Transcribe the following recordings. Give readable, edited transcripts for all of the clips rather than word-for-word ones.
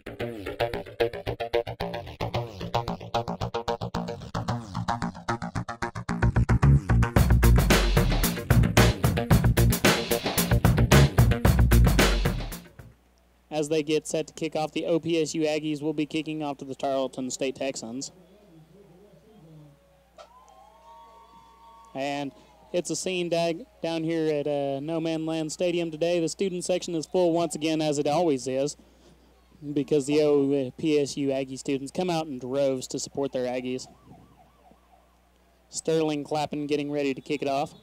As they get set to kick off, the OPSU Aggies will be kicking off to the Tarleton State Texans. And it's a scene down here at No Man Land Stadium today. The student section is full once again, as it always is, because the OPSU Aggie students come out in droves to support their Aggies. Sterling Clappin getting ready to kick it off.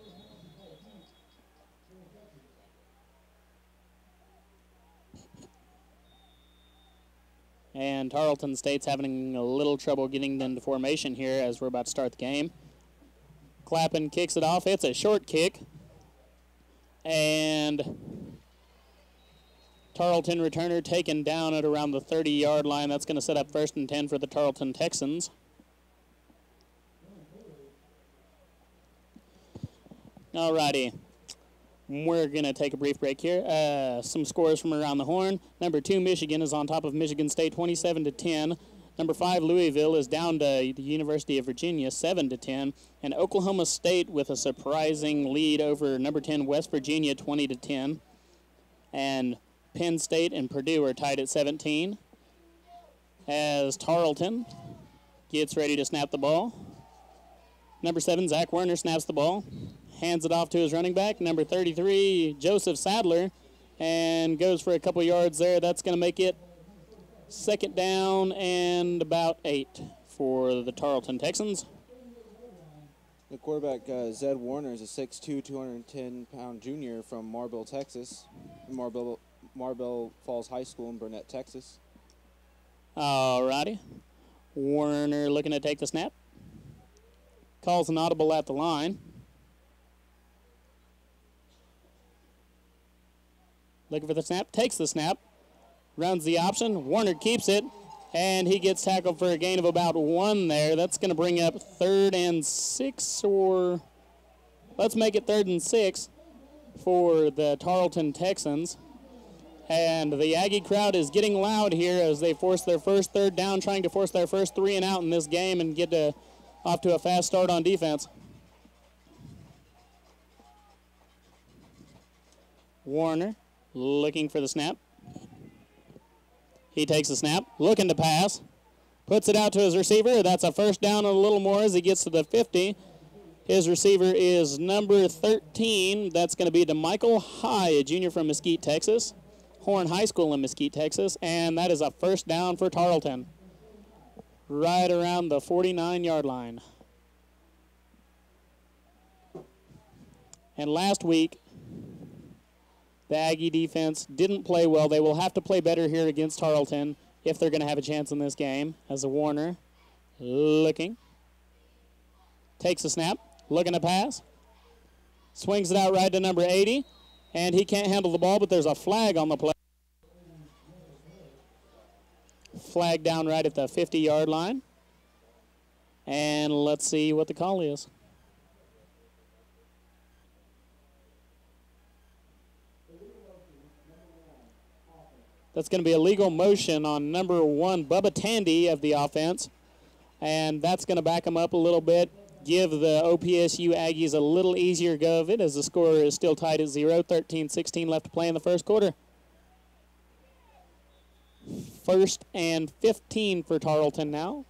And Tarleton State's having a little trouble getting into formation here as we're about to start the game. Clappin kicks it off. It's a short kick. And Tarleton returner taken down at around the 30-yard line. That's going to set up 1st and 10 for the Tarleton Texans. Alrighty. We're going to take a brief break here. Some scores from around the horn. Number 2, Michigan is on top of Michigan State 27-10. Number 5, Louisville is down to the University of Virginia 7-10. And Oklahoma State with a surprising lead over number 10, West Virginia 20-10. And Penn State and Purdue are tied at 17. As Tarleton gets ready to snap the ball. Number 7, Zach Werner snaps the ball. Hands it off to his running back, number 33, Joseph Sadler, and goes for a couple yards there. That's going to make it 2nd down and about 8 for the Tarleton Texans. The quarterback, Zed Warner, is a 6'2", 210-pound junior from Marble, Texas, Marble Falls High School in Burnett, Texas. All righty. Warner looking to take the snap. Calls an audible at the line. Looking for the snap, takes the snap, runs the option. Warner keeps it, and he gets tackled for a gain of about 1 there. That's going to bring up 3rd and 6, or let's make it 3rd and 6 for the Tarleton Texans. And the Aggie crowd is getting loud here as they force their first 3rd down, trying to force their first 3 and out in this game and get off to a fast start on defense. Warner looking for the snap. He takes the snap, looking to pass. Puts it out to his receiver. That's a 1st down and a little more as he gets to the 50. His receiver is number 13. That's going to be DeMichael High, a junior from Mesquite, Texas. Horn High School in Mesquite, Texas. And that is a 1st down for Tarleton. Right around the 49-yard line. And last week, the Aggie defense didn't play well. They will have to play better here against Tarleton if they're going to have a chance in this game. As a Warner looking. Takes a snap. Looking to pass. Swings it out right to number 80. And he can't handle the ball, but there's a flag on the play. Flag down right at the 50-yard line. And let's see what the call is. That's going to be a legal motion on number 1, Bubba Tandy of the offense. And that's going to back him up a little bit, give the OPSU Aggies a little easier go of it as the score is still tied at 0, 13-16 left to play in the first quarter. 1st and 15 for Tarleton now.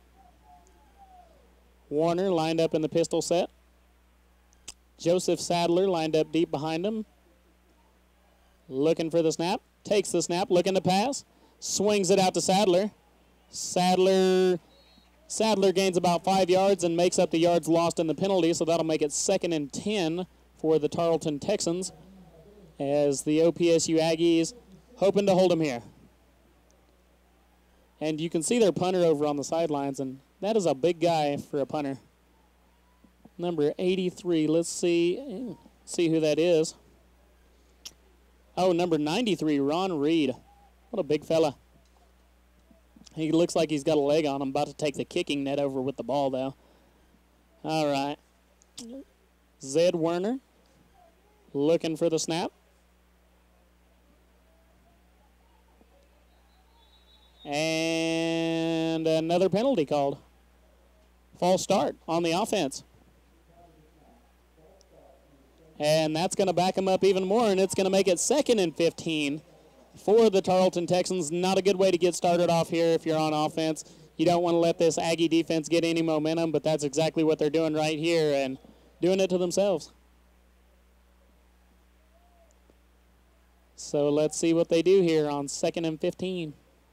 Warner lined up in the pistol set. Joseph Sadler lined up deep behind him. Looking for the snap. Takes the snap, looking to pass. Swings it out to Sadler. Sadler gains about 5 yards and makes up the yards lost in the penalty, so that'll make it 2nd and 10 for the Tarleton Texans as the OPSU Aggies hoping to hold them here. And you can see their punter over on the sidelines, and that is a big guy for a punter. Number 83, let's see who that is. Oh, number 93, Ron Reed. What a big fella. He looks like he's got a leg on him. About to take the kicking net over with the ball, though. All right. Zed Werner looking for the snap. And another penalty called. False start on the offense. And that's going to back them up even more, and it's going to make it 2nd and 15 for the Tarleton Texans. Not a good way to get started off here if you're on offense. You don't want to let this Aggie defense get any momentum, but that's exactly what they're doing right here and doing it to themselves. So let's see what they do here on 2nd and 15.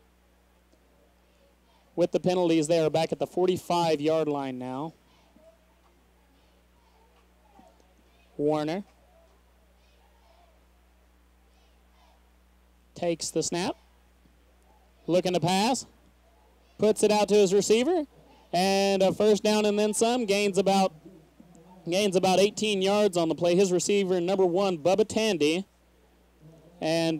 With the penalties, they are back at the 45-yard line now. Warner takes the snap, looking to pass, puts it out to his receiver, and a first down and then some. Gains about 18 yards on the play. His receiver, number 1, Bubba Tandy, and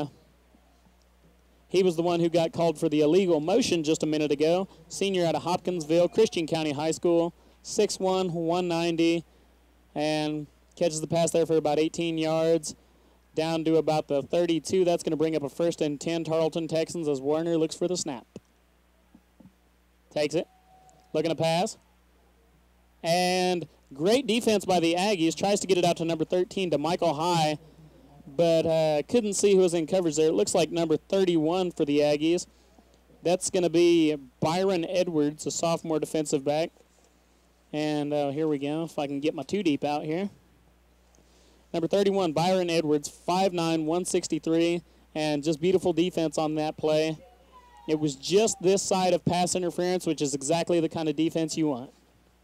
he was the one who got called for the illegal motion just a minute ago. Senior out of Hopkinsville Christian County High School, 6'1", 190, and catches the pass there for about 18 yards, down to about the 32. That's going to bring up a 1st and 10 Tarleton Texans as Warner looks for the snap. Takes it, looking to pass. And great defense by the Aggies. Tries to get it out to number 13 to Michael High, but couldn't see who was in coverage there. It looks like number 31 for the Aggies. That's going to be Byron Edwards, a sophomore defensive back. And here we go, if I can get my 2 deep out here. Number 31, Byron Edwards, 5'9", 163, and just beautiful defense on that play. It was just this side of pass interference, which is exactly the kind of defense you want.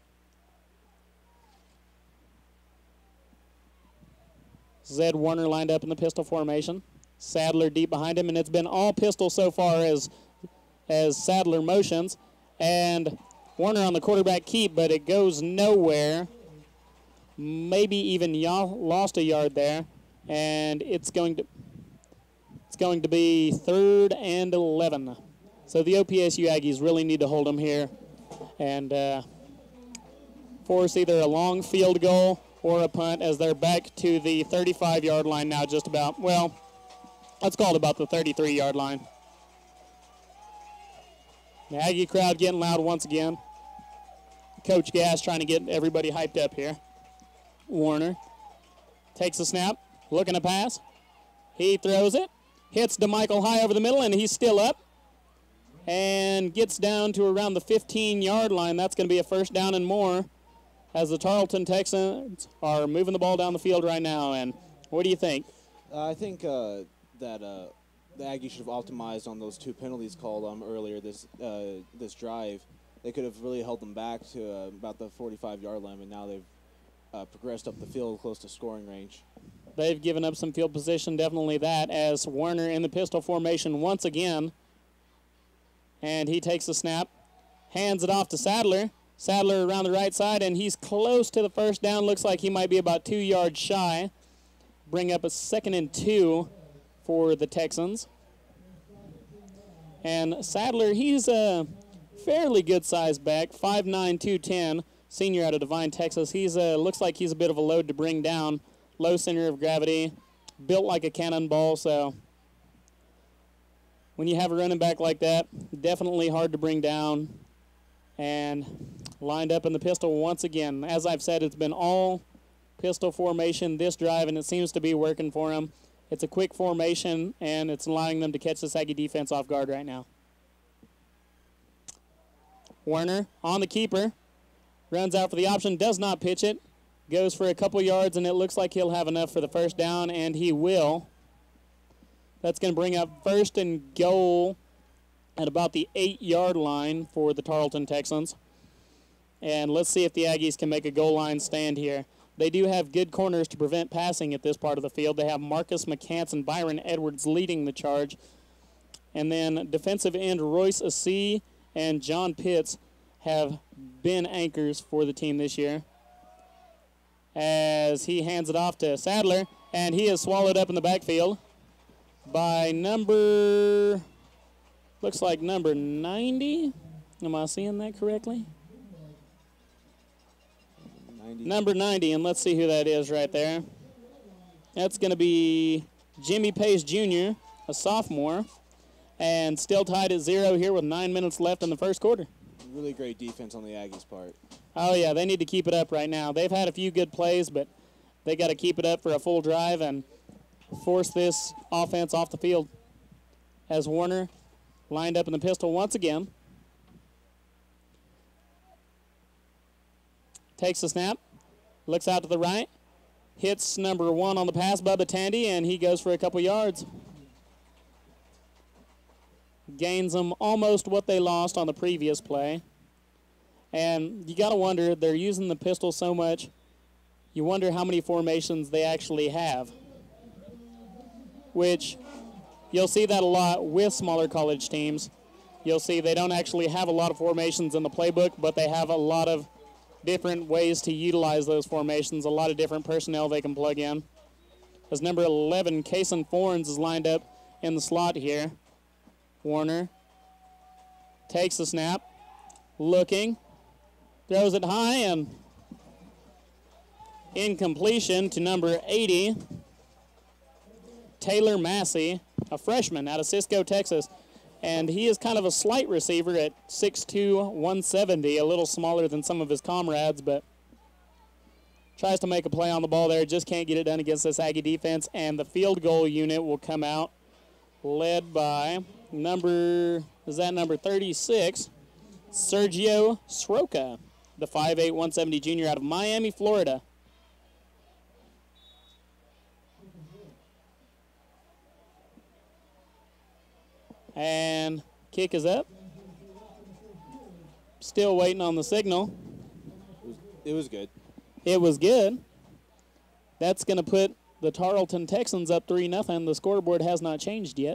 Zed Warner lined up in the pistol formation. Sadler deep behind him, and it's been all pistol so far as Sadler motions. And Warner on the quarterback keep, but it goes nowhere. Maybe even lost a yard there, and it's going to be 3rd and 11. So the OPSU Aggies really need to hold them here and force either a long field goal or a punt as they're back to the 35-yard line now, just about. Well, let's call it about the 33-yard line. The Aggie crowd getting loud once again. Coach Gass trying to get everybody hyped up here. Warner takes the snap, looking to pass. He throws it, hits DeMichael High over the middle, and he's still up. And gets down to around the 15-yard line. That's going to be a 1st down and more as the Tarleton Texans are moving the ball down the field right now. And what do you think? I think that the Aggies should have optimized on those 2 penalties called earlier this drive. They could have really held them back to about the 45-yard line, but now they've progressed up the field close to scoring range. They've given up some field position, definitely that, as Warner in the pistol formation once again. And he takes the snap, hands it off to Sadler. Sadler around the right side, and he's close to the 1st down. Looks like he might be about 2 yards shy. Bring up a 2nd and 2 for the Texans. And Sadler, he's a fairly good-sized back, 5'9", 210, senior out of Devine, Texas. He's looks like he's a bit of a load to bring down. Low center of gravity, built like a cannonball, so when you have a running back like that, definitely hard to bring down. And lined up in the pistol once again. As I've said, it's been all pistol formation this drive, and it seems to be working for them. It's a quick formation, and it's allowing them to catch the Aggie defense off guard right now. Warner on the keeper, runs out for the option, does not pitch it, goes for a couple yards, and it looks like he'll have enough for the 1st down, and he will. That's going to bring up 1st and goal at about the 8-yard line for the Tarleton Texans. And let's see if the Aggies can make a goal line stand here. They do have good corners to prevent passing at this part of the field. They have Marcus McCants and Byron Edwards leading the charge. And then defensive end Royce Asee and John Pitts have been anchors for the team this year. As he hands it off to Sadler, and he is swallowed up in the backfield by looks like number 90. Am I seeing that correctly? 90. Number 90, and let's see who that is right there. That's going to be Jimmy Pace Jr., a sophomore. And still tied at 0 here with 9 minutes left in the first quarter. Really great defense on the Aggies' part. Oh, yeah, they need to keep it up right now. They've had a few good plays, but they got to keep it up for a full drive and force this offense off the field. As Warner lined up in the pistol once again. Takes the snap, looks out to the right, hits number 1 on the pass, Bubba Tandy, and he goes for a couple yards. Gains them almost what they lost on the previous play. And you got to wonder, they're using the pistol so much, you wonder how many formations they actually have. Which you'll see that a lot with smaller college teams. You'll see they don't actually have a lot of formations in the playbook, but they have a lot of different ways to utilize those formations, a lot of different personnel they can plug in. As number 11, Kason Fornes is lined up in the slot here. Warner takes the snap, looking, throws it high, and incompletion to number 80, Taylor Massey, a freshman out of Cisco, Texas. And he is kind of a slight receiver at 6'2", 170, a little smaller than some of his comrades, but tries to make a play on the ball there, just can't get it done against this Aggie defense. And the field goal unit will come out, led by number 36, Sergio Sroka, the 5'8", 170 junior out of Miami, Florida. And kick is up. Still waiting on the signal. It was good. It was good. That's going to put the Tarleton Texans up 3-0. The scoreboard has not changed yet.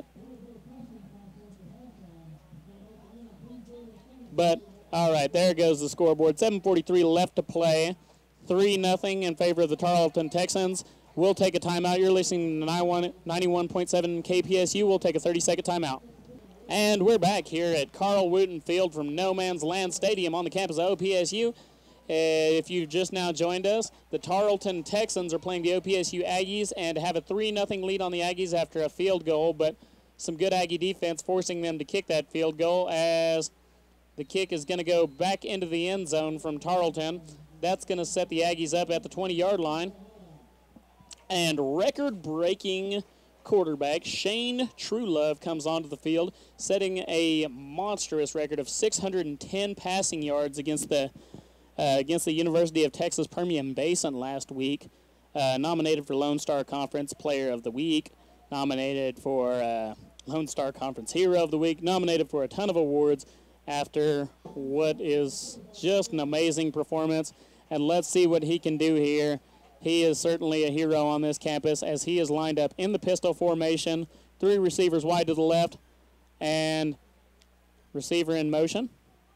But, all right, there goes the scoreboard. 7:43 left to play. 3-0 in favor of the Tarleton Texans. We'll take a timeout. You're listening to 91.7 KPSU. We'll take a 30-second timeout. And we're back here at Carl Wooten Field from No Man's Land Stadium on the campus of OPSU. If you've just now joined us, the Tarleton Texans are playing the OPSU Aggies and have a 3-0 lead on the Aggies after a field goal, but some good Aggie defense forcing them to kick that field goal as the kick is going to go back into the end zone from Tarleton. That's going to set the Aggies up at the 20-yard line. And record-breaking quarterback Shane Truelove comes onto the field, setting a monstrous record of 610 passing yards against the University of Texas Permian Basin last week. Nominated for Lone Star Conference Player of the Week, nominated for Lone Star Conference Hero of the Week, nominated for a ton of awards after what is just an amazing performance. And let's see what he can do here. He is certainly a hero on this campus as he is lined up in the pistol formation, 3 receivers wide to the left, and receiver in motion.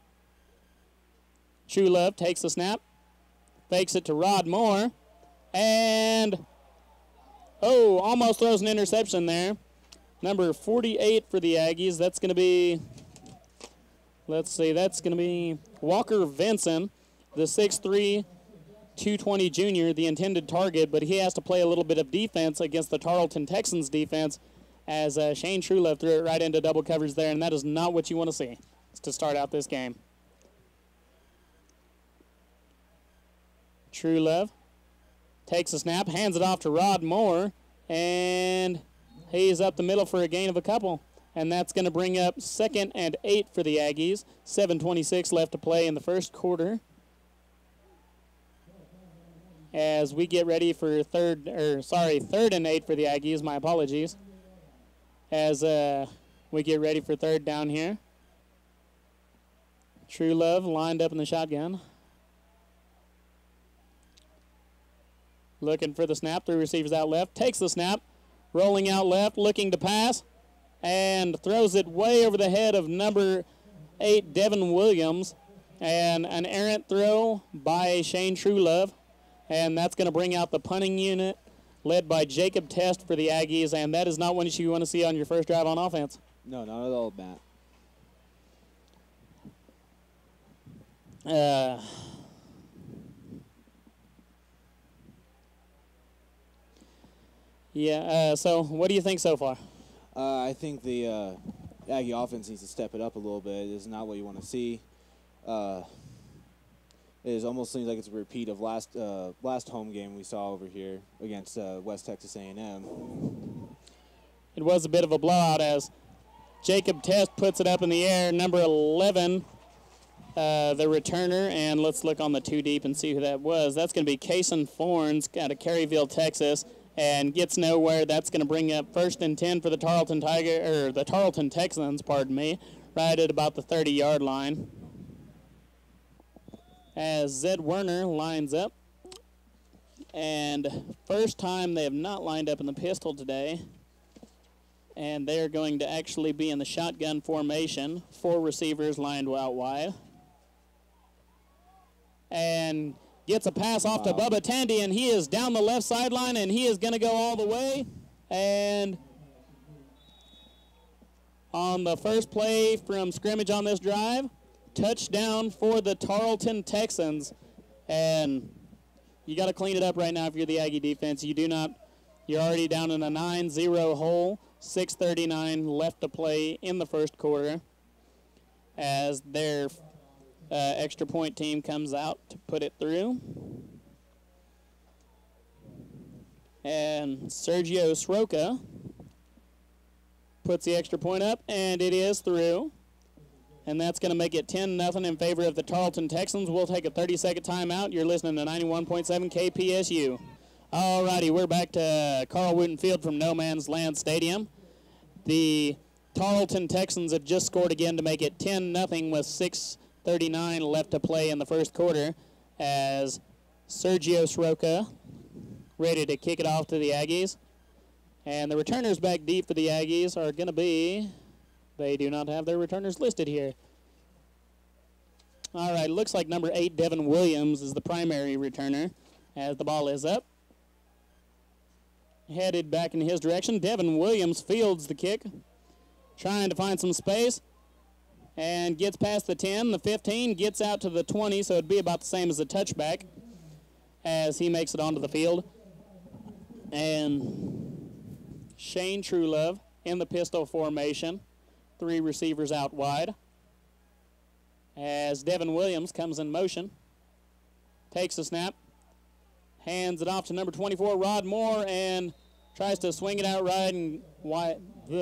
Truelove takes the snap, fakes it to Rod Moore, and, almost throws an interception there. Number 48 for the Aggies, that's going to be, that's going to be Walker Vinson, the 6'3", 220 junior, the intended target, but he has to play a little bit of defense against the Tarleton Texans defense as Shane Truelove threw it right into double coverage there, and that is not what you want to see to start out this game. Truelove takes a snap, hands it off to Rod Moore, and he's up the middle for a gain of a couple, and that's going to bring up 2nd and 8 for the Aggies. 7:26 left to play in the first quarter. As we get ready for third and 8 for the Aggies, my apologies. As we get ready for third down here. Truelove lined up in the shotgun. Looking for the snap, 3 receivers out left, takes the snap, rolling out left, looking to pass, and throws it way over the head of number 8, Devin Williams, and an errant throw by Shane Truelove. And that's going to bring out the punting unit led by Jacob Test for the Aggies, and that is not what you want to see on your first drive on offense. No, not at all, Matt. So what do you think so far? I think the Aggie offense needs to step it up a little bit. It is not what you want to see. It almost seems like it's a repeat of last home game we saw over here against West Texas A&M. It was a bit of a blowout as Jacob Test puts it up in the air. Number 11, the returner, and let's look on the two deep and see who that was. That's going to be Kason Forns out of Caryville, Texas, and gets nowhere. That's going to bring up 1st and 10 for the Tarleton Texans, pardon me, right at about the 30-yard line. As Zed Werner lines up, and first time they have not lined up in the pistol today, and they're going to actually be in the shotgun formation, 4 receivers lined out wide, and gets a pass off to Bubba Tandy, and he is down the left sideline, and he is going to go all the way, and on the first play from scrimmage on this drive, touchdown for the Tarleton Texans. And you got to clean it up right now if you're the Aggie defense. You're already down in a 9-0 hole, 6:39 left to play in the first quarter as their extra point team comes out to put it through. And Sergio Sroka puts the extra point up, and it is through. And that's going to make it 10-0 in favor of the Tarleton Texans. We'll take a 30-second timeout. You're listening to 91.7 KPSU. All righty, we're back to Carl Wooten Field from No Man's Land Stadium. The Tarleton Texans have just scored again to make it 10-0 with 6:39 left to play in the first quarter as Sergio Sroka ready to kick it off to the Aggies. And the returners back deep for the Aggies are going to be... They do not have their returners listed here. All right, looks like number 8, Devin Williams, is the primary returner as the ball is up. Headed back in his direction. Devin Williams fields the kick, trying to find some space, and gets past the 10. The 15 gets out to the 20, so it'd be about the same as a touchback as he makes it onto the field. And Shane Truelove in the pistol formation. 3 receivers out wide as Devin Williams comes in motion, takes the snap, hands it off to number 24, Rod Moore, and tries to swing it out right and wide.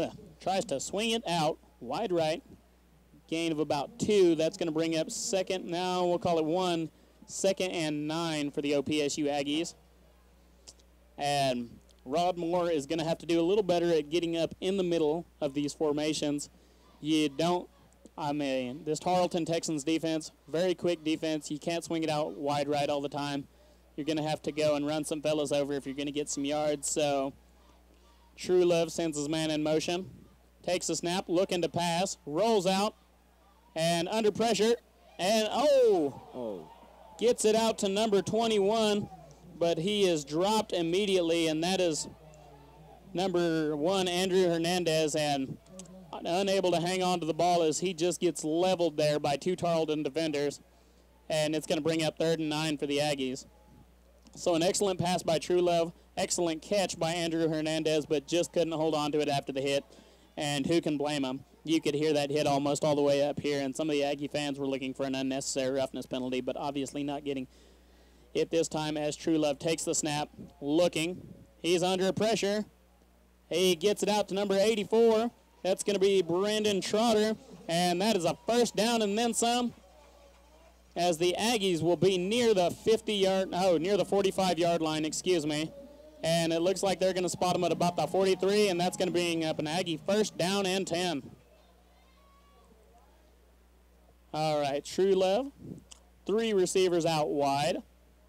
Wide right. Gain of about 2. That's going to bring up second. Now we'll call it 1. 2nd and 9 for the OPSU Aggies. And Rod Moore is going to have to do a little better at getting up in the middle of these formations. This Tarleton Texans defense, very quick defense. You can't swing it out wide right all the time. You're going to have to go and run some fellas over if you're going to get some yards. So Truelove sends his man in motion, takes a snap, looking to pass, rolls out, and under pressure, and gets it out to number 21, but he is dropped immediately, and that is number 1, Andrew Hernandez, and unable to hang on to the ball as he just gets leveled there by 2 Tarleton defenders, and it's going to bring up 3rd and 9 for the Aggies. So an excellent pass by Truelove, excellent catch by Andrew Hernandez, but just couldn't hold on to it after the hit, and who can blame him? You could hear that hit almost all the way up here, and some of the Aggie fans were looking for an unnecessary roughness penalty, but obviously not getting it this time as Truelove takes the snap, looking. He's under pressure. He gets it out to number 84. That's going to be Brandon Trotter, and that is a first down and then some, as the Aggies will be near the 45-yard line, and it looks like they're going to spot him at about the 43, and that's going to bring up an Aggie first down and 10. All right, Truelove, 3 receivers out wide,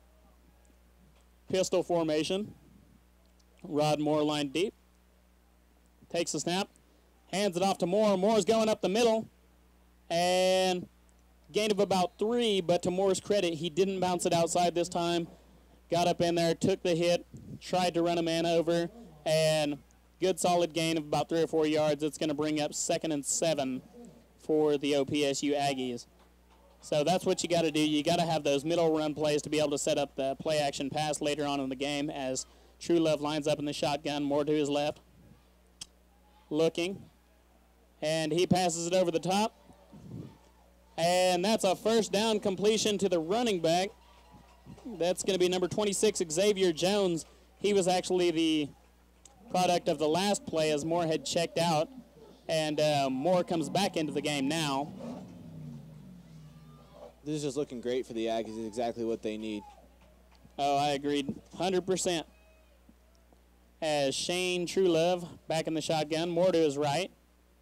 pistol formation, Rod Moore lined deep, takes the snap, hands it off to Moore. Moore's going up the middle, and gain of about 3, but to Moore's credit, he didn't bounce it outside this time. Got up in there, took the hit, tried to run a man over, and good solid gain of about 3 or 4 yards. It's going to bring up 2nd and 7 for the OPSU Aggies. So that's what you got to do. You got to have those middle run plays to be able to set up the play action pass later on in the game as Truelove lines up in the shotgun, Moore to his left, looking. And he passes it over the top. And that's a first down completion to the running back. That's going to be number 26, Xavier Jones. He was actually the product of the last play as Moore had checked out. And Moore comes back into the game now. This is just looking great for the Aggies. It's exactly what they need. Oh, I agreed 100%. As Shane Truelove back in the shotgun, Moore to his right.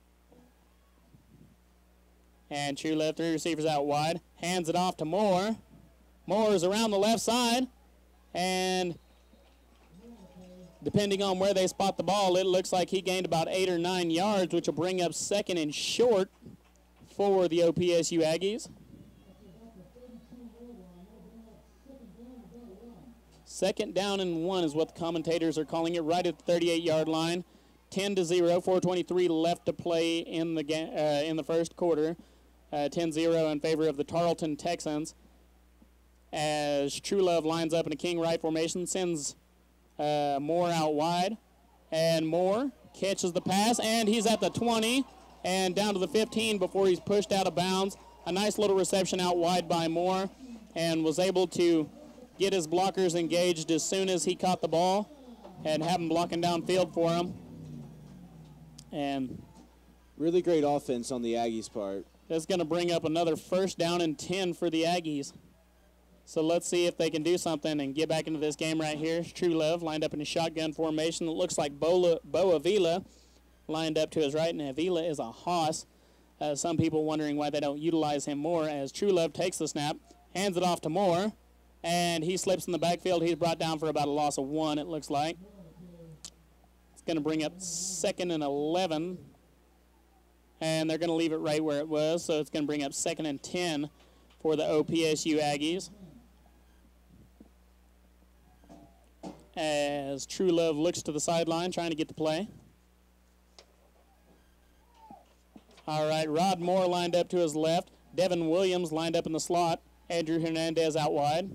And Truelove, 3 receivers out wide, hands it off to Moore. Moore is around the left side, and depending on where they spot the ball, it looks like he gained about 8 or 9 yards, which will bring up 2nd and short for the OPSU Aggies. 2nd down and 1 is what the commentators are calling it, right at the 38-yard line. 10-0, 4:23 left to play in the first quarter. 10-0 in favor of the Tarleton Texans. As Truelove lines up in a king right formation, sends Moore out wide. And Moore catches the pass, and he's at the 20 and down to the 15 before he's pushed out of bounds. A nice little reception out wide by Moore, and was able to get his blockers engaged as soon as he caught the ball and have them blocking downfield for him. And really great offense on the Aggies' part. That's going to bring up another 1st down and 10 for the Aggies. So let's see if they can do something and get back into this game right here. Truelove lined up in a shotgun formation. It looks like Bo Avila lined up to his right, and Avila is a hoss. Some people wondering why they don't utilize him more, as Truelove takes the snap, hands it off to Moore, and he slips in the backfield. He's brought down for about a loss of 1, it looks like. It's going to bring up 2nd and 11. And they're going to leave it right where it was, so it's going to bring up 2nd and 10 for the OPSU Aggies. As Truelove looks to the sideline, trying to get the play. All right, Rod Moore lined up to his left. Devin Williams lined up in the slot. Andrew Hernandez out wide.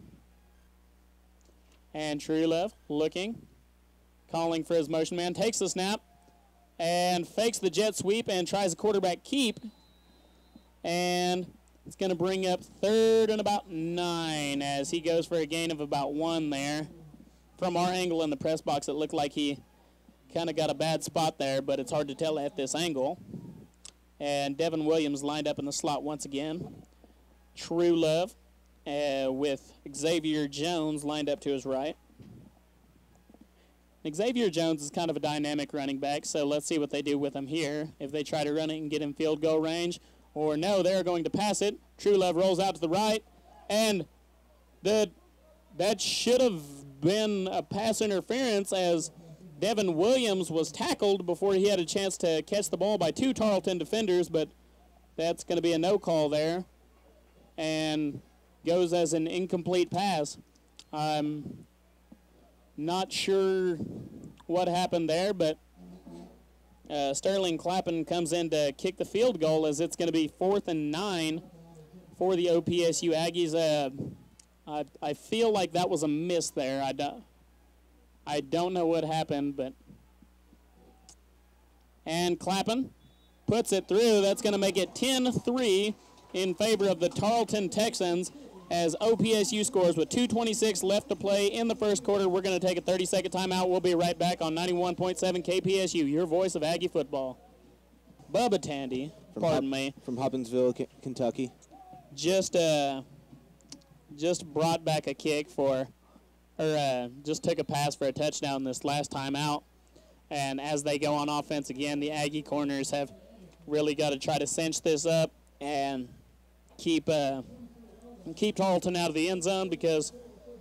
And Truelove looking, calling for his motion man, takes the snap, and fakes the jet sweep and tries a quarterback keep. And it's going to bring up 3rd and about 9 as he goes for a gain of about 1 there. From our angle in the press box, it looked like he kind of got a bad spot there, but it's hard to tell at this angle. And Devin Williams lined up in the slot once again. Truelove with Xavier Jones lined up to his right. Xavier Jones is kind of a dynamic running back, so let's see what they do with him here. If they try to run it and get him field goal range, or no, they're going to pass it. Truelove rolls out to the right, and that should have been a pass interference, as Devin Williams was tackled before he had a chance to catch the ball by 2 Tarleton defenders, but that's going to be a no call there, and goes as an incomplete pass. I'm not sure what happened there, but Sterling Clappin comes in to kick the field goal, as it's going to be 4th and 9 for the OPSU Aggies. I feel like that was a miss there. I don't know what happened, but... And Clappin puts it through. That's going to make it 10-3 in favor of the Tarleton Texans, as OPSU scores with 2:26 left to play in the first quarter. We're going to take a 30-second timeout. We'll be right back on 91.7 KPSU, your voice of Aggie football. Bubba Tandy, pardon me. From Hopkinsville, Kentucky. Just brought back a kick just took a pass for a touchdown this last time out. And as they go on offense again, the Aggie corners have really got to try to cinch this up and keep Tarleton out of the end zone, because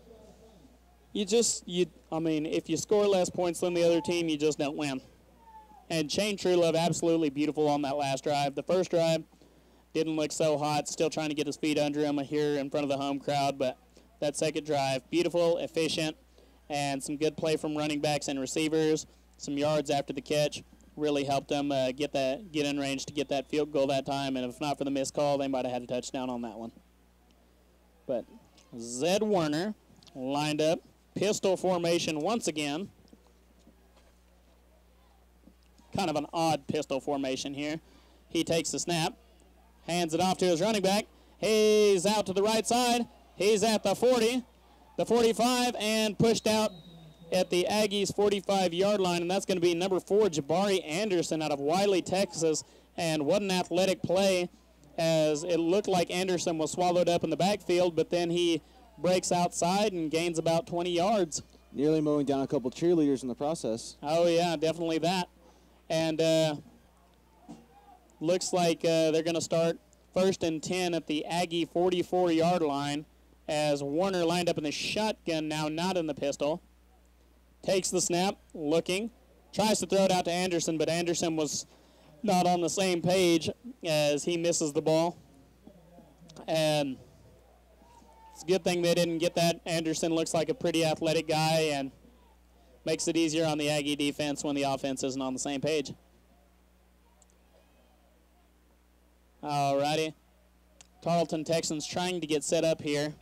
if you score less points than the other team, you just don't win. And Shane Truelove absolutely beautiful on that last drive. The first drive didn't look so hot, still trying to get his feet under him here in front of the home crowd, but that second drive, beautiful, efficient, and some good play from running backs and receivers, some yards after the catch, really helped them get in range to get that field goal that time, and if not for the missed call, they might have had a touchdown on that one. But Zed Werner lined up, pistol formation once again. Kind of an odd pistol formation here. He takes the snap, hands it off to his running back. He's out to the right side. He's at the 40, the 45, and pushed out at the Aggies' 45-yard line, and that's going to be number 4, Jabari Anderson out of Wiley, Texas. And what an athletic play, as it looked like Anderson was swallowed up in the backfield, but then he breaks outside and gains about 20 yards. Nearly mowing down a couple cheerleaders in the process. Oh, yeah, definitely that. And looks like they're going to start 1st and 10 at the Aggie 44-yard line, as Warner lined up in the shotgun now, not in the pistol. Takes the snap, looking, tries to throw it out to Anderson, but Anderson was not on the same page as he misses the ball. And it's a good thing they didn't get that. Anderson looks like a pretty athletic guy and makes it easier on the Aggie defense when the offense isn't on the same page. Alrighty. Tarleton Texans trying to get set up here.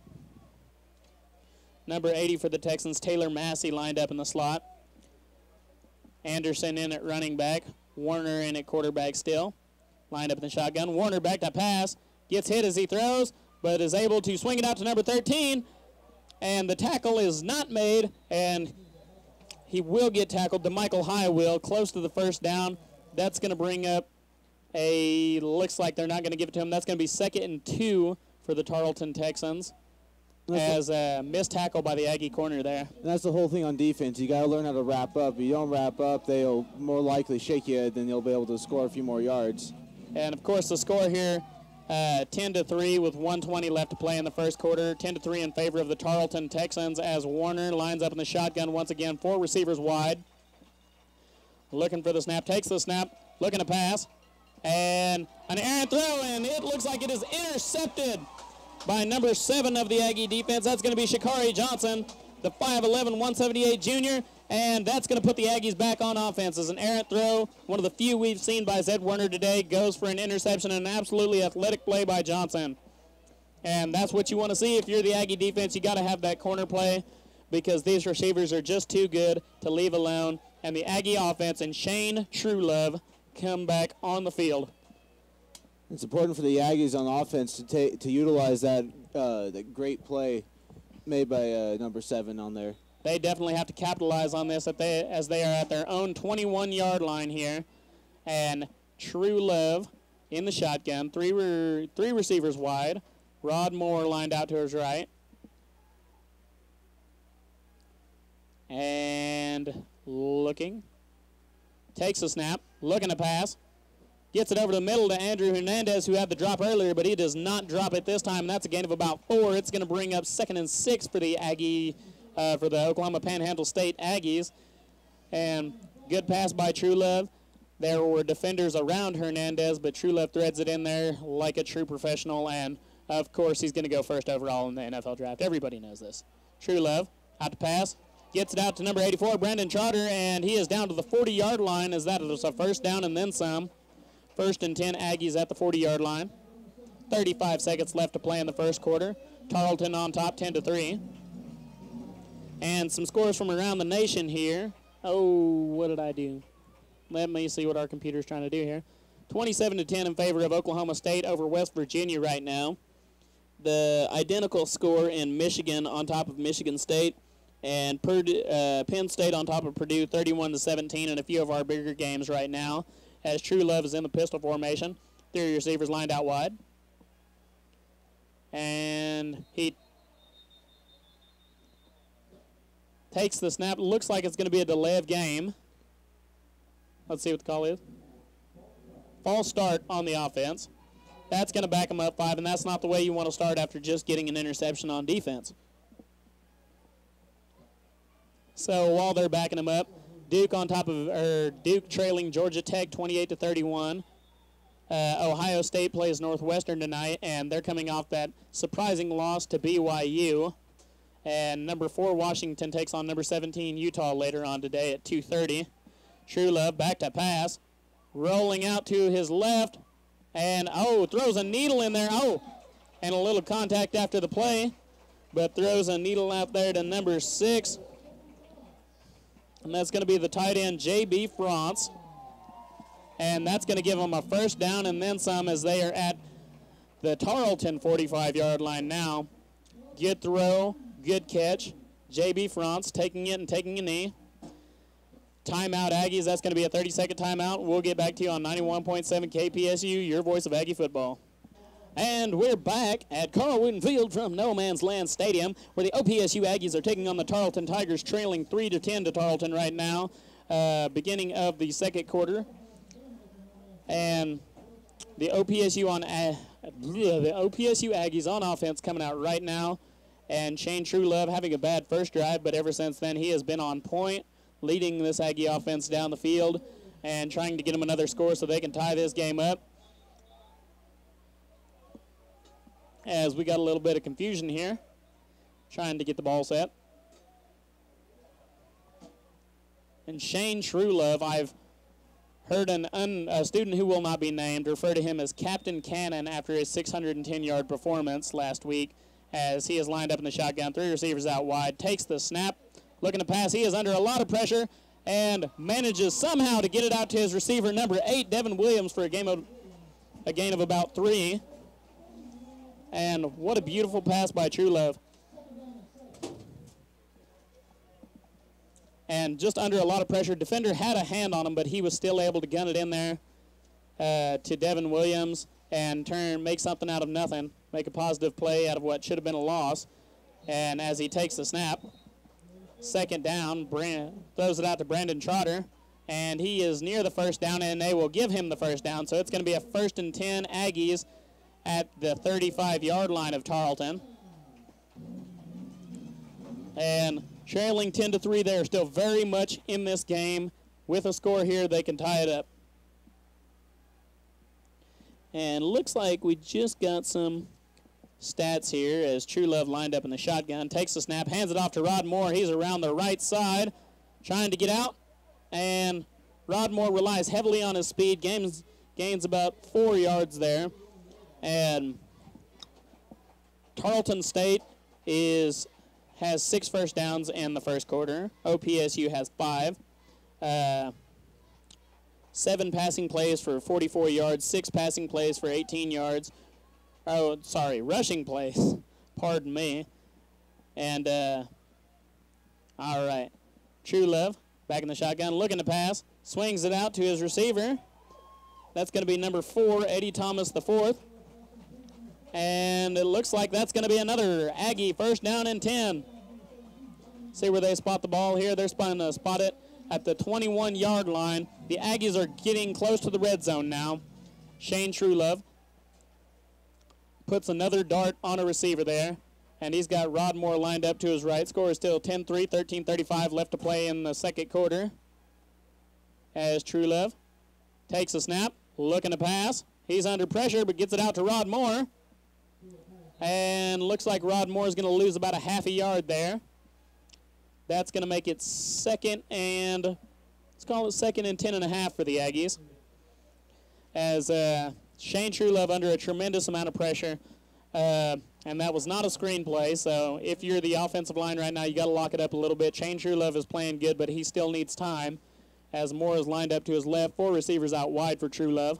Number 80 for the Texans, Taylor Massey, lined up in the slot. Anderson in at running back. Warner in at quarterback still. Lined up in the shotgun. Warner back to pass. Gets hit as he throws, but is able to swing it out to number 13. And the tackle is not made, and he will get tackled. DeMichael High will, close to the first down. That's going to bring up looks like they're not going to give it to him. That's going to be 2nd and 2 for the Tarleton Texans. As a missed tackle by the Aggie corner there. And that's the whole thing on defense. You got to learn how to wrap up. If you don't wrap up, they'll more likely shake you, then you'll be able to score a few more yards. And, of course, the score here, 10-3 with 1:20 left to play in the first quarter. 10-3 in favor of the Tarleton Texans as Warner lines up in the shotgun once again. 4 receivers wide. Looking for the snap. Takes the snap. Looking to pass. And an errant throw, and it looks like it is intercepted by number 7 of the Aggie defense. That's going to be Shakari Johnson, the 5'11", 178 junior, and that's going to put the Aggies back on offense. As an errant throw, one of the few we've seen by Zed Werner today, goes for an interception and an absolutely athletic play by Johnson. And that's what you want to see if you're the Aggie defense. You got to have that corner play because these receivers are just too good to leave alone. And the Aggie offense and Shane Truelove come back on the field. It's important for the Aggies on offense to utilize that great play made by number 7 on there. They definitely have to capitalize on this as they are at their own 21-yard line here. And Truelove in the shotgun, three receivers wide. Rod Moore lined out to his right. And looking. Takes a snap, looking to pass. Gets it over the middle to Andrew Hernandez, who had the drop earlier, but he does not drop it this time, and that's a gain of about 4. It's going to bring up 2nd and 6 for the for the Oklahoma Panhandle State Aggies. And good pass by Truelove. There were defenders around Hernandez, but Truelove threads it in there like a true professional, and of course he's going to go first overall in the NFL draft. Everybody knows this. Truelove out to pass. Gets it out to number 84, Brandon Trotter, and he is down to the 40-yard line as that is a first down and then some. 1st and 10 Aggies at the 40-yard line. 35 seconds left to play in the first quarter. Tarleton on top, 10-3. And some scores from around the nation here. Oh, what did I do? Let me see what our computer's trying to do here. 27-10 in favor of Oklahoma State over West Virginia right now. The identical score in Michigan on top of Michigan State. And Penn State on top of Purdue, 31-17 in a few of our bigger games right now. As Truelove is in the pistol formation. 3 receivers lined out wide. And he takes the snap. Looks like it's going to be a delay of game. Let's see what the call is. False start on the offense. That's going to back him up 5, and that's not the way you want to start after just getting an interception on defense. So while they're backing him up, Duke trailing Georgia Tech 28-31. Ohio State plays Northwestern tonight, and they're coming off that surprising loss to BYU. And number 4 Washington takes on number 17 Utah later on today at 2:30. Truelove back to pass, rolling out to his left, and throws a needle in there. And a little contact after the play, but throws a needle out there to number 6. And that's going to be the tight end, J.B. France. and that's going to give them a first down and then some as they are at the Tarleton 45-yard line now. Good throw, good catch. J.B. France taking it and taking a knee. Timeout, Aggies. That's going to be a 30-second timeout. We'll get back to you on 91.7 KPSU, your voice of Aggie football. And we're back at Carl Wooten Field from No Man's Land Stadium, where the OPSU Aggies are taking on the Tarleton Tigers, trailing 3-10 to Tarleton right now, beginning of the second quarter. And the OPSU Aggies on offense coming out right now, and Shane Truelove having a bad first drive, but ever since then he has been on point, leading this Aggie offense down the field and trying to get them another score so they can tie this game up. As we got a little bit of confusion here, trying to get the ball set. And Shane Truelove, I've heard a student who will not be named refer to him as Captain Cannon after his 610-yard performance last week, as he is lined up in the shotgun, 3 receivers out wide, takes the snap, looking to pass. He is under a lot of pressure and manages somehow to get it out to his receiver, number 8, Devin Williams, for a gain of about 3. And what a beautiful pass by Truelove. And just under a lot of pressure, defender had a hand on him, but he was still able to gun it in there to Devin Williams and make something out of nothing, make a positive play out of what should have been a loss. And as he takes the snap, second down, throws it out to Brandon Trotter, and he is near the first down, and they will give him the first down. So it's going to be a 1st and 10 Aggies at the 35-yard line of Tarleton. And trailing 10-3, they're still very much in this game. With a score here, they can tie it up. And looks like we just got some stats here as Truelove lined up in the shotgun, takes the snap, hands it off to Rod Moore. He's around the right side, trying to get out, and Rod Moore relies heavily on his speed, gains about 4 yards there. And Tarleton State has 6 first downs in the first quarter. OPSU has 5. 7 passing plays for 44 yards, 6 passing plays for 18 yards. Oh, sorry, rushing plays. Pardon me. And, all right. Truelove, back in the shotgun, looking to pass. Swings it out to his receiver. That's going to be number 4, Eddie Thomas IV. And it looks like that's going to be another Aggie first down and 10. See where they spot the ball here. They're going to spot it at the 21-yard line. The Aggies are getting close to the red zone now. Shane Truelove puts another dart on a receiver there, and he's got Rod Moore lined up to his right. Score is still 10-3, 13:35 left to play in the second quarter. As Truelove takes a snap, looking to pass. He's under pressure, but gets it out to Rod Moore. And looks like Rod Moore is going to lose about a half a yard there. That's going to make it let's call it 2nd and 10.5 for the Aggies. As Shane Truelove under a tremendous amount of pressure. And that was not a screen play, so if you're the offensive line right now, you got to lock it up a little bit. Shane Truelove is playing good, but he still needs time. As Moore is lined up to his left, 4 receivers out wide for Truelove.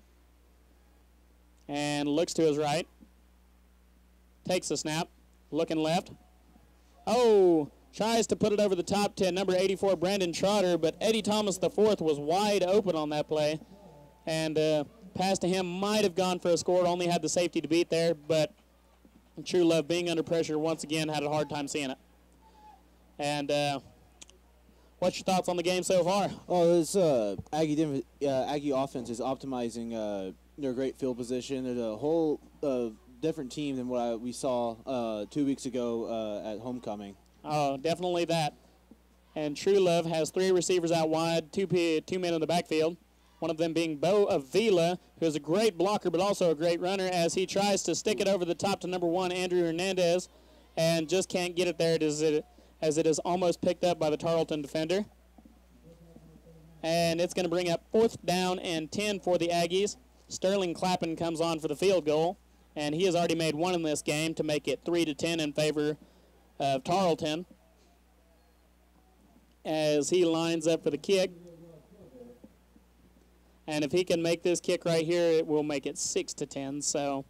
And looks to his right. Takes the snap, looking left. Oh, tries to put it over the top to number 84, Brandon Trotter, but Eddie Thomas IV was wide open on that play. And pass to him might have gone for a score, only had the safety to beat there, but Truelove, being under pressure once again, had a hard time seeing it. And what's your thoughts on the game so far? Oh, this Aggie offense is optimizing their great field position. There's a whole different team than what we saw 2 weeks ago at homecoming. Oh, definitely that. And Truelove has 3 receivers out wide, 2 men in the backfield. One of them being Bo Avila, who is a great blocker but also a great runner, as he tries to stick it over the top to number 1, Andrew Hernandez, and just can't get it there as it is almost picked up by the Tarleton defender. And it's going to bring up 4th down and 10 for the Aggies. Sterling Clappin comes on for the field goal, and he has already made 1 in this game to make it 3-10 in favor of Tarleton. As he lines up for the kick. And if he can make this kick right here, it will make it 6-10. So,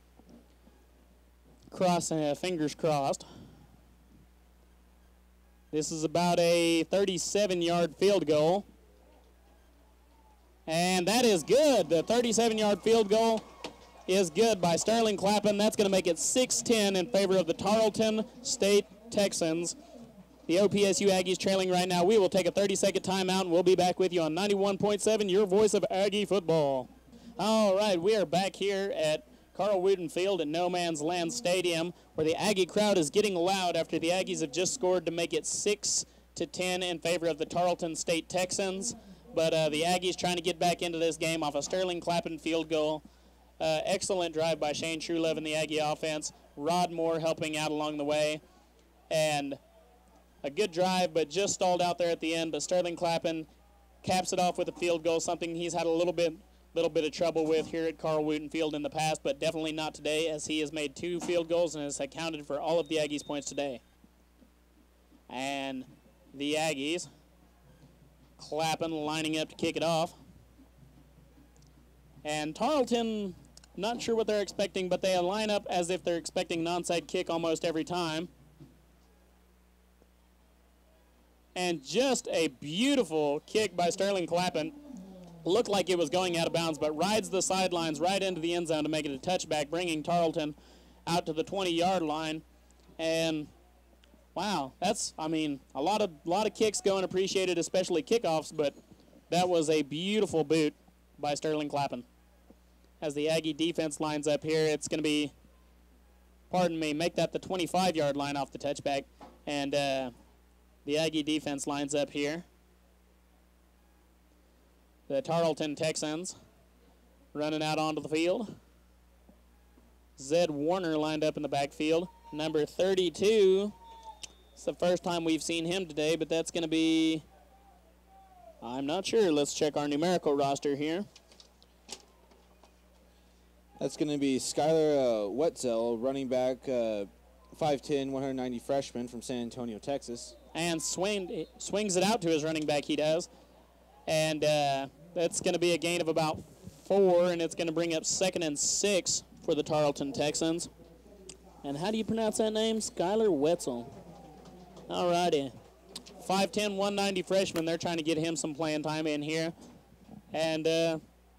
fingers crossed. This is about a 37-yard field goal. And that is good. The 37-yard field goal is good by Sterling Clappin. That's going to make it 6-10 in favor of the Tarleton State Texans. The OPSU Aggies trailing right now. We will take a 30-second timeout, and we'll be back with you on 91.7, your voice of Aggie football. All right, we are back here at Carl Wooten Field at No Man's Land Stadium, where the Aggie crowd is getting loud after the Aggies have just scored to make it 6-10 in favor of the Tarleton State Texans. But the Aggies trying to get back into this game off a Sterling Clappin field goal. Excellent drive by Shane Truelove in the Aggie offense. Rod Moore helping out along the way. And a good drive, but just stalled out there at the end. But Sterling Clappin caps it off with a field goal, something he's had a little bit of trouble with here at Carl Wooten Field in the past, but definitely not today, as he has made 2 field goals and has accounted for all of the Aggies' points today. And the Aggies, Clappin lining up to kick it off. And Tarleton, not sure what they're expecting, but they line up as if they're expecting an onside kick almost every time. And just a beautiful kick by Sterling Clappin. Looked like it was going out of bounds, but rides the sidelines right into the end zone to make it a touchback, bringing Tarleton out to the 20-yard line. And wow, that's, I mean, a lot of kicks going appreciated, especially kickoffs, but that was a beautiful boot by Sterling Clappin. As the Aggie defense lines up here, it's going to be, make that the 25-yard line off the touchback. And the Aggie defense lines up here. The Tarleton Texans running out onto the field. Zed Warner lined up in the backfield. Number 32. It's the first time we've seen him today, but that's going to be, I'm not sure. Let's check our numerical roster here. That's going to be Skylar Wetzel, running back, 5'10", 190 freshman from San Antonio, Texas. And swings it out to his running back, he does. And that's going to be a gain of about 4, and it's going to bring up 2nd and 6 for the Tarleton Texans. And how do you pronounce that name? Skylar Wetzel. All righty. 5'10", 190 freshman. They're trying to get him some playing time in here. And there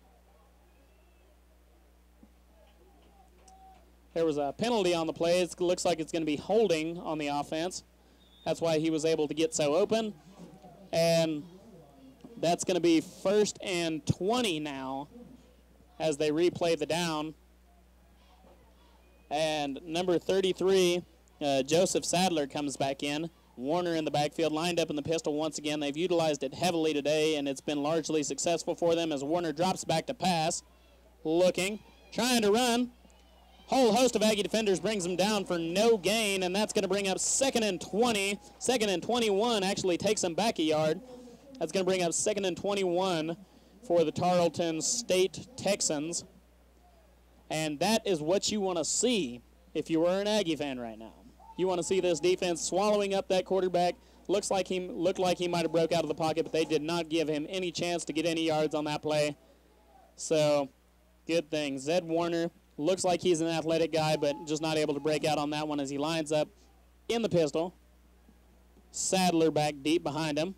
was a penalty on the play. It looks like it's going to be holding on the offense. That's why he was able to get so open. And that's going to be 1st and 20 now as they replay the down. And number 33, Joseph Sadler comes back in. Warner in the backfield, lined up in the pistol once again. They've utilized it heavily today, and it's been largely successful for them as Warner drops back to pass. Looking, trying to run. Whole host of Aggie defenders brings him down for no gain, and that's going to bring up 2nd and 20. 2nd and 21 actually takes him back a yard. That's going to bring up 2nd and 21 for the Tarleton State Texans. And that is what you want to see if you were an Aggie fan right now. You want to see this defense swallowing up that quarterback. Looked like he might have broke out of the pocket, but they did not give him any chance to get any yards on that play. So, good thing. Zed Warner looks like he's an athletic guy, but just not able to break out on that one as he lines up in the pistol. Sadler back deep behind him.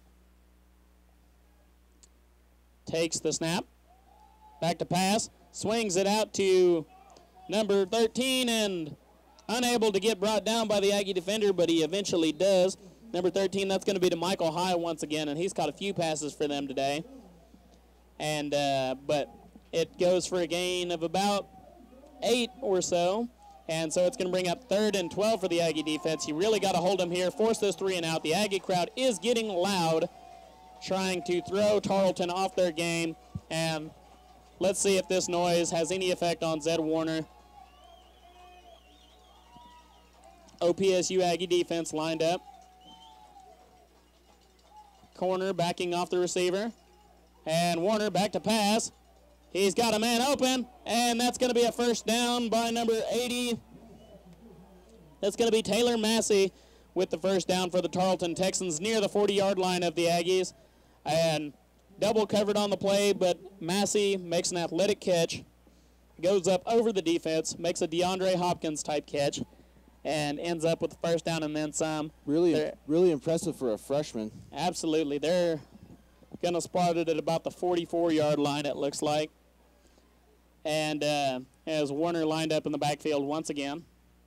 Takes the snap. Back to pass. Swings it out to number 13 and unable to get brought down by the Aggie defender, but he eventually does. Number 13, that's going to be to Michael High once again, and he's caught a few passes for them today. And but it goes for a gain of about 8 or so. And so it's going to bring up 3rd and 12 for the Aggie defense. You really got to hold them here, force this 3 and out. The Aggie crowd is getting loud, trying to throw Tarleton off their game. And let's see if this noise has any effect on Zed Warner. OPSU Aggie defense lined up. Corner backing off the receiver. And Warner back to pass. He's got a man open, and that's going to be a first down by number 80. That's going to be Taylor Massey with the first down for the Tarleton Texans near the 40-yard line of the Aggies. And double covered on the play, but Massey makes an athletic catch, goes up over the defense, makes a DeAndre Hopkins type catch, and ends up with the first down and then some. Really impressive for a freshman. Absolutely. They're going to spot it at about the 44-yard line, it looks like. And as Warner lined up in the backfield once again.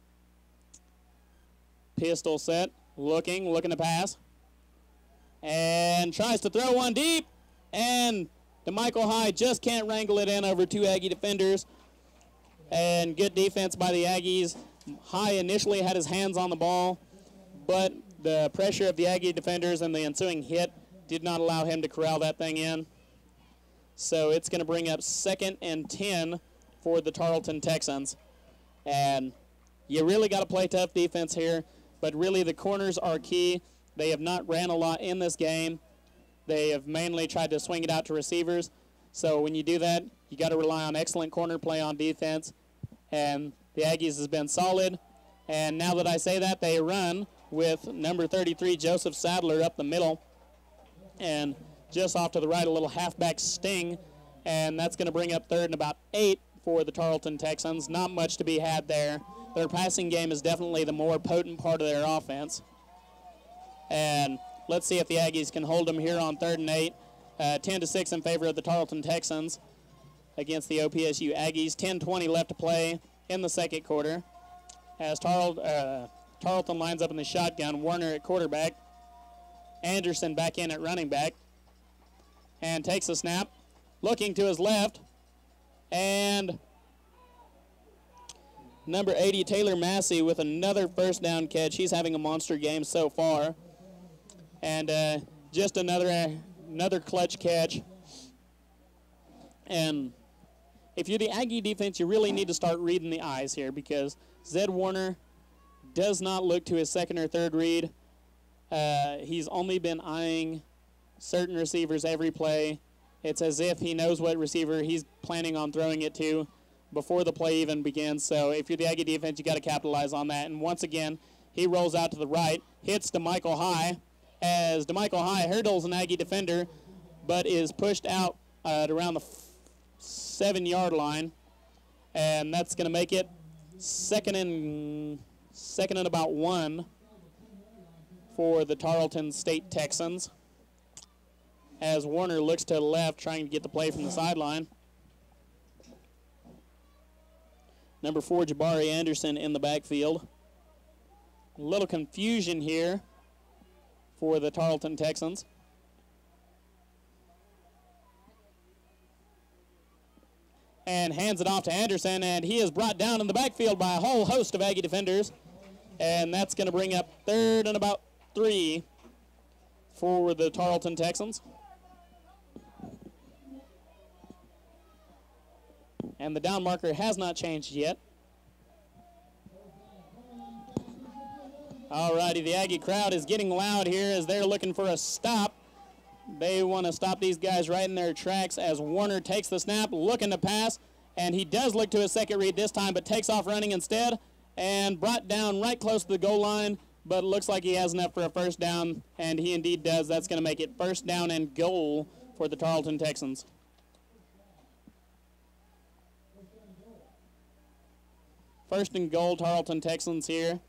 Pistol set, looking to pass. And tries to throw one deep. And DeMichael High just can't wrangle it in over two Aggie defenders. And good defense by the Aggies. High initially had his hands on the ball, but the pressure of the Aggie defenders and the ensuing hit did not allow him to corral that thing in. So it's going to bring up 2nd and 10 for the Tarleton Texans. And you really got to play tough defense here, but really the corners are key. They have not ran a lot in this game. They have mainly tried to swing it out to receivers. So when you do that, you got to rely on excellent corner play on defense. And the Aggies has been solid. And now that I say that, they run with number 33, Joseph Sadler, up the middle. And just off to the right, a little halfback sting. And that's going to bring up 3rd and about 8 for the Tarleton Texans. Not much to be had there. Their passing game is definitely the more potent part of their offense. And let's see if the Aggies can hold them here on 3rd and 8. 10-6 in favor of the Tarleton Texans against the OPSU Aggies. 10:20 left to play in the second quarter. As Tarleton lines up in the shotgun, Warner at quarterback, Anderson back in at running back, and takes a snap, looking to his left, and number 80, Taylor Massey, with another first down catch. He's having a monster game so far. And just another clutch catch. And if you're the Aggie defense, you really need to start reading the eyes here, because Zed Warner does not look to his second or third read. He's only been eyeing certain receivers every play. It's as if he knows what receiver he's planning on throwing it to before the play even begins. So if you're the Aggie defense, you got to capitalize on that. And once again, he rolls out to the right, hits DeMichael High, as DeMichael High hurdles an Aggie defender, but is pushed out at around the 7-yard line, and that's going to make it second and about 1 for the Tarleton State Texans, as Warner looks to the left, trying to get the play from the sideline. Number 4, Jabari Anderson in the backfield. A little confusion here for the Tarleton Texans. And hands it off to Anderson, and he is brought down in the backfield by a whole host of Aggie defenders. And that's going to bring up 3rd and about 3 for the Tarleton Texans. And the down marker has not changed yet. Alrighty, the Aggie crowd is getting loud here as they're looking for a stop. They want to stop these guys right in their tracks as Warner takes the snap, looking to pass, and he does look to his second read this time, but takes off running instead, and brought down right close to the goal line, but looks like he has enough for a first down, and he indeed does. That's going to make it 1st down and goal for the Tarleton Texans. First and goal, Tarleton Texans here.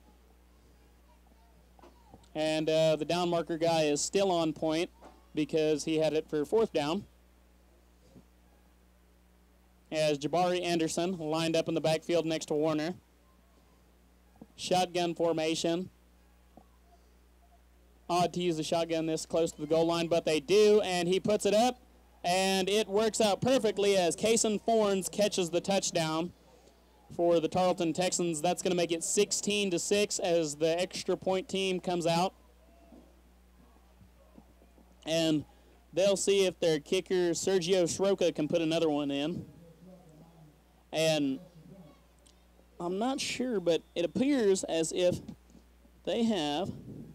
And the down marker guy is still on point because he had it for 4th down. As Jabari Anderson lined up in the backfield next to Warner. Shotgun formation. Odd to use the shotgun this close to the goal line, but they do, and he puts it up, and it works out perfectly as Kason Fornes catches the touchdown for the Tarleton Texans. That's going to make it 16-6 as the extra point team comes out. And they'll see if their kicker, Sergio Sroka, can put another one in. And I'm not sure, but it appears as if they have,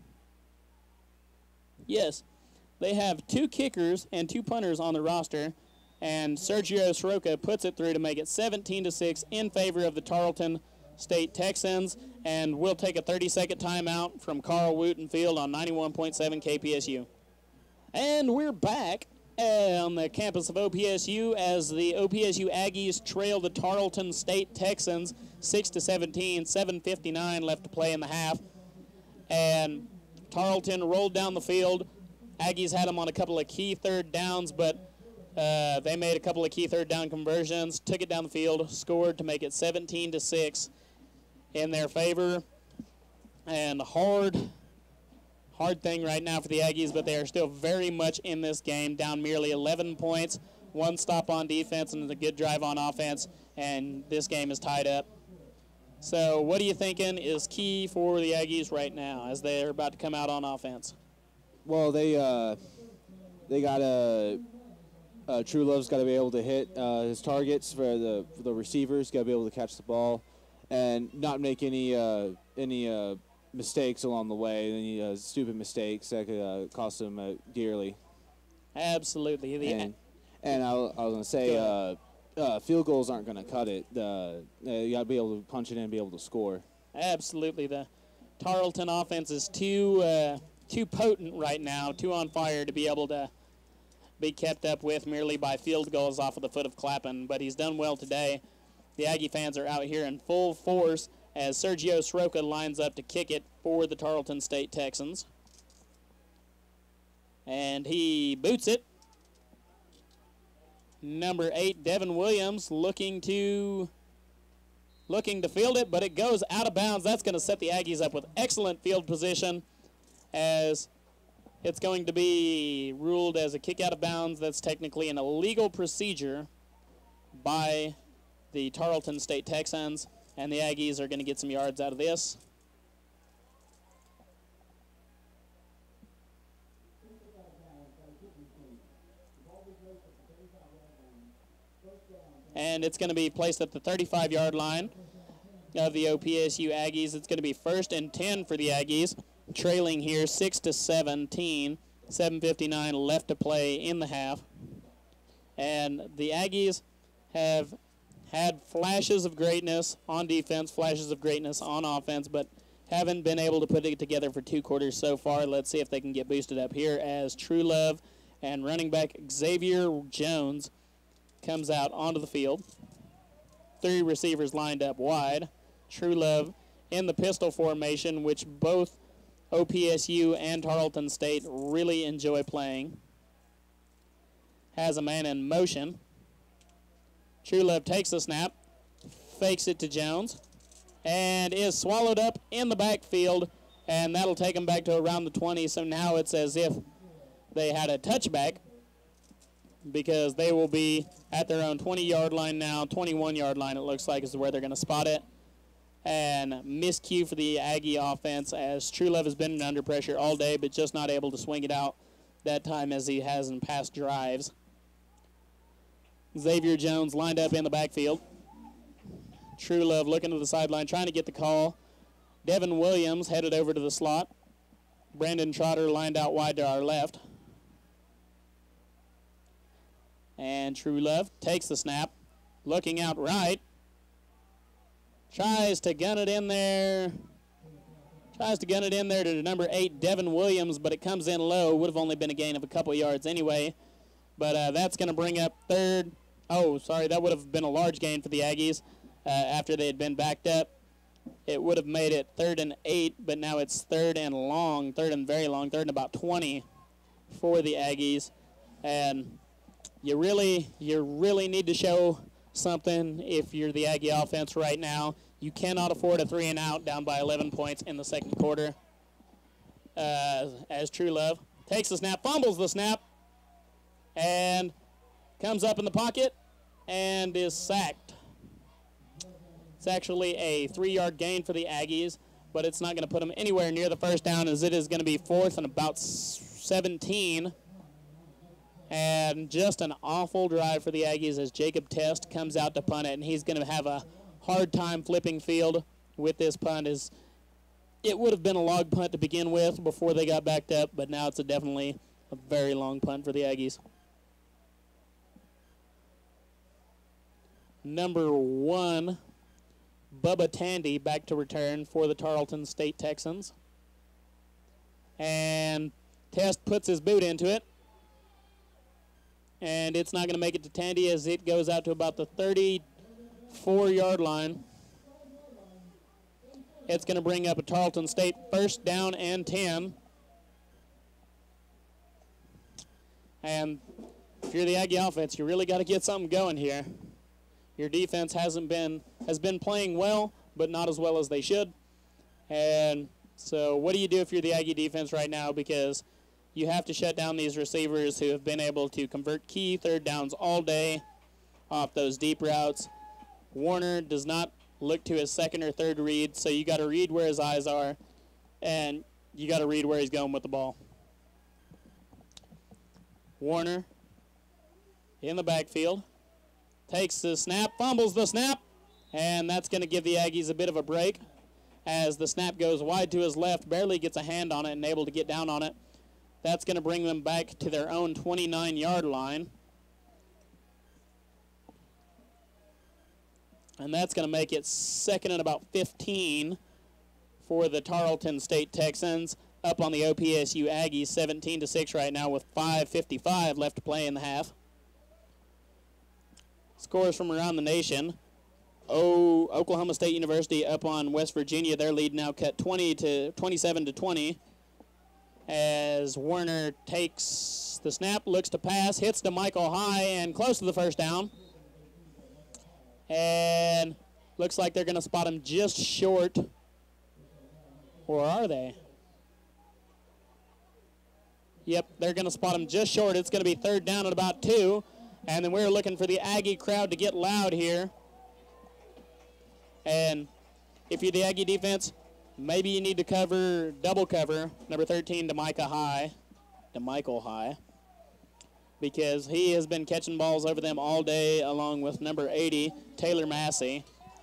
yes, they have 2 kickers and 2 punters on the roster. And Sergio Sroka puts it through to make it 17-6 in favor of the Tarleton State Texans. And we'll take a 30-second timeout from Carl Wooten Field on 91.7 KPSU. And we're back on the campus of OPSU as the OPSU Aggies trail the Tarleton State Texans 6-17, 7:59 left to play in the half. And Tarleton rolled down the field. Aggies had them on a couple of key third downs, but they made a couple of key third down conversions, took it down the field, scored to make it 17-6 in their favor. And hard thing right now for the Aggies, but they are still very much in this game, down merely 11 points, one stop on defense and a good drive on offense, and this game is tied up. So what are you thinking is key for the Aggies right now as they're about to come out on offense? Well, they got True Love's got to be able to hit his targets for the receivers. Got to be able to catch the ball, and not make any mistakes along the way. Any stupid mistakes that could cost them dearly. Absolutely. And I was going to say, field goals aren't going to cut it. You got to be able to punch it in and be able to score. Absolutely. The Tarleton offense is too potent right now, too on fire to be able to be kept up with merely by field goals off of the foot of Clapham, but he's done well today. The Aggie fans are out here in full force as Sergio Sroka lines up to kick it for the Tarleton State Texans. And he boots it. Number 8, Devin Williams, looking to field it, but it goes out of bounds. That's going to set the Aggies up with excellent field position, as it's going to be ruled as a kick out of bounds. That's technically an illegal procedure by the Tarleton State Texans, and the Aggies are going to get some yards out of this. And it's going to be placed at the 35-yard line of the OPSU Aggies. It's going to be 1st and 10 for the Aggies, trailing here 6-17, 7:59 left to play in the half. And the Aggies have had flashes of greatness on defense, flashes of greatness on offense, but haven't been able to put it together for 2 quarters so far. Let's see if they can get boosted up here as True Love and running back Xavier Jones comes out onto the field. 3 receivers lined up wide. True Love in the pistol formation, which both OPSU and Tarleton State really enjoy playing. Has a man in motion. True Love takes the snap, fakes it to Jones, and is swallowed up in the backfield, and that'll take him back to around the 20. So now it's as if they had a touchback, because they will be at their own 20-yard line now. 21-yard line, it looks like, is where they're going to spot it. And miscue for the Aggie offense, as True Love has been under pressure all day, but just not able to swing it out that time as he has in past drives. Xavier Jones lined up in the backfield. True Love looking to the sideline, trying to get the call. Devin Williams headed over to the slot. Brandon Trotter lined out wide to our left. And True Love takes the snap, looking out right. Tries to gun it in there to number 8, Devin Williams, but it comes in low. Would have only been a gain of a couple yards anyway. But that's going to bring up third. Oh, sorry, that would have been a large gain for the Aggies after they had been backed up. It would have made it 3rd and 8, but now it's 3rd and long, 3rd and very long, 3rd and about 20 for the Aggies. And you really need to show something if you're the Aggie offense right now. You cannot afford a 3-and-out down by 11 points in the second quarter. As True Love takes the snap, fumbles the snap, and comes up in the pocket and is sacked. It's actually a 3-yard gain for the Aggies, but it's not going to put them anywhere near the first down, as it is going to be 4th and about 17. And just an awful drive for the Aggies as Jacob Test comes out to punt it, and he's going to have a hard time flipping field with this punt. As it would have been a log punt to begin with before they got backed up, but now it's definitely a very long punt for the Aggies. Number 1, Bubba Tandy back to return for the Tarleton State Texans. And Test puts his boot into it. and it's not going to make it to Tandy as it goes out to about the 34-yard line. It's going to bring up a Tarleton State first down and 10. And if you're the Aggie offense, you really got to get something going here. Your defense has been playing well, but not as well as they should. And so what do you do if you're the Aggie defense right now? Because you have to shut down these receivers who have been able to convert key third downs all day off those deep routes. Warner does not look to his second or third read, so you got to read where his eyes are, and you got to read where he's going with the ball. Warner in the backfield, takes the snap, fumbles the snap, and that's going to give the Aggies a bit of a break as the snap goes wide to his left, barely gets a hand on it and able to get down on it. That's going to bring them back to their own 29-yard line. And that's going to make it second and about 15 for the Tarleton State Texans, up on the OPSU Aggies 17-6 right now with 5:55 left to play in the half. Scores from around the nation. Oklahoma State University up on West Virginia. Their lead now cut 27-20 as Warner takes the snap, looks to pass, hits to Michael High and close to the first down. And looks like they're going to spot him just short. Or are they? Yep, they're going to spot him just short. It's going to be third down at about 2. And then we're looking for the Aggie crowd to get loud here. And if you're the Aggie defense, maybe you need to double cover number 13, DeMichael High, because he has been catching balls over them all day, along with number 80, Taylor Massey.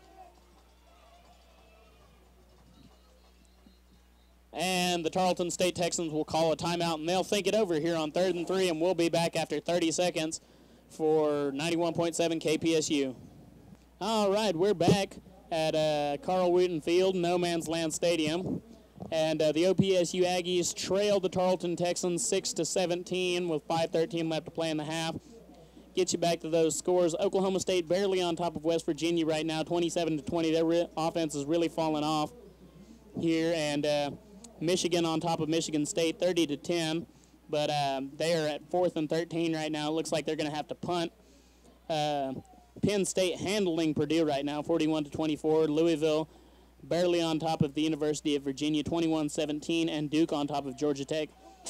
And the Tarleton State Texans will call a timeout, and they'll think it over here on 3rd and 3, and we'll be back after 30 seconds for 91.7 KPSU. All right, we're back at Carl Wooten Field, No Man's Land Stadium. And the OPSU Aggies trailed the Tarleton Texans 6-17 with 5:13 left to play in the half. Get you back to those scores. Oklahoma State barely on top of West Virginia right now, 27-20. Their offense is really falling off here. And Michigan on top of Michigan State, 30-10. But they are at 4th and 13 right now. It looks like they're going to have to punt. Penn State handling Purdue right now, 41-24. Louisville barely on top of the University of Virginia, 21-17, and Duke on top of Georgia Tech,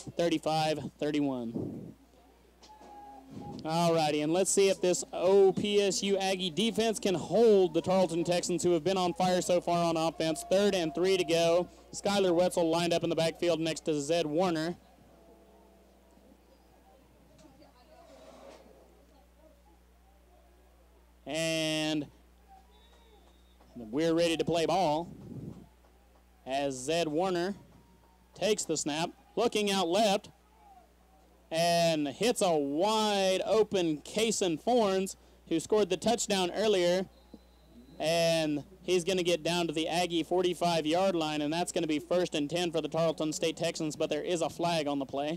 35-31. All righty, and let's see if this OPSU Aggie defense can hold the Tarleton Texans, who have been on fire so far on offense. 3rd and 3 to go. Skylar Wetzel lined up in the backfield next to Zed Warner. And we're ready to play ball as Zed Warner takes the snap, looking out left, and hits a wide open Cason Forns, who scored the touchdown earlier. And he's going to get down to the Aggie 45-yard line, and that's going to be 1st and 10 for the Tarleton State Texans, but there is a flag on the play.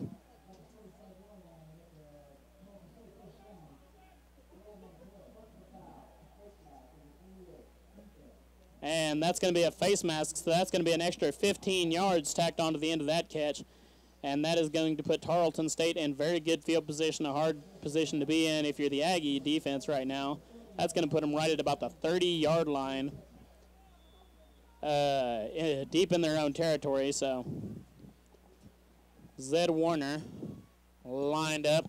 And that's going to be a face mask, so that's going to be an extra 15 yards tacked onto the end of that catch. And that is going to put Tarleton State in very good field position, a hard position to be in if you're the Aggie defense right now. That's going to put them right at about the 30-yard line, deep in their own territory. So Zed Warner lined up.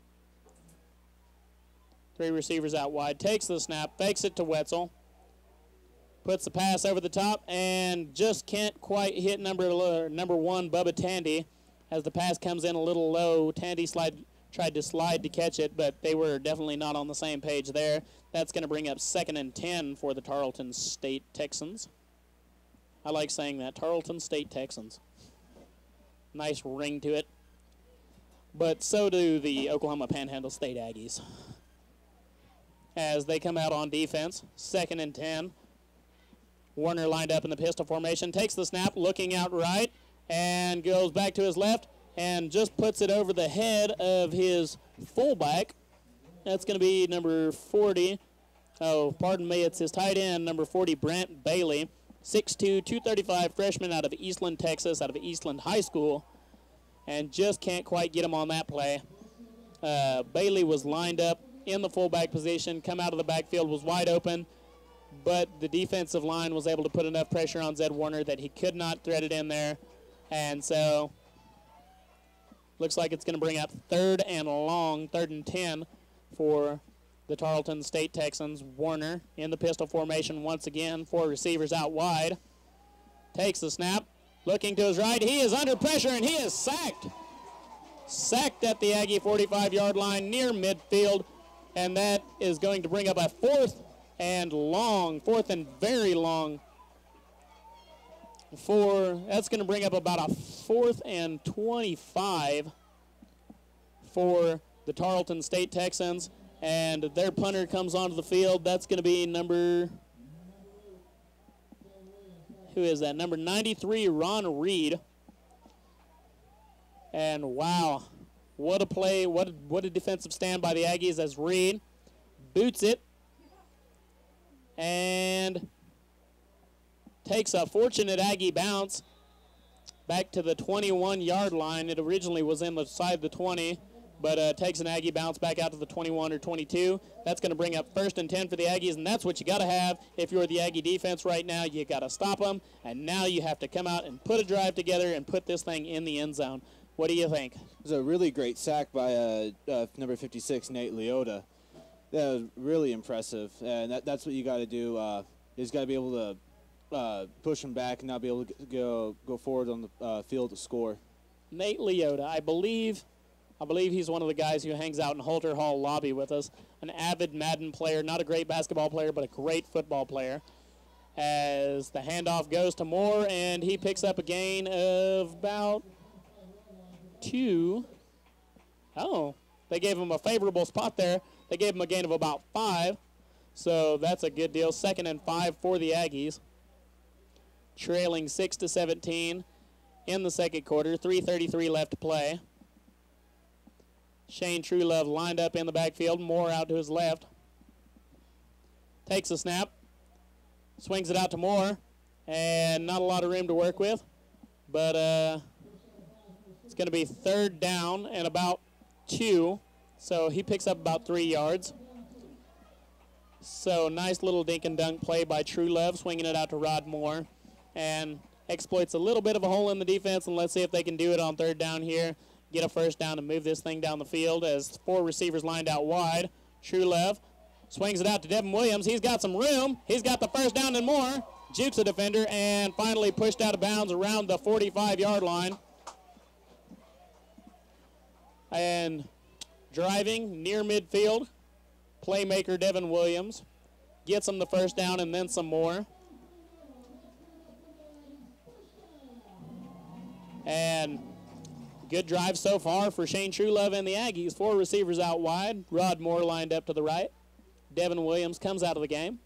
3 receivers out wide, takes the snap, fakes it to Wetzel. Puts the pass over the top and just can't quite hit number 1, Bubba Tandy, as the pass comes in a little low. Tandy tried to slide to catch it, but they were definitely not on the same page there. That's going to bring up 2nd and 10 for the Tarleton State Texans. I like saying that, Tarleton State Texans. Nice ring to it. But so do the Oklahoma Panhandle State Aggies, as they come out on defense, 2nd and 10. Warner lined up in the pistol formation, takes the snap, looking out right, and goes back to his left, and just puts it over the head of his fullback, That's going to be number 40. Oh, pardon me, it's his tight end, number 40, Brent Bailey. 6'2", 235 freshman out of Eastland, Texas, out of Eastland High School. And just can't quite get him on that play. Bailey was lined up in the fullback position, come out of the backfield, was wide open, but the defensive line was able to put enough pressure on Zed Warner that he could not thread it in there. And so looks like it's going to bring up 3rd and long, 3rd and 10 for the Tarleton State Texans. Warner in the pistol formation once again. 4 receivers out wide. Takes the snap. Looking to his right. He is under pressure, and he is sacked. Sacked at the Aggie 45-yard line near midfield. And that is going to bring up a 4th and long, 4th and very long. That's going to bring up about a 4th and 25 for the Tarleton State Texans. And their punter comes onto the field. That's going to be number, who is that? Number 93, Ron Reed. And wow, what a play, what a defensive stand by the Aggies as Reed boots it and takes a fortunate Aggie bounce back to the 21-yard line. It originally was inside the 20. But takes an Aggie bounce back out to the 21 or 22. That's going to bring up 1st and 10 for the Aggies, and that's what you got to have if you're the Aggie defense right now. You got to stop them, and now you have to come out and put a drive together and put this thing in the end zone. What do you think? It was a really great sack by number 56, Nate Leota. That was really impressive, and that's what you got to do. Is got to be able to push them back and not be able to go forward on the field to score. Nate Leota, I believe he's one of the guys who hangs out in Holter Hall lobby with us. An avid Madden player, not a great basketball player, but a great football player. As the handoff goes to Moore, and he picks up a gain of about 2. Oh, they gave him a favorable spot there. They gave him a gain of about 5. So that's a good deal. 2nd and 5 for the Aggies. Trailing 6-17 in the second quarter. 3:33 left to play. Shane Truelove lined up in the backfield. Moore out to his left. Takes a snap. Swings it out to Moore. And not a lot of room to work with. But it's going to be 3rd down and about 2. So he picks up about 3 yards. So nice little dink and dunk play by Truelove, swinging it out to Rod Moore. And exploits a little bit of a hole in the defense. And let's see if they can do it on 3rd down here. Get a 1st down and move this thing down the field as 4 receivers lined out wide. Truelove swings it out to Devin Williams. He's got some room. He's got the 1st down and more. Jukes a defender and finally pushed out of bounds around the 45-yard line. And driving near midfield, playmaker Devin Williams gets him the 1st down and then some more. And good drive so far for Shane Truelove and the Aggies. 4 receivers out wide. Rod Moore lined up to the right. Devin Williams comes out of the game.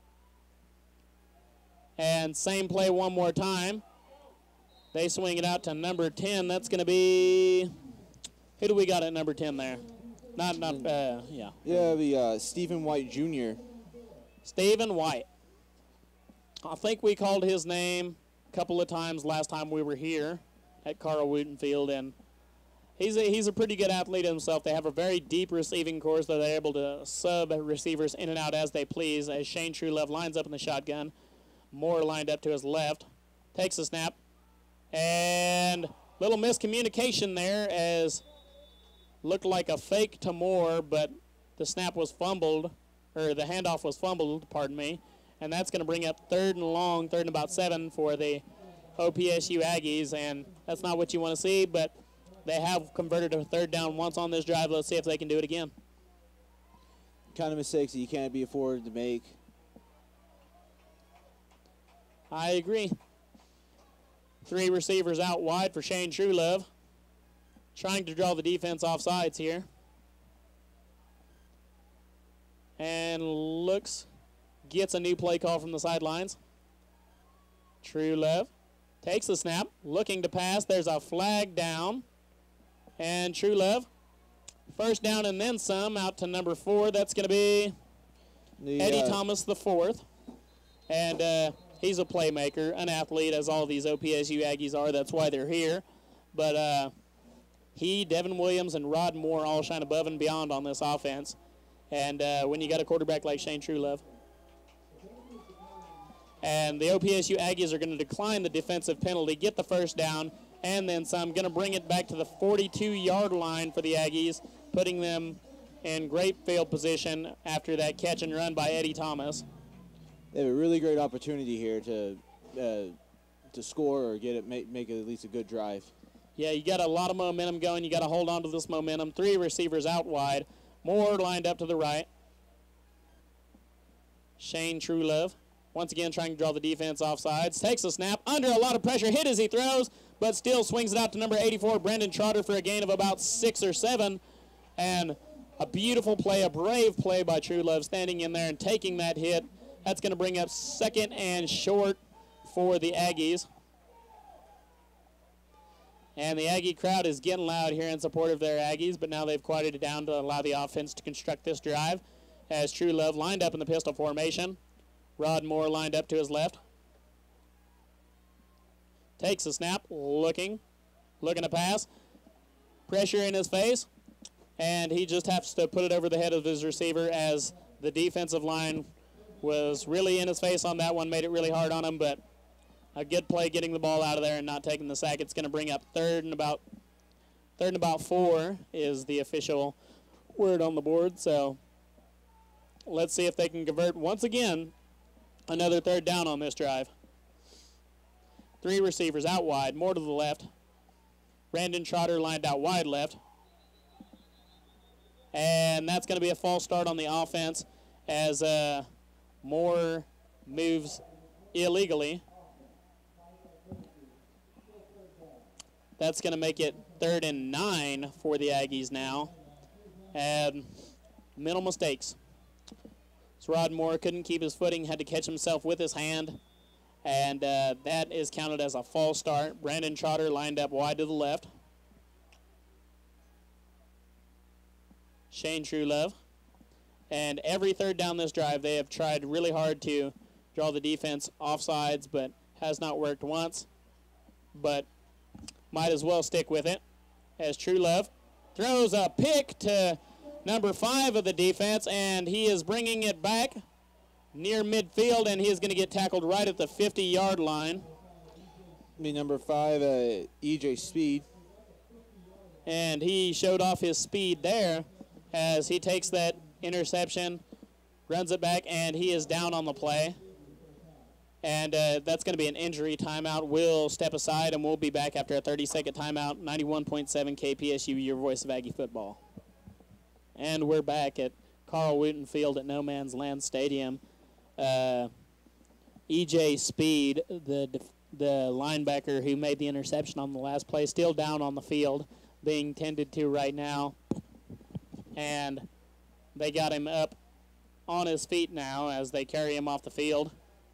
And same play one more time. They swing it out to number 10. That's going to be, who do we got at number 10 there? Yeah. Yeah, the Stephen White Jr. Stephen White. I think we called his name a couple of times last time we were here at Carl Wooten Field, and he's a pretty good athlete himself. They have a very deep receiving corps that they're able to sub receivers in and out as they please. As Shane Truelove lines up in the shotgun, Moore lined up to his left, takes a snap, and little miscommunication there as looked like a fake to Moore, but the snap was fumbled, or the handoff was fumbled, pardon me, and that's going to bring up 3rd and long, 3rd and about 7 for the OPSU Aggies, and that's not what you want to see, but they have converted a 3rd down once on this drive. Let's see if they can do it again. Kind of mistakes that you can't be afforded to make. I agree. 3 receivers out wide for Shane Truelove, trying to draw the defense off sides here. And gets a new play call from the sidelines. Truelove takes the snap, looking to pass. There's a flag down. And Truelove First down and then some out to number 4. That's going to be Eddie Thomas the fourth. And he's a playmaker, an athlete, as all these OPSU Aggies are. That's why they're here. But he, Devin Williams, and Rod Moore all shine above and beyond on this offense. And when you got a quarterback like Shane Truelove. And the OPSU Aggies are going to decline the defensive penalty, get the first down, and then some. Going to bring it back to the 42-yard line for the Aggies, putting them in great field position after that catch and run by Eddie Thomas. They have a really great opportunity here to score or get it, make it at least a good drive. Yeah, you got a lot of momentum going. You got to hold on to this momentum. 3 receivers out wide. Moore lined up to the right. Shane Truelove, once again trying to draw the defense off sides. Takes a snap, under a lot of pressure, hit as he throws, but still swings it out to number 84, Brendan Trotter, for a gain of about 6 or 7. And a beautiful play, a brave play by Truelove, standing in there and taking that hit. That's going to bring up 2nd and short for the Aggies. And the Aggie crowd is getting loud here in support of their Aggies, but now they've quieted it down to allow the offense to construct this drive. As Truelove lined up in the pistol formation. Rod Moore lined up to his left. Takes a snap, looking to pass. Pressure in his face, and he just has to put it over the head of his receiver, as the defensive line was really in his face on that one, made it really hard on him, but a good play getting the ball out of there and not taking the sack. It's going to bring up third and about 4 is the official word on the board. So let's see if they can convert once again another 3rd down on this drive. 3 receivers out wide, Moore to the left. Brandon Trotter lined out wide left. And that's going to be a false start on the offense as Moore moves illegally. That's going to make it 3rd and 9 for the Aggies now. And mental mistakes. So Rod Moore couldn't keep his footing, had to catch himself with his hand. And that is counted as a false start. Brandon Trotter lined up wide to the left. Shane Truelove. And every 3rd down this drive, they have tried really hard to draw the defense off sides, but has not worked once. But might as well stick with it, as Truelove throws a pick to number 5 of the defense, and he is bringing it back near midfield, and he is going to get tackled right at the 50-yard line. Number 5, EJ Speed. And he showed off his speed there as he takes that interception, runs it back, and he is down on the play. And that's going to be an injury timeout. We'll step aside, and we'll be back after a 30-second timeout. 91.7 KPSU, your voice of Aggie football. And we're back at Carl Wooten Field at No Man's Land Stadium. EJ Speed, the linebacker who made the interception on the last play, still down on the field, being tended to right now. And they got him up on his feet now as they carry him off the field.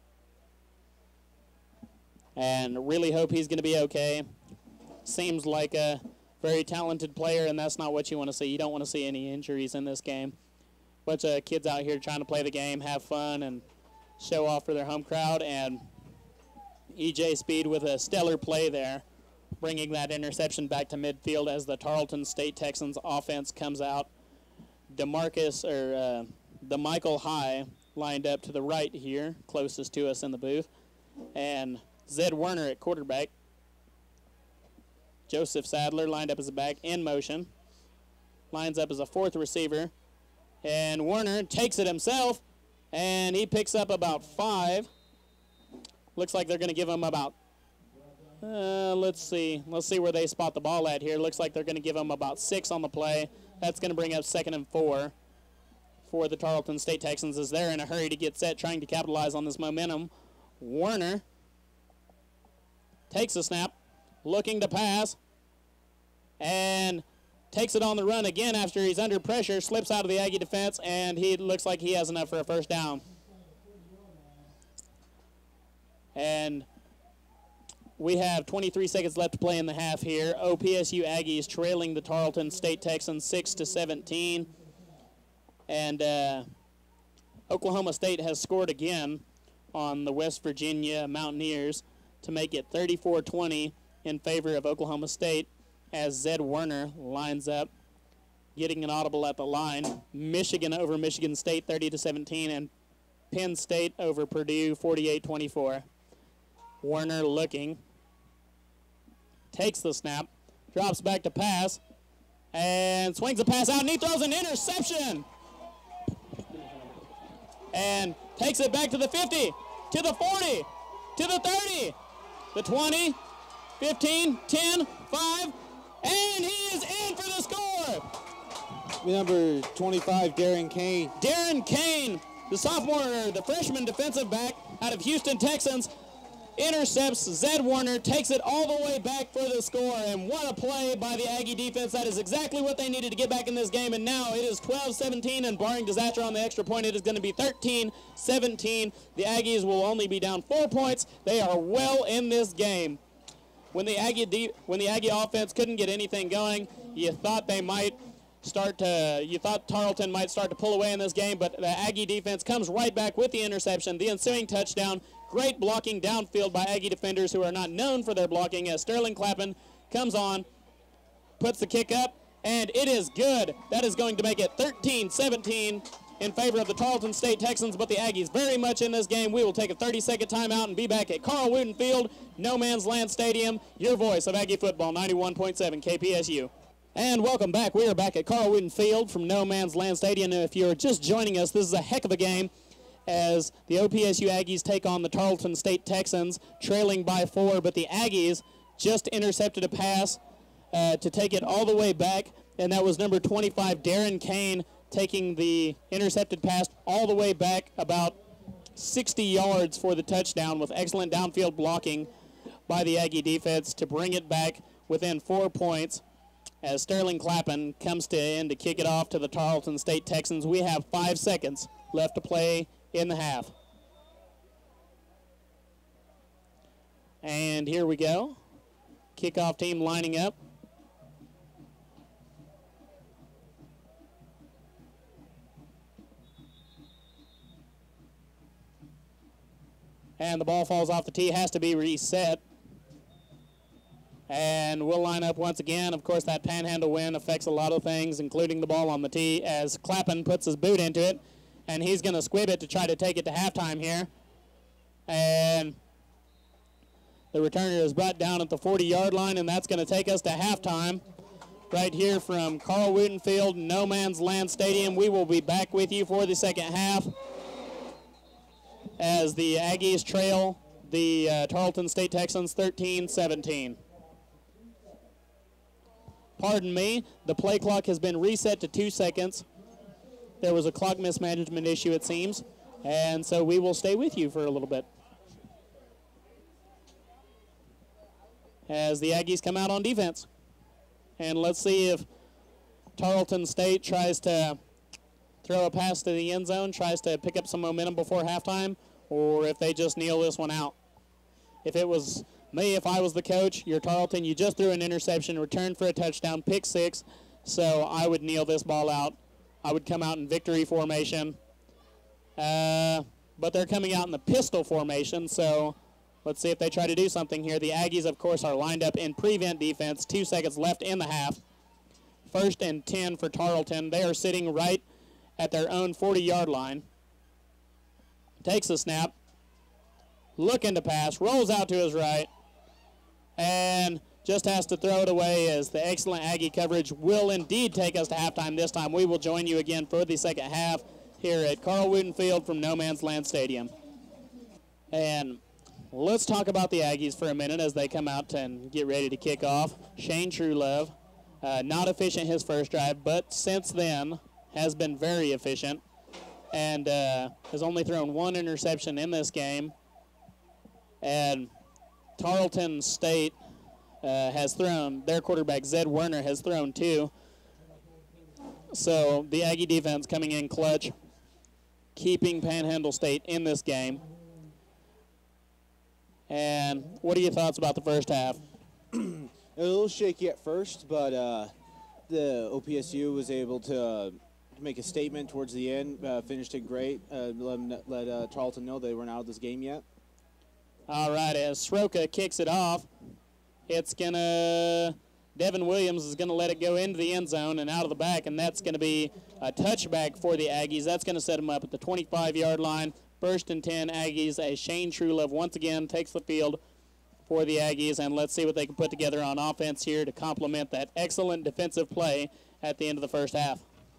And really hope he's going to be okay. Seems like a very talented player, and that's not what you want to see. You don't want to see any injuries in this game. Bunch of kids out here trying to play the game, have fun, and show off for their home crowd. And EJ Speed with a stellar play there, bringing that interception back to midfield as the Tarleton State Texans offense comes out. DeMichael High lined up to the right here, closest to us in the booth. And Zed Werner at quarterback. Joseph Sadler lined up as a back in motion. Lines up as a 4th receiver. And Werner takes it himself, and he picks up about 5. Looks like they're going to give him about, let's see where they spot the ball at here. Looks like they're going to give him about 6 on the play. That's going to bring up 2nd and 4 for the Tarleton State Texans as they're in a hurry to get set, trying to capitalize on this momentum. Werner takes a snap, looking to pass, and takes it on the run again after he's under pressure, slips out of the Aggie defense, and he looks like he has enough for a first down. And We have 23 seconds left to play in the half here. OPSU Aggies trailing the Tarleton State Texans 6-17. And Oklahoma State has scored again on the West Virginia Mountaineers to make it 34-20 in favor of Oklahoma State as Zed Werner lines up, getting an audible at the line. Michigan over Michigan State 30-17, and Penn State over Purdue 48-24. Werner looking, takes the snap, drops back to pass, and swings the pass out, and he throws an interception. And takes it back to the 50, to the 40, to the 30, the 20, 15, 10, 5, and he is in for the score. Number 25, Darren Kane. Darren Kane, the sophomore, the freshman defensive back out of Houston Texans, intercepts Zed Werner, takes it all the way back for the score, and what a play by the Aggie defense. That is exactly what they needed to get back in this game, and now it is 12-17, and barring disaster on the extra point, it is going to be 13-17. The Aggies will only be down 4 points. They are well in this game. When the Aggie offense couldn't get anything going, you thought Tarleton might start to pull away in this game, but the Aggie defense comes right back with the interception, the ensuing touchdown. Great blocking downfield by Aggie defenders who are not known for their blocking, as Sterling Clappin comes on, puts the kick up, and it is good. That is going to make it 13-17 in favor of the Tarleton State Texans, but the Aggies very much in this game. We will take a 30-second timeout and be back at Carl Wooten Field, No Man's Land Stadium, your voice of Aggie football, 91.7 KPSU. And welcome back. We are back at Carl Wooten Field from No Man's Land Stadium. And if you're just joining us, this is a heck of a game as the OPSU Aggies take on the Tarleton State Texans, trailing by 4. But the Aggies just intercepted a pass to take it all the way back, and that was number 25, Darren Kane, taking the intercepted pass all the way back about 60 yards for the touchdown with excellent downfield blocking by the Aggie defense to bring it back within 4 points. As Sterling Clappin comes in to kick it off to the Tarleton State Texans. We have 5 seconds left to play in the half. And here we go. Kickoff team lining up. And the ball falls off the tee, has to be reset. And we'll line up once again. Of course, that panhandle wind affects a lot of things, including the ball on the tee, as Clappin puts his boot into it, and he's going to squib it to try to take it to halftime here. And the returner is brought down at the 40-yard line, and that's going to take us to halftime right here from Carl Wooten Field, No Man's Land Stadium. We will be back with you for the second half as the Aggies trail the Tarleton State Texans 13-17. Pardon me, the play clock has been reset to 2 seconds. There was a clock mismanagement issue, it seems, and so we will stay with you for a little bit as the Aggies come out on defense. And let's see if Tarleton State tries to throw a pass to the end zone, tries to pick up some momentum before halftime, or if they just kneel this one out. If it was me, if I was the coach, you're Tarleton, you just threw an interception, returned for a touchdown, pick 6, so I would kneel this ball out. I would come out in victory formation. But they're coming out in the pistol formation, so let's see if they try to do something here. The Aggies, of course, are lined up in prevent defense. 2 seconds left in the half. 1st and 10 for Tarleton. They are sitting right at their own 40-yard line. Takes the snap. Looking to pass. Rolls out to his right. And just has to throw it away as the excellent Aggie coverage will indeed take us to halftime this time. We will join you again for the second half here at Carl Wooten Field from No Man's Land Stadium. And let's talk about the Aggies for a minute as they come out and get ready to kick off. Shane Truelove, not efficient his first drive, but since then has been very efficient and has only thrown 1 interception in this game. And Tarleton State has thrown, their quarterback Zed Werner has thrown 2. So the Aggie defense coming in clutch, keeping Panhandle State in this game. And what are your thoughts about the first half? A little shaky at first, but the OPSU was able to make a statement towards the end, finished it great, let Tarleton know they weren't out of this game yet. All right, as Sroka kicks it off, it's going to, Devin Williams is going to let it go into the end zone and out of the back, and that's going to be a touchback for the Aggies. That's going to set them up at the 25-yard line. First and 10 Aggies as Shane Truelove once again takes the field for the Aggies, and let's see what they can put together on offense here to complement that excellent defensive play at the end of the first half.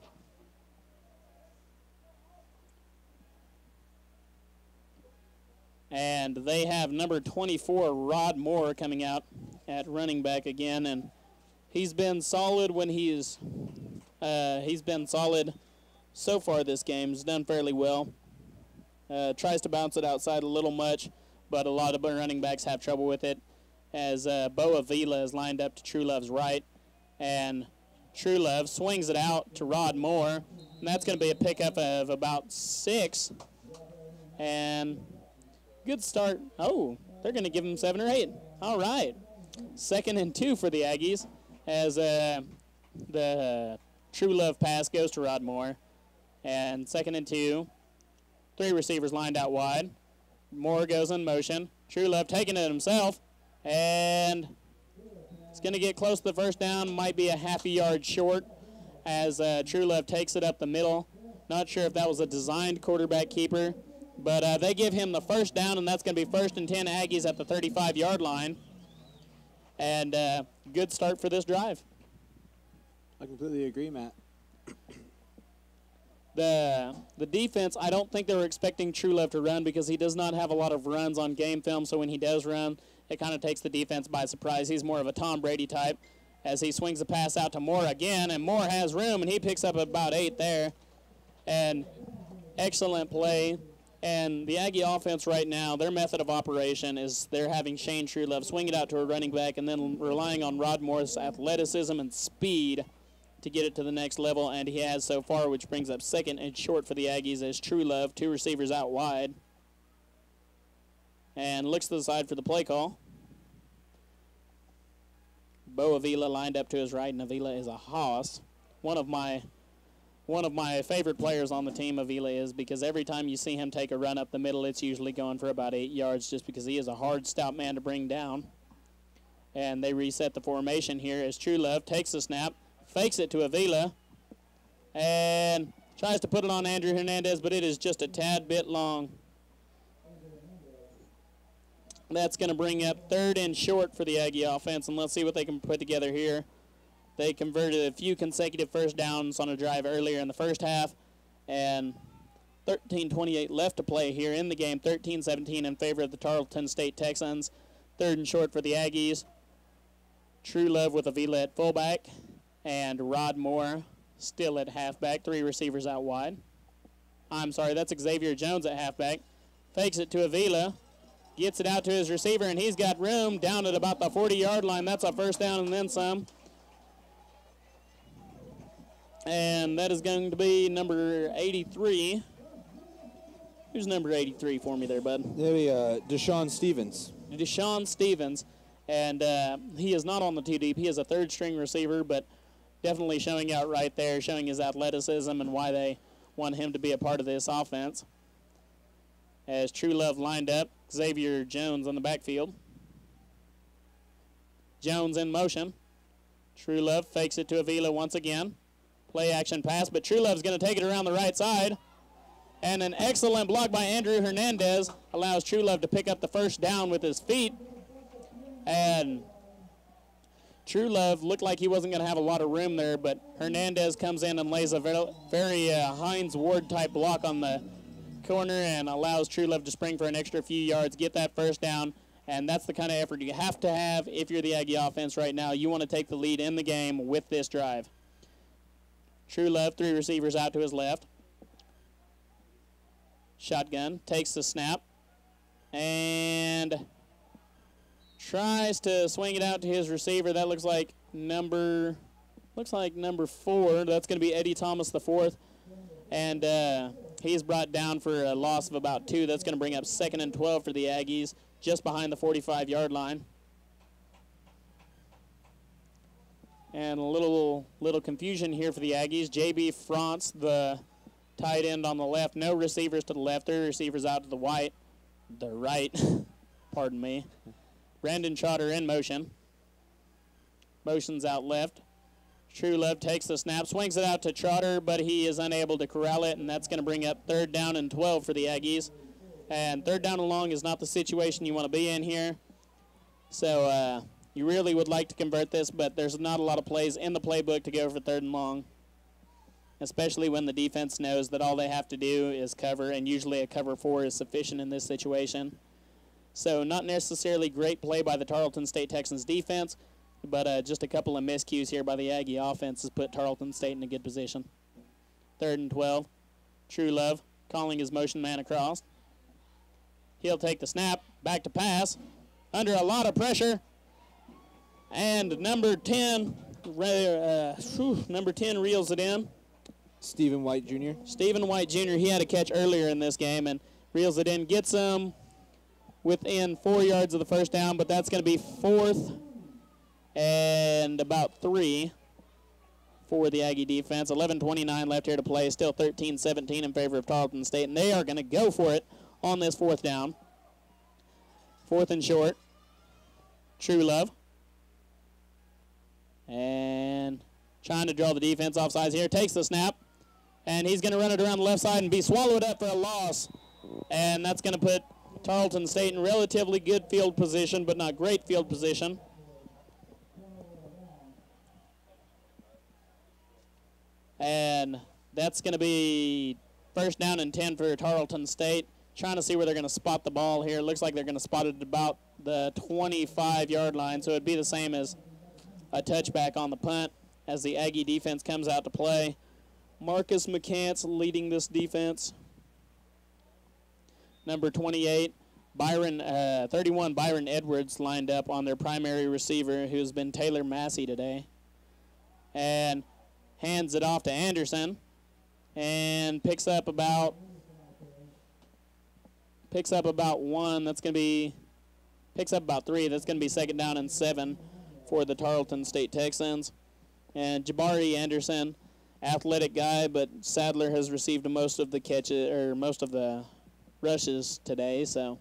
And they have number 24, Rod Moore, coming out at running back again, and he's been solid when he's been solid so far this game. He's done fairly well. Tries to bounce it outside a little much, but a lot of running backs have trouble with it, as Bo Avila is lined up to Truelove's right, and Truelove swings it out to Rod Moore, and that's going to be a pickup of about 6, and good start. Oh, they're going to give him 7 or 8. All right. 2nd and 2 for the Aggies, as the Truelove pass goes to Rod Moore, and 2nd and 2. 3 receivers lined out wide. Moore goes in motion. Truelove taking it himself, and it's going to get close to the first down. Might be a half a yard short as Truelove takes it up the middle. Not sure if that was a designed quarterback keeper, but they give him the first down, and that's going to be 1st and 10 Aggies at the 35-yard line. And good start for this drive. I completely agree, Matt. The defense, I don't think they were expecting Truelove to run because he does not have a lot of runs on game film, so when he does run, it kind of takes the defense by surprise. He's more of a Tom Brady type as he swings the pass out to Moore again, and Moore has room, and he picks up about 8 there. And excellent play. And the Aggie offense right now, their method of operation is they're having Shane Truelove swing it out to a running back and then relying on Rod Moore's athleticism and speed to get it to the next level, and he has so far, which brings up 2nd and short for the Aggies as Truelove, 2 receivers out wide. And looks to the side for the play call. Bo Avila lined up to his right, and Avila is a hoss. One of my favorite players on the team, Avila is, because every time you see him take a run up the middle, it's usually going for about 8 yards just because he is a hard, stout man to bring down. And they reset the formation here as Truelove takes the snap, fakes it to Avila, and tries to put it on Andrew Hernandez, but it is just a tad bit long. That's going to bring up 3rd and short for the Aggie offense, and let's see what they can put together here. They converted a few consecutive first downs on a drive earlier in the first half, and 13:28 left to play here in the game, 13-17 in favor of the Tarleton State Texans. 3rd and short for the Aggies. Truelove with Avila at fullback, and Rod Moore still at halfback, 3 receivers out wide. I'm sorry, that's Xavier Jones at halfback. Fakes it to Avila, gets it out to his receiver, and he's got room down at about the 40-yard line. That's a first down and then some. And that is going to be number 83. Who's number 83 for me there, bud? Deshaun Stevens. Deshaun Stevens. And he is not on the 2 deep. He is a 3rd-string receiver, but definitely showing out right there, showing his athleticism and why they want him to be a part of this offense. As Truelove lined up, Xavier Jones on the backfield. Jones in motion. Truelove fakes it to Avila once again. Play action pass, but Truelove's going to take it around the right side. And an excellent block by Andrew Hernandez allows Truelove to pick up the first down with his feet. And Truelove looked like he wasn't going to have a lot of room there, but Hernandez comes in and lays a very Hines Ward type block on the corner and allows Truelove to spring for an extra few yards, get that first down. And that's the kind of effort you have to have if you're the Aggie offense right now. You want to take the lead in the game with this drive. Truelove, 3 receivers out to his left. Shotgun, takes the snap, and tries to swing it out to his receiver. That looks like number 4. That's going to be Eddie Thomas the 4th. And he's brought down for a loss of about 2. That's going to bring up 2nd and 12 for the Aggies. just behind the 45-yard line. And a little confusion here for the Aggies. J.B. Frantz, the tight end on the left. No receivers to the left. 3 receivers out to the right. Pardon me. Brandon Trotter in motion. Motions out left. Truelove takes the snap, swings it out to Trotter, but he is unable to corral it, and that's going to bring up 3rd down and 12 for the Aggies. And 3rd down and long is not the situation you want to be in here. So you really would like to convert this, but there's not a lot of plays in the playbook to go for 3rd and long, especially when the defense knows that all they have to do is cover, and usually a cover 4 is sufficient in this situation. So not necessarily great play by the Tarleton State Texans defense, but just a couple of miscues here by the Aggie offense has put Tarleton State in a good position. 3rd and 12. Truelove calling his motion man across. He'll take the snap, back to pass, under a lot of pressure. And number 10 reels it in. Stephen White Jr. Stephen White Jr., he had a catch earlier in this game and reels it in, gets him within 4 yards of the first down, but that's going to be 4th and about 3 for the Aggie defense. 11:29 left here to play, still 13-17 in favor of Tarleton State, and they are going to go for it on this 4th down. 4th and short. Truelove. And trying to draw the defense off sides here. Takes the snap. And he's going to run it around the left side and be swallowed up for a loss. And that's going to put Tarleton State in relatively good field position, but not great field position. And that's going to be 1st down and 10 for Tarleton State. Trying to see where they're going to spot the ball here. Looks like they're going to spot it about the 25-yard line, so it'd be the same as a touchback on the punt as the Aggie defense comes out to play. Marcus McCants leading this defense. Number 28, 31, Byron Edwards lined up on their primary receiver, who's been Taylor Massey today. And hands it off to Anderson and picks up about 1. That's going to be, picks up about 3. That's going to be 2nd down and 7 for the Tarleton State Texans. And Jabari Anderson, athletic guy, but Sadler has received most of the catches, or most of the rushes today. So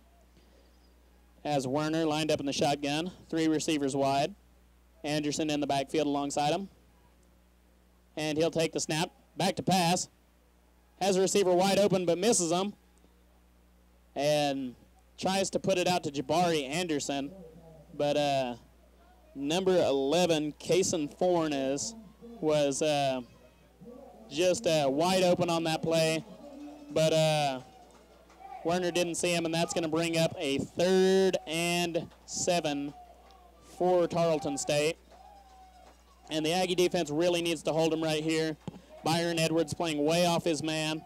as Werner lined up in the shotgun, 3 receivers wide. Anderson in the backfield alongside him. And he'll take the snap, back to pass. Has a receiver wide open but misses him. And tries to put it out to Jabari Anderson. But number 11, Kason Fornes, was just wide open on that play. But Werner didn't see him, and that's going to bring up a 3rd and 7 for Tarleton State. And the Aggie defense really needs to hold him right here. Byron Edwards playing way off his man.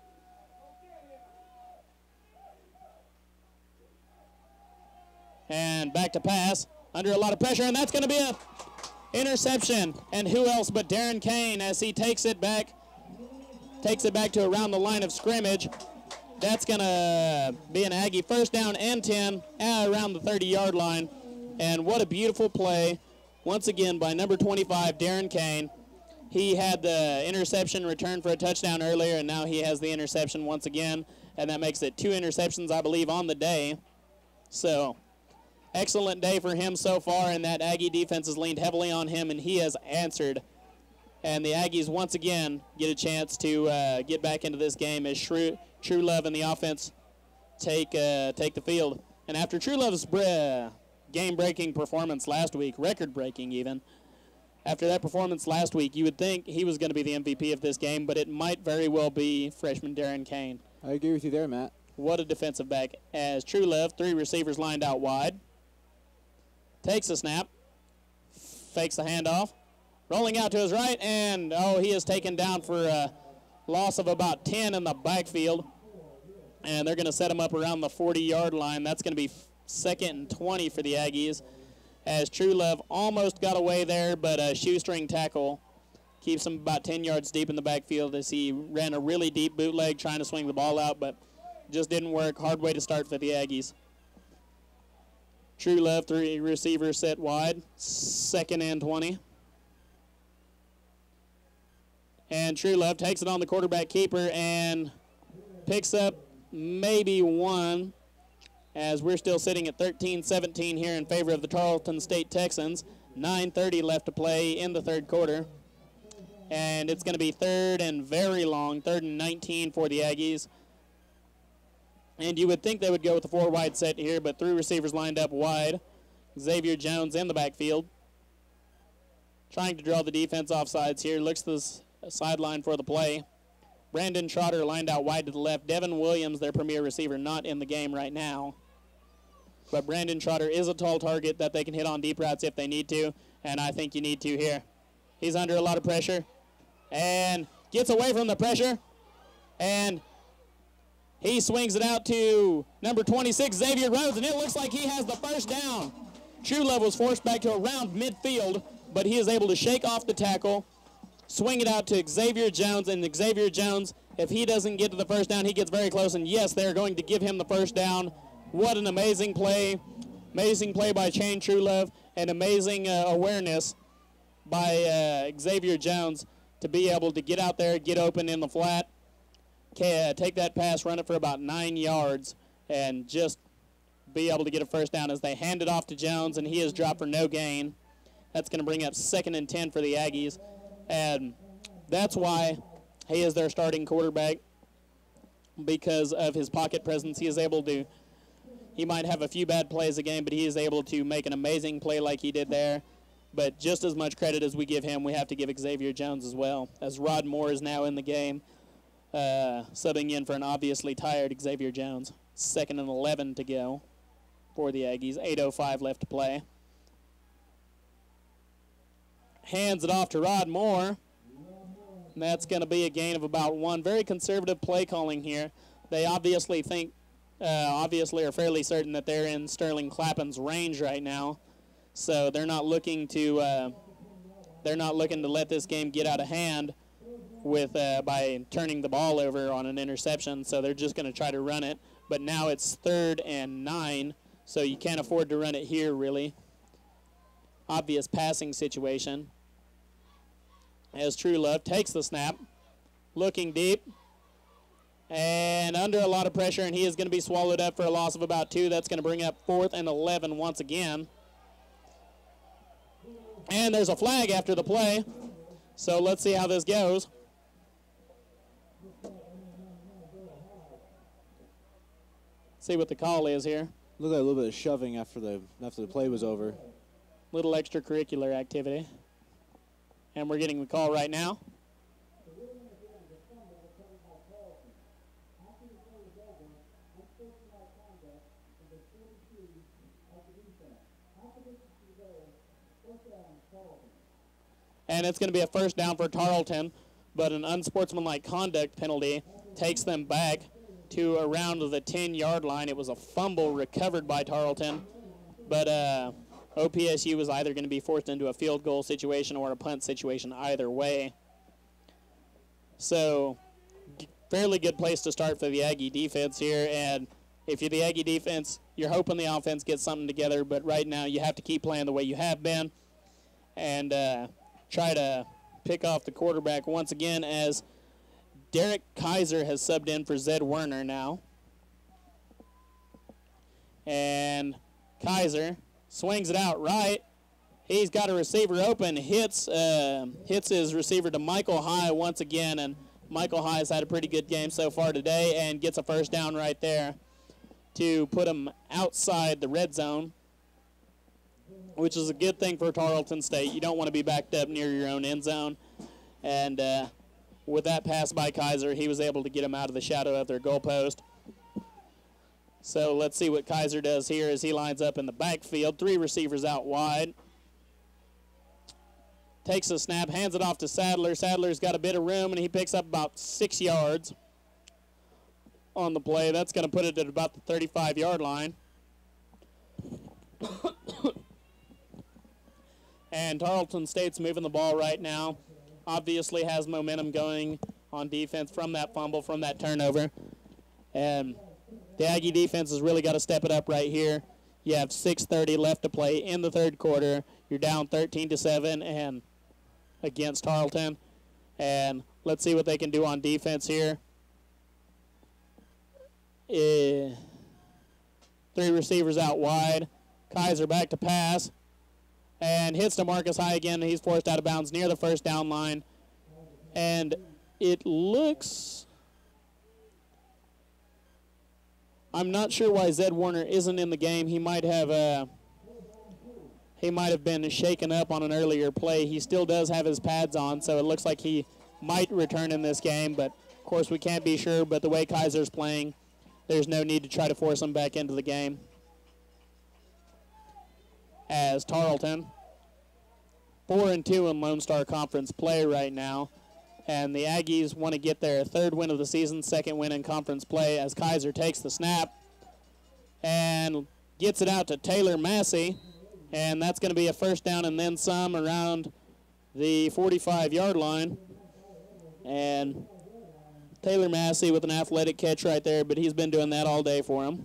And back to pass. Under a lot of pressure, and that's going to be an interception. And who else but Darren Kane as he takes it back to around the line of scrimmage. That's going to be an Aggie 1st down and 10 around the 30-yard line. And what a beautiful play, once again, by number 25, Darren Kane. He had the interception return for a touchdown earlier, and now he has the interception once again. And that makes it 2 interceptions, I believe, on the day. So excellent day for him so far, and that Aggie defense has leaned heavily on him, and he has answered. And the Aggies once again get a chance to get back into this game as Truelove and the offense take the field. And after Truelove's game-breaking performance last week, record-breaking even, after that performance last week, you would think he was going to be the MVP of this game, but it might very well be freshman Darren Kane. I agree with you there, Matt. What a defensive back. As Truelove, 3 receivers lined out wide. Takes a snap. Fakes the handoff. Rolling out to his right, and, he is taken down for a loss of about 10 in the backfield. And they're going to set him up around the 40-yard line. That's going to be 2nd and 20 for the Aggies. As Truelove almost got away there, but a shoestring tackle keeps him about 10 yards deep in the backfield as he ran a really deep bootleg trying to swing the ball out, but just didn't work. Hard way to start for the Aggies. True Love, 3 receivers set wide. 2nd and 20. And True Love takes it on the quarterback keeper and picks up maybe 1, as we're still sitting at 13-17 here in favor of the Tarleton State Texans. 9:30 left to play in the 3rd quarter. And it's going to be 3rd and very long, 3rd and 19 for the Aggies. And you would think they would go with the 4 wide set here, but 3 receivers lined up wide. Xavier Jones in the backfield, trying to draw the defense off sides here. Looks to the sideline for the play. Brandon Trotter lined out wide to the left. Devin Williams, their premier receiver, not in the game right now. But Brandon Trotter is a tall target that they can hit on deep routes if they need to, and I think you need to here. He's under a lot of pressure and gets away from the pressure, and he swings it out to number 26, Xavier Rhodes, and it looks like he has the first down. True Love was forced back to around midfield, but he is able to shake off the tackle, swing it out to Xavier Jones, and Xavier Jones, if he doesn't get to the first down, he gets very close, and yes, they're going to give him the first down. What an amazing play. Amazing play by Shane True Love, and amazing awareness by Xavier Jones to be able to get out there, get open in the flat, take that pass, run it for about 9 yards, and just be able to get a first down as they hand it off to Jones, and he is dropped for no gain. That's going to bring up 2nd and 10 for the Aggies, and that's why he is their starting quarterback, because of his pocket presence. He might have a few bad plays a game, but he is able to make an amazing play like he did there. But just as much credit as we give him, we have to give Xavier Jones as well, as Rod Moore is now in the game, subbing in for an obviously tired Xavier Jones. 2nd and 11 to go for the Aggies. 8:05 left to play. Hands it off to Rod Moore. And that's going to be a gain of about 1. Very conservative play calling here. They obviously are fairly certain that they're in Sterling Clappen's range right now. So they're not looking to let this game get out of hand with by turning the ball over on an interception. So they're just going to try to run it. But now it's 3rd and 9, so you can't afford to run it here, really. Obvious passing situation. As True Love takes the snap, looking deep, and under a lot of pressure, and he is going to be swallowed up for a loss of about 2. That's going to bring up 4th and 11 once again. And there's a flag after the play, so let's see how this goes. See what the call is here. Looked like a little bit of shoving after the play was over. Little extracurricular activity. And we're getting the call right now. And it's going to be a first down for Tarleton, but an unsportsmanlike conduct penalty takes them back to around the 10-yard line. It was a fumble recovered by Tarleton, but OPSU was either going to be forced into a field goal situation or a punt situation either way. So fairly good place to start for the Aggie defense here, and if you're the Aggie defense, you're hoping the offense gets something together, but right now you have to keep playing the way you have been and try to pick off the quarterback once again, as Derek Kaiser has subbed in for Zed Werner now. And Kaiser swings it out right. He's got a receiver open, hits his receiver to Michael High once again, and Michael High has had a pretty good game so far today and gets a first down right there to put him outside the red zone, which is a good thing for Tarleton State. You don't want to be backed up near your own end zone. And with that pass by Kaiser, he was able to get him out of the shadow of their goalpost. So let's see what Kaiser does here as he lines up in the backfield. 3 receivers out wide. Takes a snap, hands it off to Sadler. Sadler's got a bit of room, and he picks up about 6 yards on the play. That's going to put it at about the 35-yard line. And Tarleton State's moving the ball right now. Obviously has momentum going on defense from that fumble, from that turnover. And the Aggie defense has really got to step it up right here. You have 6:30 left to play in the third quarter. You're down 13-7 and against Tarleton. And let's see what they can do on defense here. 3 receivers out wide. Kaiser back to pass. And hits to Marcus High again. He's forced out of bounds near the first down line. And it looks... I'm not sure why Zed Warner isn't in the game. He might have been shaken up on an earlier play. He still does have his pads on, so it looks like he might return in this game. But, of course, we can't be sure. But the way Kaiser's playing, there's no need to try to force him back into the game. As Tarleton, 4-2 in Lone Star Conference play right now. And the Aggies want to get their 3rd win of the season, 2nd win in conference play, as Kaiser takes the snap and gets it out to Taylor Massey. And that's going to be a first down and then some around the 45-yard line. And Taylor Massey with an athletic catch right there, but he's been doing that all day for him.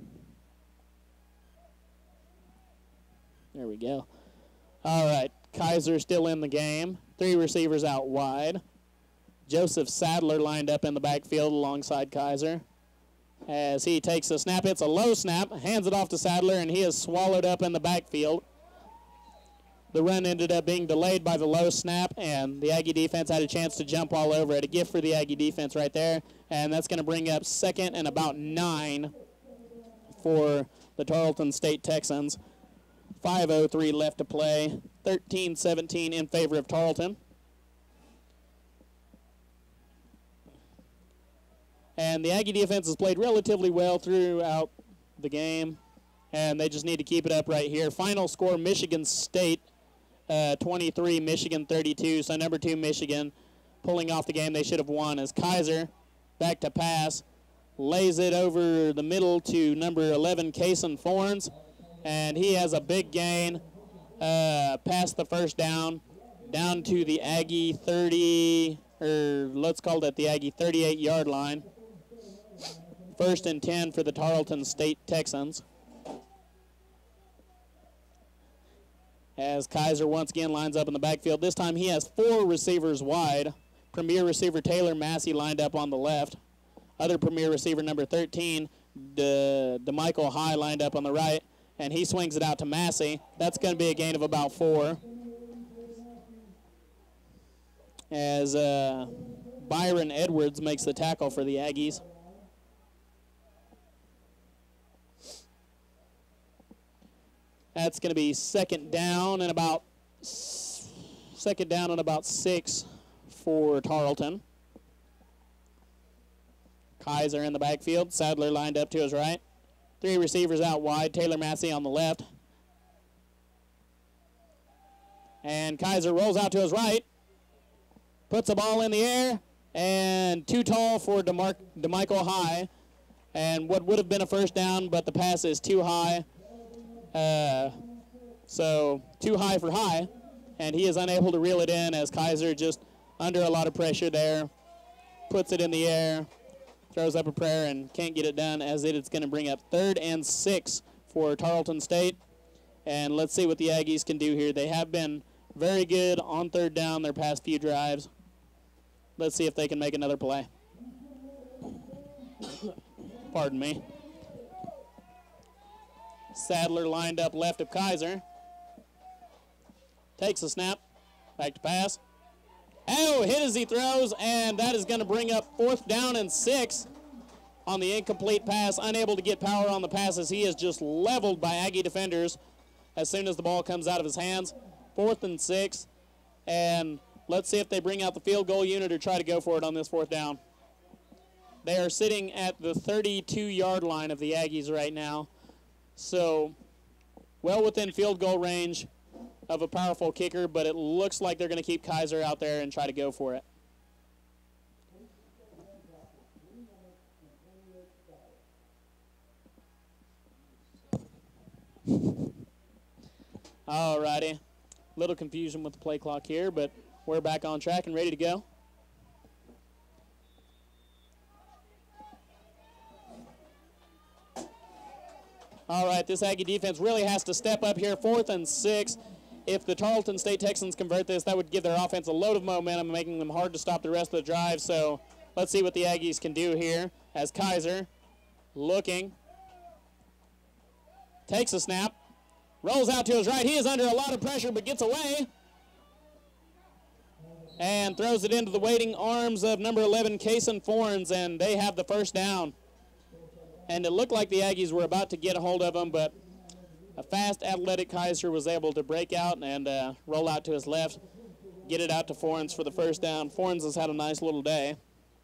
There we go. All right, Kaiser still in the game. 3 receivers out wide. Joseph Sadler lined up in the backfield alongside Kaiser. As he takes the snap, it's a low snap, hands it off to Sadler, and he is swallowed up in the backfield. The run ended up being delayed by the low snap, and the Aggie defense had a chance to jump all over it. A gift for the Aggie defense right there, and that's going to bring up 2nd and about 9 for the Tarleton State Texans. 5:03 left to play, 13-17 in favor of Tarleton. And the Aggie defense has played relatively well throughout the game, and they just need to keep it up right here. Final score, Michigan State 23, Michigan 32. So number 2, Michigan, pulling off the game they should have won as Kaiser, back to pass, lays it over the middle to number 11, Kason Forns, and he has a big gain past the first down to the Aggie 30, or let's call it the Aggie 38-yard line. 1st and 10 for the Tarleton State Texans. As Kaiser once again lines up in the backfield. This time he has 4 receivers wide. Premier receiver Taylor Massey lined up on the left. Other premier receiver number 13, DeMichael High, lined up on the right. And he swings it out to Massey. That's going to be a gain of about 4. As Byron Edwards makes the tackle for the Aggies. That's going to be second down and about 6 for Tarleton. Kaiser in the backfield. Sadler lined up to his right. 3 receivers out wide. Taylor Massey on the left. And Kaiser rolls out to his right. Puts the ball in the air. And too tall for DeMichael High. And what would have been a first down, but the pass is too high. So too high for High, and he is unable to reel it in as Kaiser, just under a lot of pressure there, puts it in the air, throws up a prayer, and can't get it done, as it is going to bring up 3rd and 6 for Tarleton State. And let's see what the Aggies can do here. They have been very good on 3rd down their past few drives. Let's see if they can make another play. Pardon me. Sadler lined up left of Kaiser. Takes a snap. Back to pass. Oh, hit as he throws, and that is going to bring up 4th down and 6 on the incomplete pass. Unable to get power on the pass as he is just leveled by Aggie defenders as soon as the ball comes out of his hands. 4th and 6, and let's see if they bring out the field goal unit or try to go for it on this 4th down. They are sitting at the 32-yard line of the Aggies right now. So, well within field goal range of a powerful kicker, but it looks like they're going to keep Kaiser out there and try to go for it. All righty. Little confusion with the play clock here, but we're back on track and ready to go. All right, this Aggie defense really has to step up here. 4th and 6. If the Tarleton State Texans convert this, that would give their offense a load of momentum, making them hard to stop the rest of the drive. So let's see what the Aggies can do here as Kaiser looking. Takes a snap. Rolls out to his right. He is under a lot of pressure, but gets away. And throws it into the waiting arms of number 11, Kason Forns, and they have the first down. And it looked like the Aggies were about to get a hold of him, but a fast, athletic Kaiser was able to break out and roll out to his left, get it out to Forns for the first down. Forns has had a nice little day.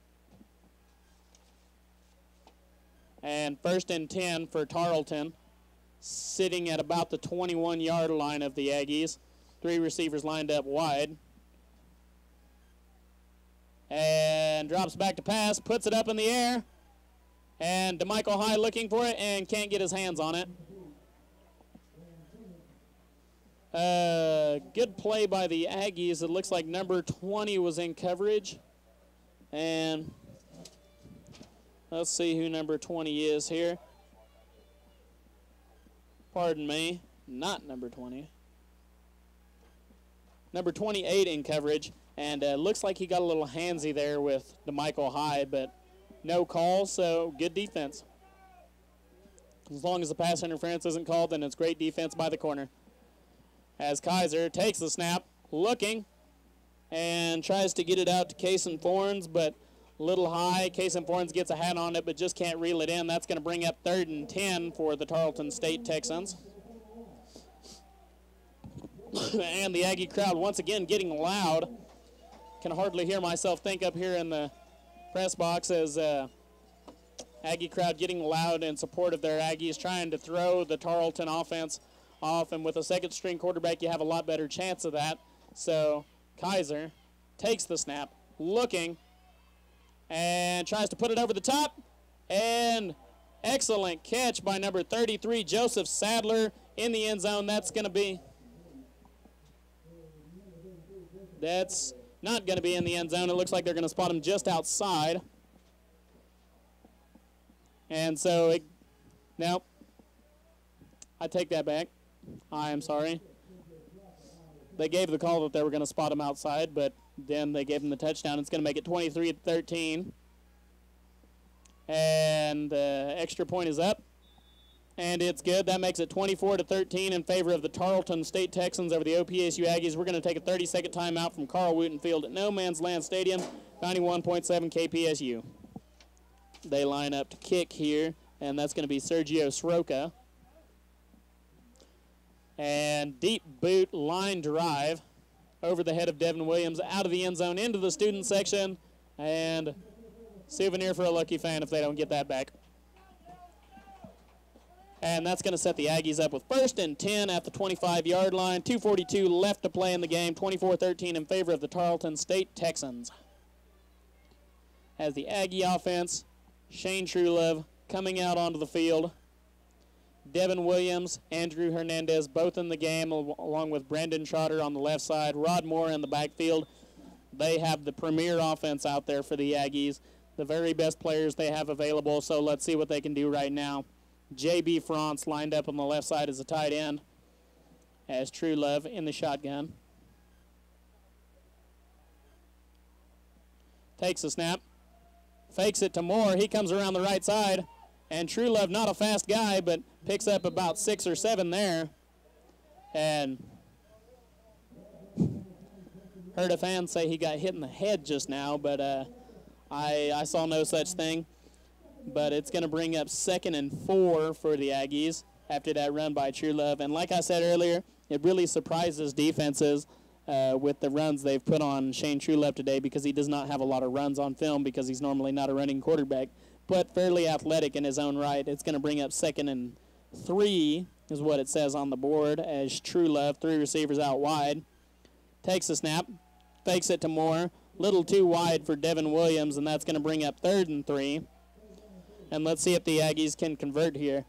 And 1st and 10 for Tarleton, sitting at about the 21-yard line of the Aggies. 3 receivers lined up wide. And drops back to pass, puts it up in the air. And DeMichael High looking for it and can't get his hands on it. Good play by the Aggies. It looks like number 20 was in coverage. And let's see who number 20 is here. Pardon me, not number 20. Number 28 in coverage. And looks like he got a little handsy there with DeMichael High, but no call, so good defense. As long as the pass interference isn't called, then it's great defense by the corner. As Kaiser takes the snap, looking, and tries to get it out to Kason Forns, but a little high. Kason Forns gets a hat on it, but just can't reel it in. That's going to bring up 3rd and 10 for the Tarleton State Texans. And the Aggie crowd once again getting loud. Can hardly hear myself think up here in the press box as Aggie crowd getting loud in support of their Aggies, trying to throw the Tarleton offense off. And with a 2nd-string quarterback, you have a lot better chance of that. So Kaiser takes the snap, looking, and tries to put it over the top. And excellent catch by number 33, Joseph Sadler, in the end zone. That's not going to be in the end zone. It looks like they're going to spot him just outside. And so, no, I take that back. I am sorry. They gave the call that they were going to spot him outside, but then they gave him the touchdown. It's going to make it 23-13. And extra point is up. And it's good. That makes it 24-13 in favor of the Tarleton State Texans over the OPSU Aggies. We're going to take a 30-second timeout from Carl Wooten Field at No Man's Land Stadium, 91.7 KPSU. They line up to kick here, and that's going to be Sergio Sroka. And deep boot line drive over the head of Devin Williams, out of the end zone into the student section, and souvenir for a lucky fan if they don't get that back. And that's going to set the Aggies up with 1st and 10 at the 25-yard line. 2:42 left to play in the game. 24-13 in favor of the Tarleton State Texans. As the Aggie offense, Shane Trulove coming out onto the field. Devin Williams, Andrew Hernandez both in the game, along with Brandon Trotter on the left side. Rod Moore in the backfield. They have the premier offense out there for the Aggies. The very best players they have available, so let's see what they can do right now. J.B. France lined up on the left side as a tight end, as Trulove in the shotgun. Takes a snap, fakes it to Moore. He comes around the right side, and Trulove, not a fast guy, but picks up about 6 or 7 there. And heard a fan say he got hit in the head just now, but I saw no such thing. But it's going to bring up 2nd and 4 for the Aggies after that run by Trulove. And like I said earlier, it really surprises defenses with the runs they've put on Shane Trulove today, because he does not have a lot of runs on film because he's normally not a running quarterback, but fairly athletic in his own right. It's going to bring up 2nd and 3 is what it says on the board, as Trulove, 3 receivers out wide. Takes a snap, fakes it to Moore. Little too wide for Devin Williams, and that's going to bring up 3rd and 3. And let's see if the Aggies can convert here.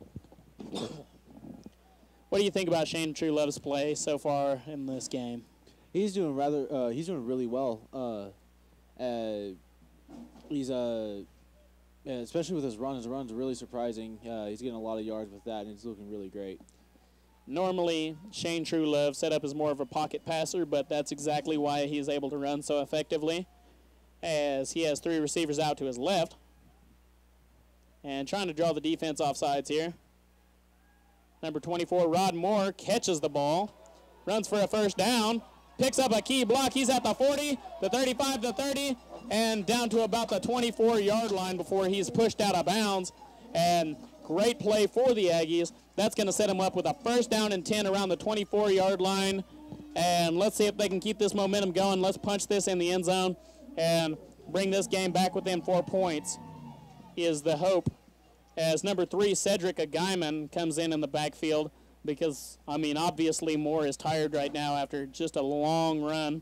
What do you think about Shane Trulove's play so far in this game? He's doing he's doing really well. He's Yeah, especially with his run. His run's really surprising. He's getting a lot of yards with that, and he's looking really great. Normally, Shane Truelove set up as more of a pocket passer, but that's exactly why he's able to run so effectively, as he has 3 receivers out to his left. And trying to draw the defense off sides here. Number 24, Rod Moore, catches the ball, runs for a first down, picks up a key block. He's at the 40, the 35, the 30, and down to about the 24-yard line before he's pushed out of bounds. And great play for the Aggies. That's going to set him up with a first down and 10 around the 24-yard line. And let's see if they can keep this momentum going. Let's punch this in the end zone and bring this game back within 4 points is the hope, as number 3, Cedric Aguyman, comes in the backfield because, I mean, obviously Moore is tired right now after just a long run.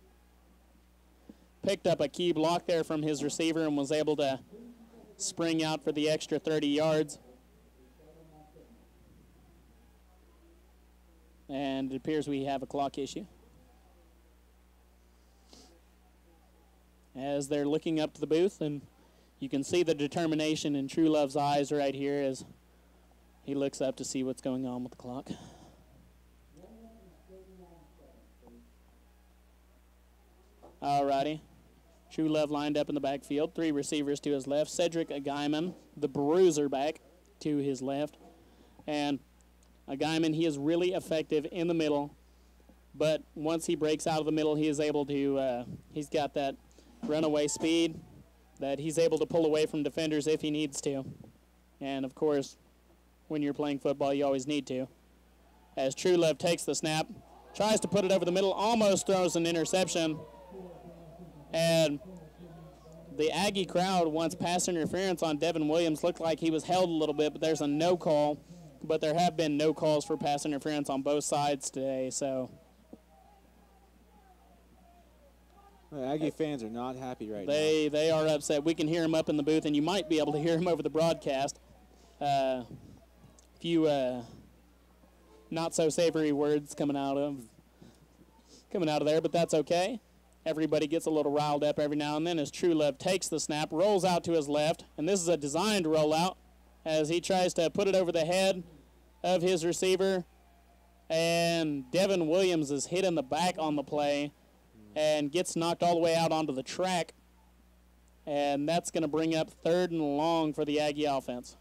Picked up a key block there from his receiver and was able to spring out for the extra 30 yards. And it appears we have a clock issue, as they're looking up to the booth, and you can see the determination in Truelove's eyes right here as he looks up to see what's going on with the clock. Alrighty. Truelove lined up in the backfield. 3 receivers to his left. Cedric Aguyman, the bruiser back, to his left. And Aguyman, he is really effective in the middle, but once he breaks out of the middle, he is able to, he's got that runaway speed that he's able to pull away from defenders if he needs to. And, of course, when you're playing football, you always need to. As Truelove takes the snap, tries to put it over the middle, almost throws an interception. And the Aggie crowd wants pass interference on Devin Williams. Looked like he was held a little bit, but there's a no call. But there have been no calls for pass interference on both sides today, so. Aggie fans are not happy right now. They are upset. We can hear them up in the booth, and you might be able to hear them over the broadcast. A few not so savory words coming out of there, but that's okay. Everybody gets a little riled up every now and then as Truelove takes the snap, rolls out to his left, and this is a designed rollout as he tries to put it over the head of his receiver, and Devin Williams is hit in the back on the play and gets knocked all the way out onto the track, and that's going to bring up 3rd and long for the Aggie offense.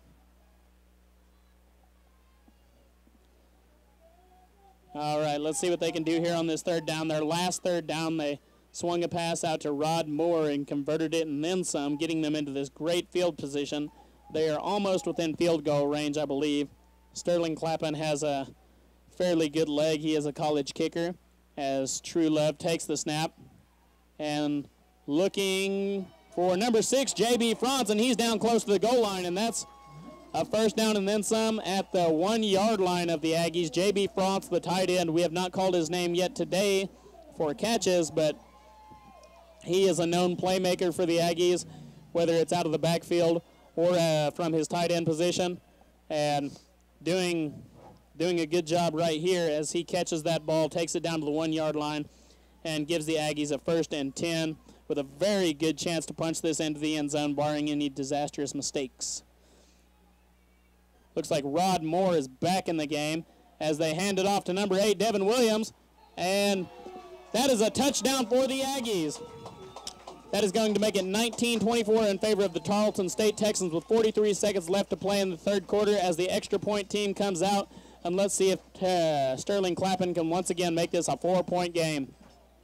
All right, let's see what they can do here on this 3rd down. Their last 3rd down, they swung a pass out to Rod Moore and converted it and then some, getting them into this great field position. They are almost within field goal range, I believe. Sterling Clapham has a fairly good leg. He is a college kicker, as Truelove takes the snap and looking for number 6, J.B. Franz, and he's down close to the goal line, and that's a first down and then some at the 1-yard line of the Aggies. J.B. Franz, the tight end, we have not called his name yet today for catches, but he is a known playmaker for the Aggies, whether it's out of the backfield or from his tight end position, and doing a good job right here as he catches that ball, takes it down to the 1-yard line, and gives the Aggies a 1st and 10 with a very good chance to punch this into the end zone, barring any disastrous mistakes. Looks like Rod Moore is back in the game as they hand it off to number 8, Devin Williams, and that is a touchdown for the Aggies. That is going to make it 19-24 in favor of the Tarleton State Texans with 43 seconds left to play in the 3rd quarter as the extra point team comes out. And let's see if Sterling Clapham can once again make this a 4-point game.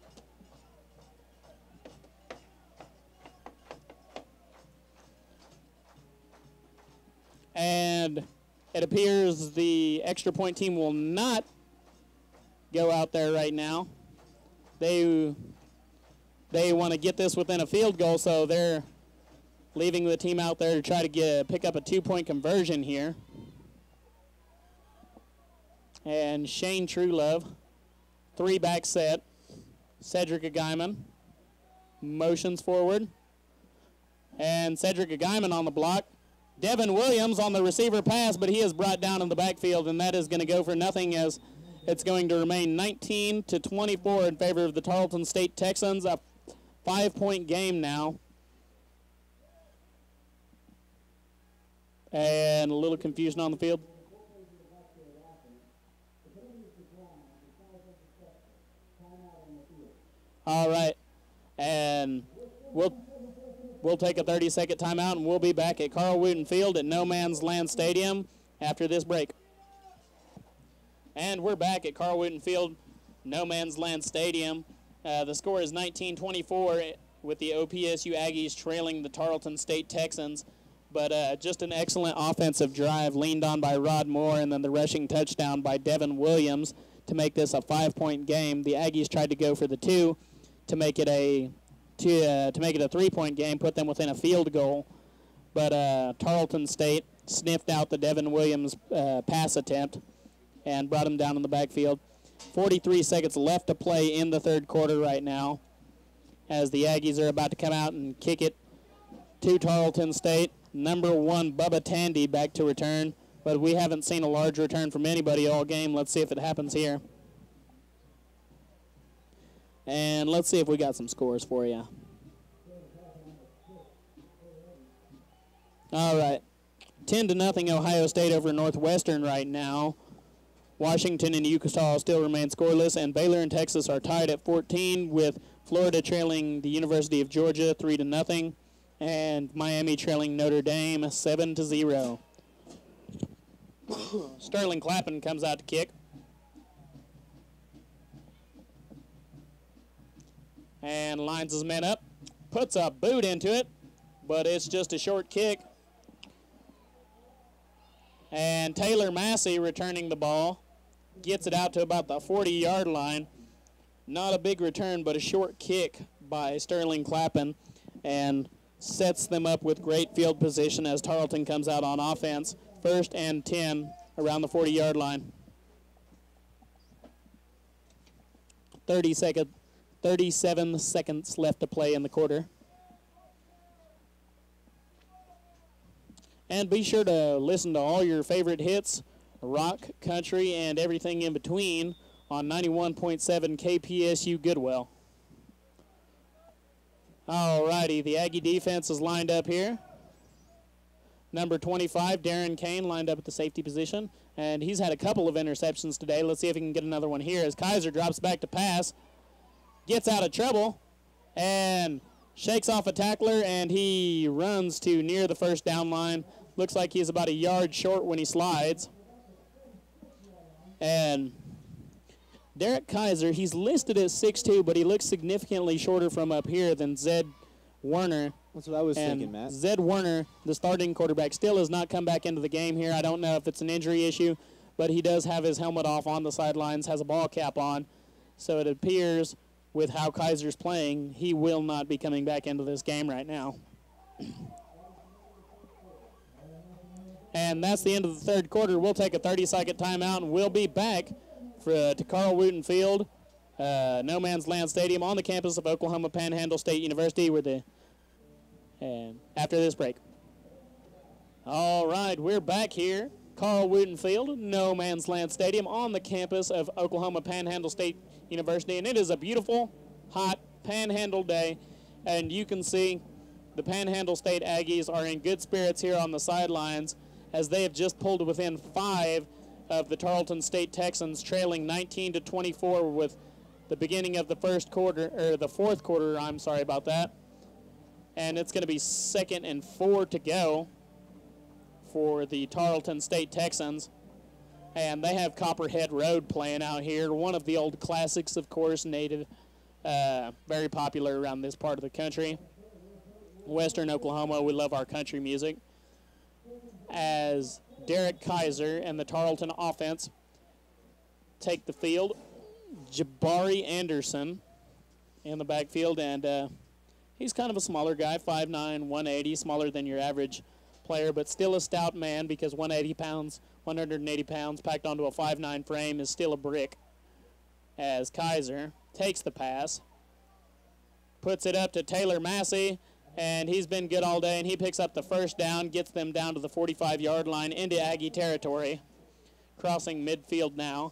And it appears the extra point team will not go out there right now. They want to get this within a field goal, so they're leaving the team out there to try to pick up a 2-point conversion here. And Shane Truelove, 3-back set. Cedric Aguyman motions forward. And Cedric Aguyman on the block. Devin Williams on the receiver pass, but he is brought down in the backfield, and that is going to go for nothing as it's going to remain 19-24 in favor of the Tarleton State Texans. A 5-point game now. And a little confusion on the field. All right. And we'll take a 30-second timeout, and we'll be back at Carl Wooten Field at No Man's Land Stadium after this break. And we're back at Carl Wooten Field, No Man's Land Stadium. The score is 19-24 with the OPSU Aggies trailing the Tarleton State Texans. But just an excellent offensive drive leaned on by Rod Moore, and then the rushing touchdown by Devin Williams to make this a 5-point game. The Aggies tried to go for the 2 to make it a 3-point game, put them within a field goal. But Tarleton State sniffed out the Devin Williams pass attempt and brought him down in the backfield. 43 seconds left to play in the third quarter right now, as the Aggies are about to come out and kick it to Tarleton State. Number 1, Bubba Tandy, back to return, but we haven't seen a large return from anybody all game. Let's see if it happens here. And let's see if we got some scores for you. All right. 10-0 Ohio State over Northwestern right now. Washington and Utah still remain scoreless, and Baylor and Texas are tied at 14, with Florida trailing the University of Georgia 3-0, and Miami trailing Notre Dame 7-0. Sterling Clappin comes out to kick. And lines his men up, puts a boot into it, but it's just a short kick. And Taylor Massey returning the ball, gets it out to about the 40-yard line. Not a big return, but a short kick by Sterling Clappin, and sets them up with great field position as Tarleton comes out on offense. 1st and 10 around the 40-yard line. 37 seconds left to play in the quarter. And be sure to listen to all your favorite hits, rock, country, and everything in between on 91.7 KPSU Goodwell. All righty, the Aggie defense is lined up here. Number 25, Darren Kane, lined up at the safety position, and he's had a couple of interceptions today. Let's see if he can get another one here as Kaiser drops back to pass, gets out of trouble, and shakes off a tackler, and he runs to near the first down line. Looks like he's about a yard short when he slides. And Derek Kaiser, he's listed as 6'2", but he looks significantly shorter from up here than Zed Werner. That's what I was thinking, Matt. Zed Werner, the starting quarterback, still has not come back into the game here. I don't know if it's an injury issue, but he does have his helmet off on the sidelines, has a ball cap on. So it appears with how Kaiser's playing, he will not be coming back into this game right now. And that's the end of the third quarter. We'll take a 30-second timeout, and we'll be back to Carl Wooten Field, No Man's Land Stadium on the campus of Oklahoma Panhandle State University after this break. All right, we're back here. Carl Wooten Field, No Man's Land Stadium on the campus of Oklahoma Panhandle State University, and it is a beautiful, hot Panhandle day, and you can see the Panhandle State Aggies are in good spirits here on the sidelines as they have just pulled within 5 of the Tarleton State Texans, trailing 19-24 with the beginning of the fourth quarter, I'm sorry about that. And it's going to be 2nd and 4 to go for the Tarleton State Texans. And they have Copperhead Road playing out here, one of the old classics, of course, native, very popular around this part of the country. Western Oklahoma, we love our country music. As Derek Kaiser and the Tarleton offense take the field, Jabari Anderson in the backfield, and he's kind of a smaller guy, 5'9", 180, smaller than your average player, but still a stout man because 180 pounds packed onto a 5'9" frame is still a brick. As Kaiser takes the pass, puts it up to Taylor Massey, and he's been good all day, and he picks up the first down, gets them down to the 45-yard line into Aggie territory, crossing midfield now.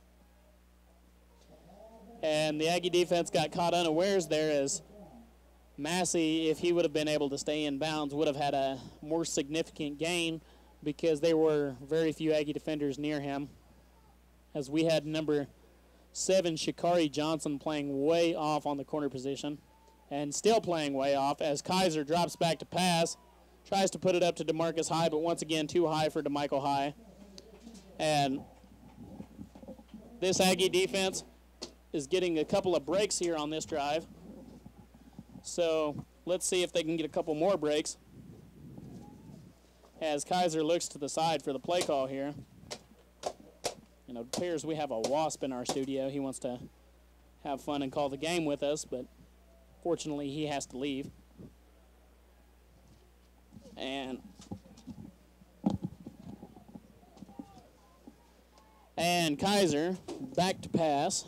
And the Aggie defense got caught unawares there as Massey, if he would have been able to stay in bounds, would have had a more significant gain because there were very few Aggie defenders near him. As we had number 7, Shikari Johnson, playing way off on the corner position and still playing way off as Kaiser drops back to pass, tries to put it up to DeMarcus High, but once again too high for DeMichael High. And this Aggie defense is getting a couple of breaks here on this drive. So let's see if they can get a couple more breaks as Kaiser looks to the side for the play call here. You know, it appears we have a wasp in our studio. He wants to have fun and call the game with us, but fortunately he has to leave. And Kaiser back to pass.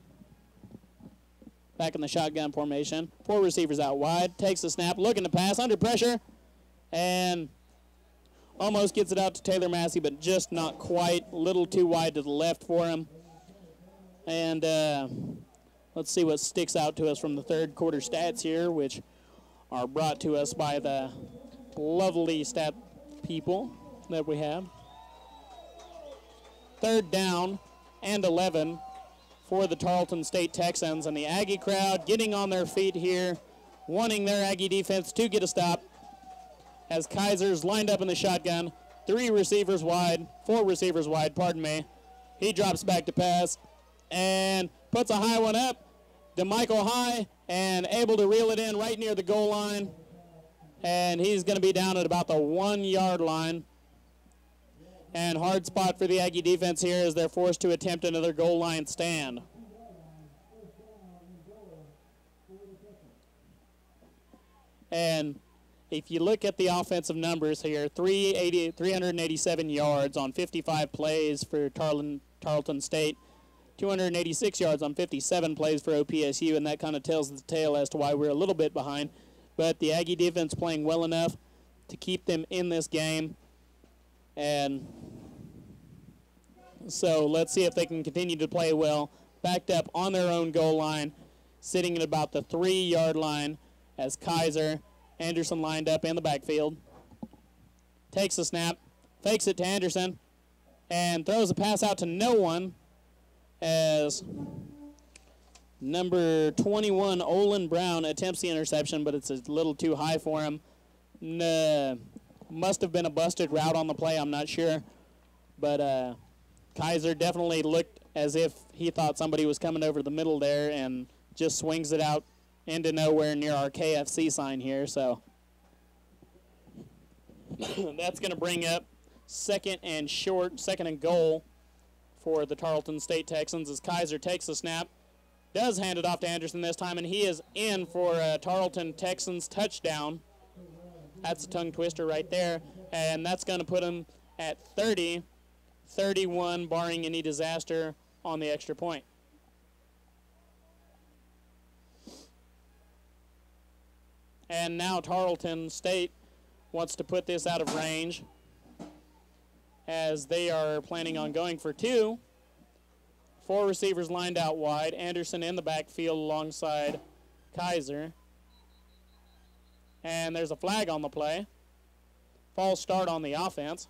Back in the shotgun formation. 4 receivers out wide. Takes the snap, looking to pass, under pressure. And almost gets it out to Taylor Massey, but just not quite. A little too wide to the left for him. And let's see what sticks out to us from the third quarter stats here, which are brought to us by the lovely stat people that we have. 3rd down and 11 for the Tarleton State Texans, and the Aggie crowd getting on their feet here, wanting their Aggie defense to get a stop as Kaiser's lined up in the shotgun. 4 receivers wide, pardon me. He drops back to pass and puts a high one up. DeMichael High, and able to reel it in right near the goal line. And he's going to be down at about the 1-yard line. And hard spot for the Aggie defense here as they're forced to attempt another goal line stand. And if you look at the offensive numbers here, 387 yards on 55 plays for Tarleton State, 286 yards on 57 plays for OPSU, and that kind of tells the tale as to why we're a little bit behind. But the Aggie defense playing well enough to keep them in this game. And so let's see if they can continue to play well. Backed up on their own goal line, sitting at about the 3-yard line as Anderson lined up in the backfield. Takes the snap, fakes it to Anderson, and throws a pass out to no one as number 21, Olin Brown, attempts the interception, but it's a little too high for him. Must have been a busted route on the play, I'm not sure. But Kaiser definitely looked as if he thought somebody was coming over the middle there and just swings it out into nowhere near our KFC sign here. So that's going to bring up second and goal for the Tarleton State Texans as Kaiser takes the snap, does hand it off to Anderson this time, and he is in for a Tarleton Texans touchdown. That's a tongue twister right there, and that's going to put him at 30-31, barring any disaster on the extra point. And now Tarleton State wants to put this out of range as they are planning on going for 2. 4 receivers lined out wide. Anderson in the backfield alongside Kaiser. And there's a flag on the play. False start on the offense.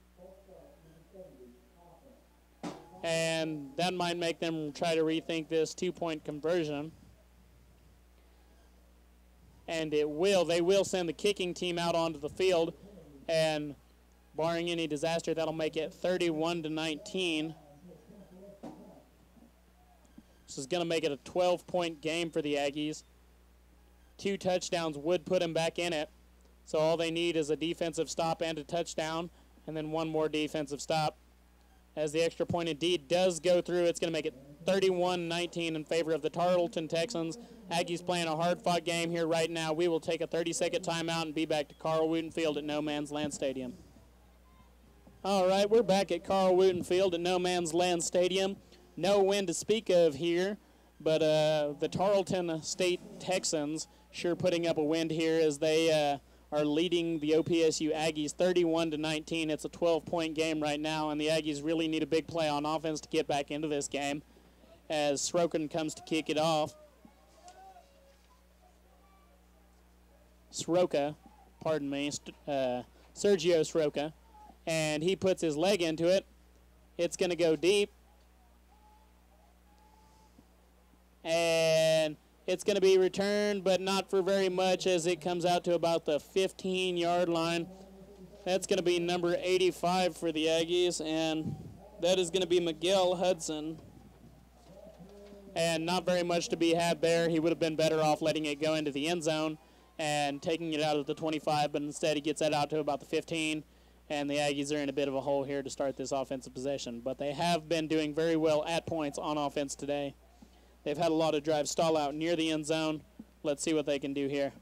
And that might make them try to rethink this 2-point conversion. And it will. They will send the kicking team out onto the field. And barring any disaster, that'll make it 31-19. This is going to make it a 12-point game for the Aggies. 2 touchdowns would put them back in it. So all they need is a defensive stop and a touchdown, and then 1 more defensive stop. As the extra point indeed does go through, it's going to make it 31-19 in favor of the Tarleton Texans. Aggies playing a hard-fought game here right now. We will take a 30-second timeout and be back to Carl Wooten Field at No Man's Land Stadium. All right, we're back at Carl Wooten Field at No Man's Land Stadium. No wind to speak of here, but the Tarleton State Texans sure putting up a wind here as they are leading the OPSU Aggies 31-19. It's a 12-point game right now, and the Aggies really need a big play on offense to get back into this game as Sroken comes to kick it off. Sergio Soroka, and he puts his leg into it. It's going to go deep, and it's going to be returned, but not for very much, as it comes out to about the 15-yard line. That's going to be number 85 for the Aggies, and that is going to be Miguel Hudson. And not very much to be had there. He would have been better off letting it go into the end zone and taking it out of the 25, but instead he gets that out to about the 15, and the Aggies are in a bit of a hole here to start this offensive possession. But they have been doing very well at points on offense today. They've had a lot of drives stall out near the end zone. Let's see what they can do here.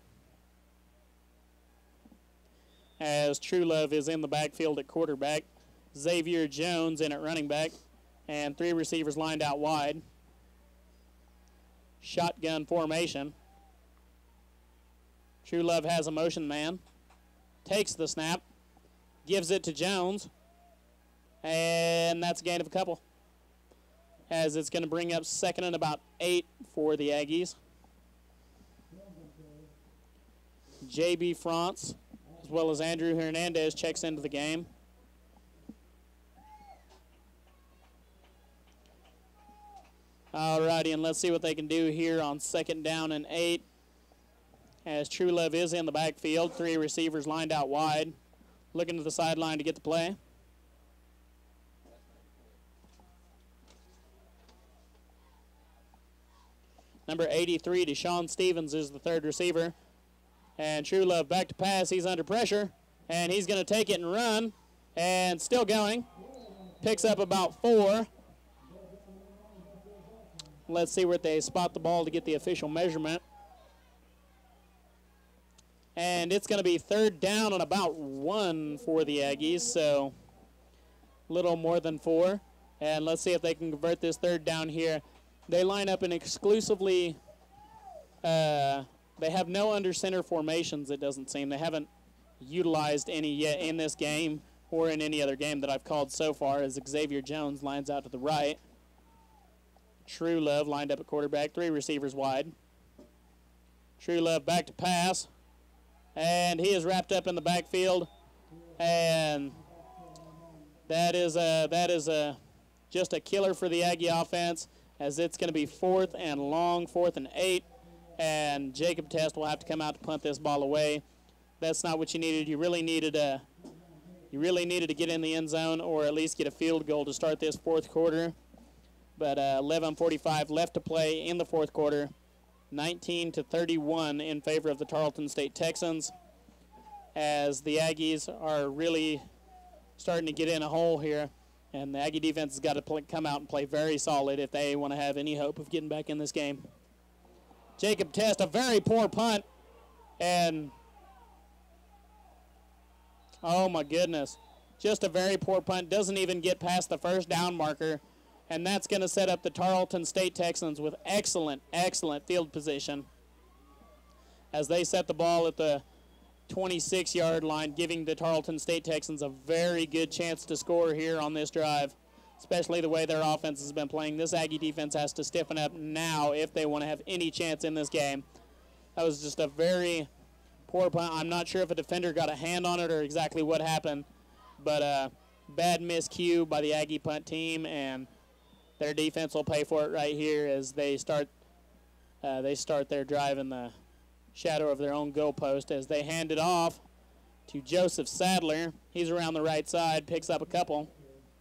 As Truelove is in the backfield at quarterback, Xavier Jones in at running back, and 3 receivers lined out wide. Shotgun formation. Truelove has a motion man, takes the snap, gives it to Jones, and that's a gain of a couple, as it's going to bring up 2nd and about 8 for the Aggies. J.B. France, as well as Andrew Hernandez, checks into the game. Alrighty, and let's see what they can do here on 2nd down and 8. As Truelove is in the backfield, 3 receivers lined out wide, looking to the sideline to get the play. Number 83, Deshaun Stevens, is the 3rd receiver. And Truelove back to pass. He's under pressure, and he's going to take it and run, and still going. Picks up about 4. Let's see where they spot the ball to get the official measurement. And it's going to be 3rd down and about 1 for the Aggies, so a little more than 4. And let's see if they can convert this 3rd down here. They line up in exclusively, they have no under center formations, it doesn't seem. They haven't utilized any yet in this game or in any other game that I've called so far, as Xavier Jones lines out to the right. Truelove lined up at quarterback, 3 receivers wide. Truelove back to pass, and he is wrapped up in the backfield, and that is just a killer for the Aggie offense, as it's going to be 4th and long, 4th and 8, and Jacob Test will have to come out to punt this ball away. That's not what you needed. You really needed to get in the end zone, or at least get a field goal to start this 4th quarter. But 11:45 left to play in the 4th quarter. 19-31 in favor of the Tarleton State Texans, as the Aggies are really starting to get in a hole here, and the Aggie defense has got to come out and play very solid if they want to have any hope of getting back in this game. Jacob Test, a very poor punt, and oh my goodness, just a very poor punt. Doesn't even get past the 1st down marker. And that's going to set up the Tarleton State Texans with excellent, excellent field position, as they set the ball at the 26-yard line, giving the Tarleton State Texans a very good chance to score here on this drive, especially the way their offense has been playing. This Aggie defense has to stiffen up now if they want to have any chance in this game. That was just a very poor punt. I'm not sure if a defender got a hand on it or exactly what happened, but bad miscue by the Aggie punt team, and their defense will pay for it right here as they start their drive in the shadow of their own goalpost, as they hand it off to Joseph Sadler. He's around the right side, picks up a couple.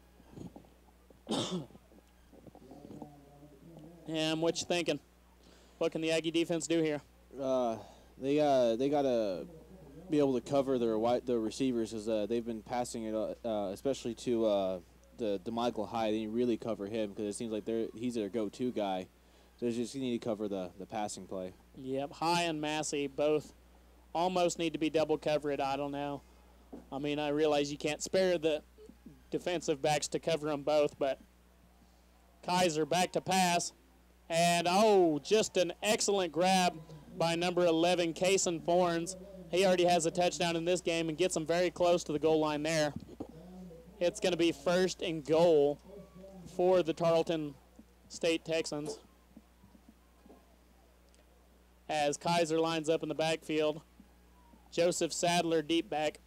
And what you thinking? What can the Aggie defense do here? They got to be able to cover their receivers, as they've been passing it, especially to the DeMichael High. They really cover him, because it seems like he's their go-to guy. So they just need to cover the passing play. Yep, High and Massey both almost need to be double covered. I don't know. I mean, I realize you can't spare the defensive backs to cover them both, but Kaiser back to pass. And, just an excellent grab by number 11, Kason Forns. He already has a touchdown in this game and gets him very close to the goal line there. It's going to be 1st and goal for the Tarleton State Texans, as Kaiser lines up in the backfield. Joseph Sadler deep back.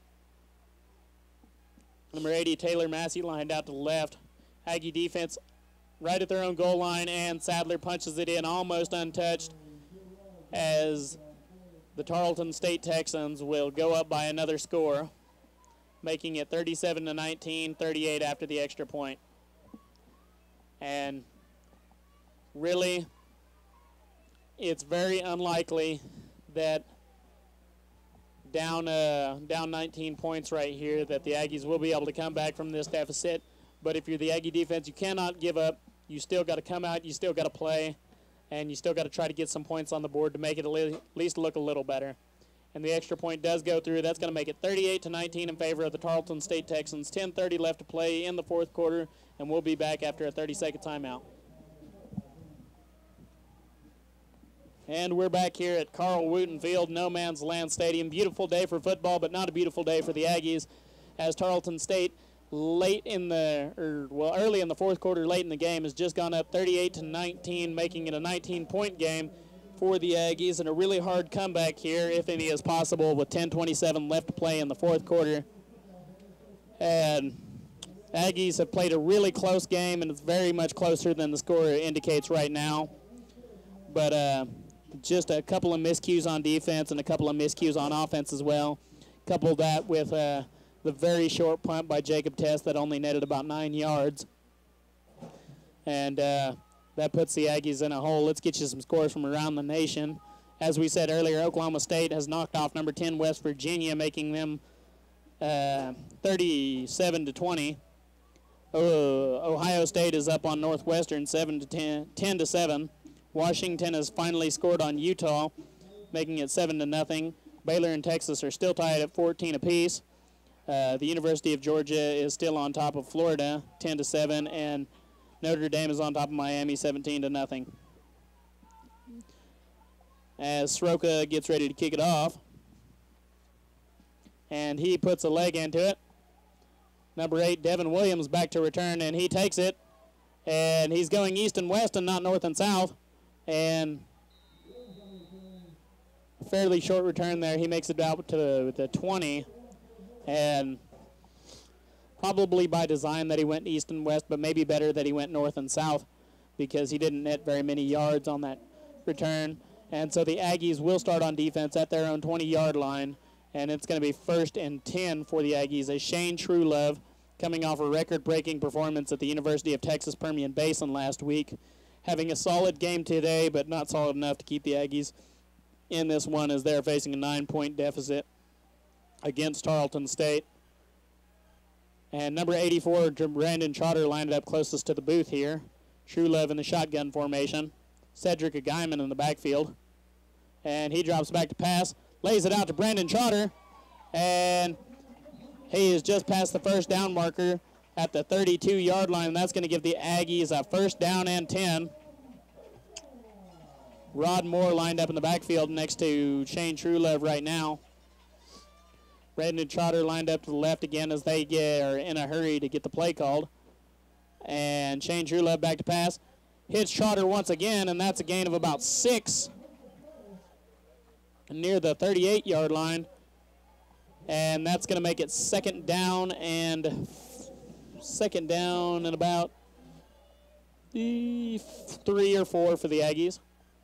Number 80, Taylor Massey lined out to the left. Aggie defense right at their own goal line, and Sadler punches it in almost untouched as the Tarleton State Texans will go up by another score, making it 37-19, 38 after the extra point. And really, it's very unlikely that down 19 points right here that the Aggies will be able to come back from this deficit. But if you're the Aggie defense, you cannot give up. You still got to come out, you still got to play, and you still got to try to get some points on the board to make it at least look a little better. And the extra point does go through. That's going to make it 38-19 in favor of the Tarleton State Texans. 10:30 left to play in the fourth quarter, and we'll be back after a 30-second timeout. And we're back here at Carl Wooten Field, No Man's Land Stadium. Beautiful day for football, but not a beautiful day for the Aggies, as Tarleton State early in the fourth quarter, late in the game, has just gone up 38-19, making it a 19-point game for the Aggies, and a really hard comeback here, if any is possible, with 10:27 left to play in the fourth quarter. And Aggies have played a really close game, and it's very much closer than the score indicates right now. But just a couple of miscues on defense and a couple of miscues on offense as well. Couple that with the very short punt by Jacob Test that only netted about 9 yards. And that puts the Aggies in a hole. Let's get you some scores from around the nation. As we said earlier, Oklahoma State has knocked off number 10 West Virginia, making them 37-20. Ohio State is up on Northwestern 10-7. Washington has finally scored on Utah, making it 7-0. Baylor and Texas are still tied at 14 apiece. The University of Georgia is still on top of Florida, 10-7, and Notre Dame is on top of Miami, 17-0. As Sroka gets ready to kick it off, and he puts a leg into it. Number 8, Devin Williams, back to return, and he takes it, and he's going east and west and not north and south. And fairly short return there. He makes it out to the 20. And probably by design that he went east and west, but maybe better that he went north and south because he didn't net very many yards on that return. And so the Aggies will start on defense at their own 20-yard line. And it's going to be 1st and 10 for the Aggies as Shane Truelove, coming off a record-breaking performance at the University of Texas Permian Basin last week, having a solid game today, but not solid enough to keep the Aggies in this one as they're facing a 9-point deficit against Tarleton State. And number 84, Brandon Trotter, lined up closest to the booth here. Truelove in the shotgun formation. Cedric Aguyman in the backfield. And he drops back to pass, lays it out to Brandon Trotter, and he is just past the first down marker at the 32-yard line, and that's going to give the Aggies a 1st down and 10. Rod Moore lined up in the backfield next to Shane Truelove right now. Brandon Trotter lined up to the left again as they are in a hurry to get the play called. And Shane Truelove back to pass. Hits Trotter once again, and that's a gain of about 6 near the 38-yard line. And that's going to make it second down and about 3 or 4 for the Aggies.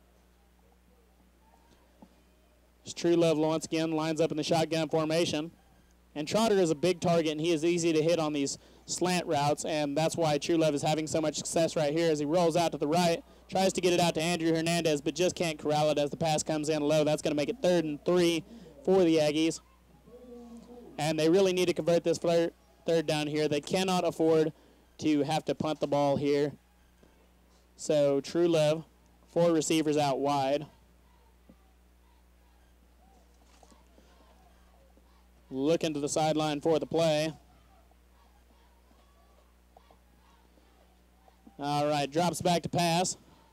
Truelove once again lines up in the shotgun formation. And Trotter is a big target, and he is easy to hit on these slant routes, and that's why Truelove is having so much success right here as he rolls out to the right, tries to get it out to Andrew Hernandez, but just can't corral it as the pass comes in low. That's going to make it 3rd and 3 for the Aggies. And they really need to convert this third down here. They cannot afford to have to punt the ball here. So Truelove, 4 receivers out wide. Looking to the sideline for the play. All right, drops back to pass.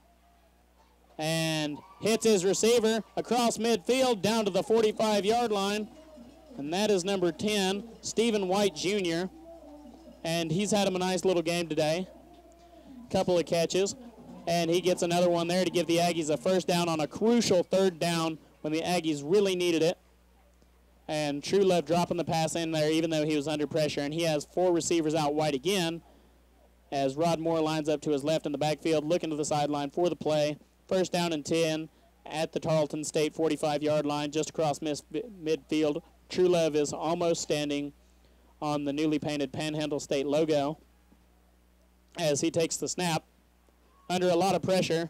And hits his receiver across midfield down to the 45-yard line. And that is number 10, Stephen White Jr. And he's had him a nice little game today. Couple of catches. And he gets another one there to give the Aggies a 1st down on a crucial 3rd down when the Aggies really needed it. And True Love dropping the pass in there even though he was under pressure. And he has 4 receivers out wide again as Rod Moore lines up to his left in the backfield, looking to the sideline for the play. First down and 10 at the Tarleton State 45-yard line, just across midfield. True Love is almost standing on the newly painted Panhandle State logo as he takes the snap under a lot of pressure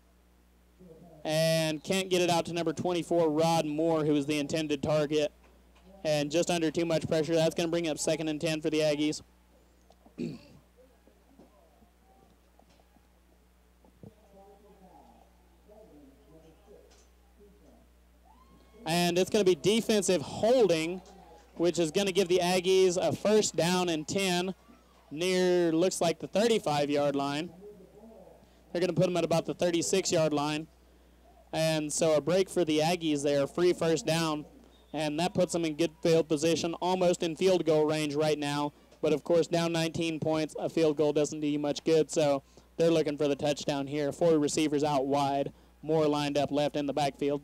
and can't get it out to number 24, Rod Moore, who is the intended target. And just under too much pressure. That's going to bring up 2nd and 10 for the Aggies. And it's going to be defensive holding, which is going to give the Aggies a first down and 10 near, looks like, the 35-yard line. They're going to put them at about the 36-yard line. And so a break for the Aggies there, free first down. And that puts them in good field position, almost in field goal range right now. But, of course, down 19 points, a field goal doesn't do you much good. So they're looking for the touchdown here. 4 receivers out wide, Moore lined up left in the backfield.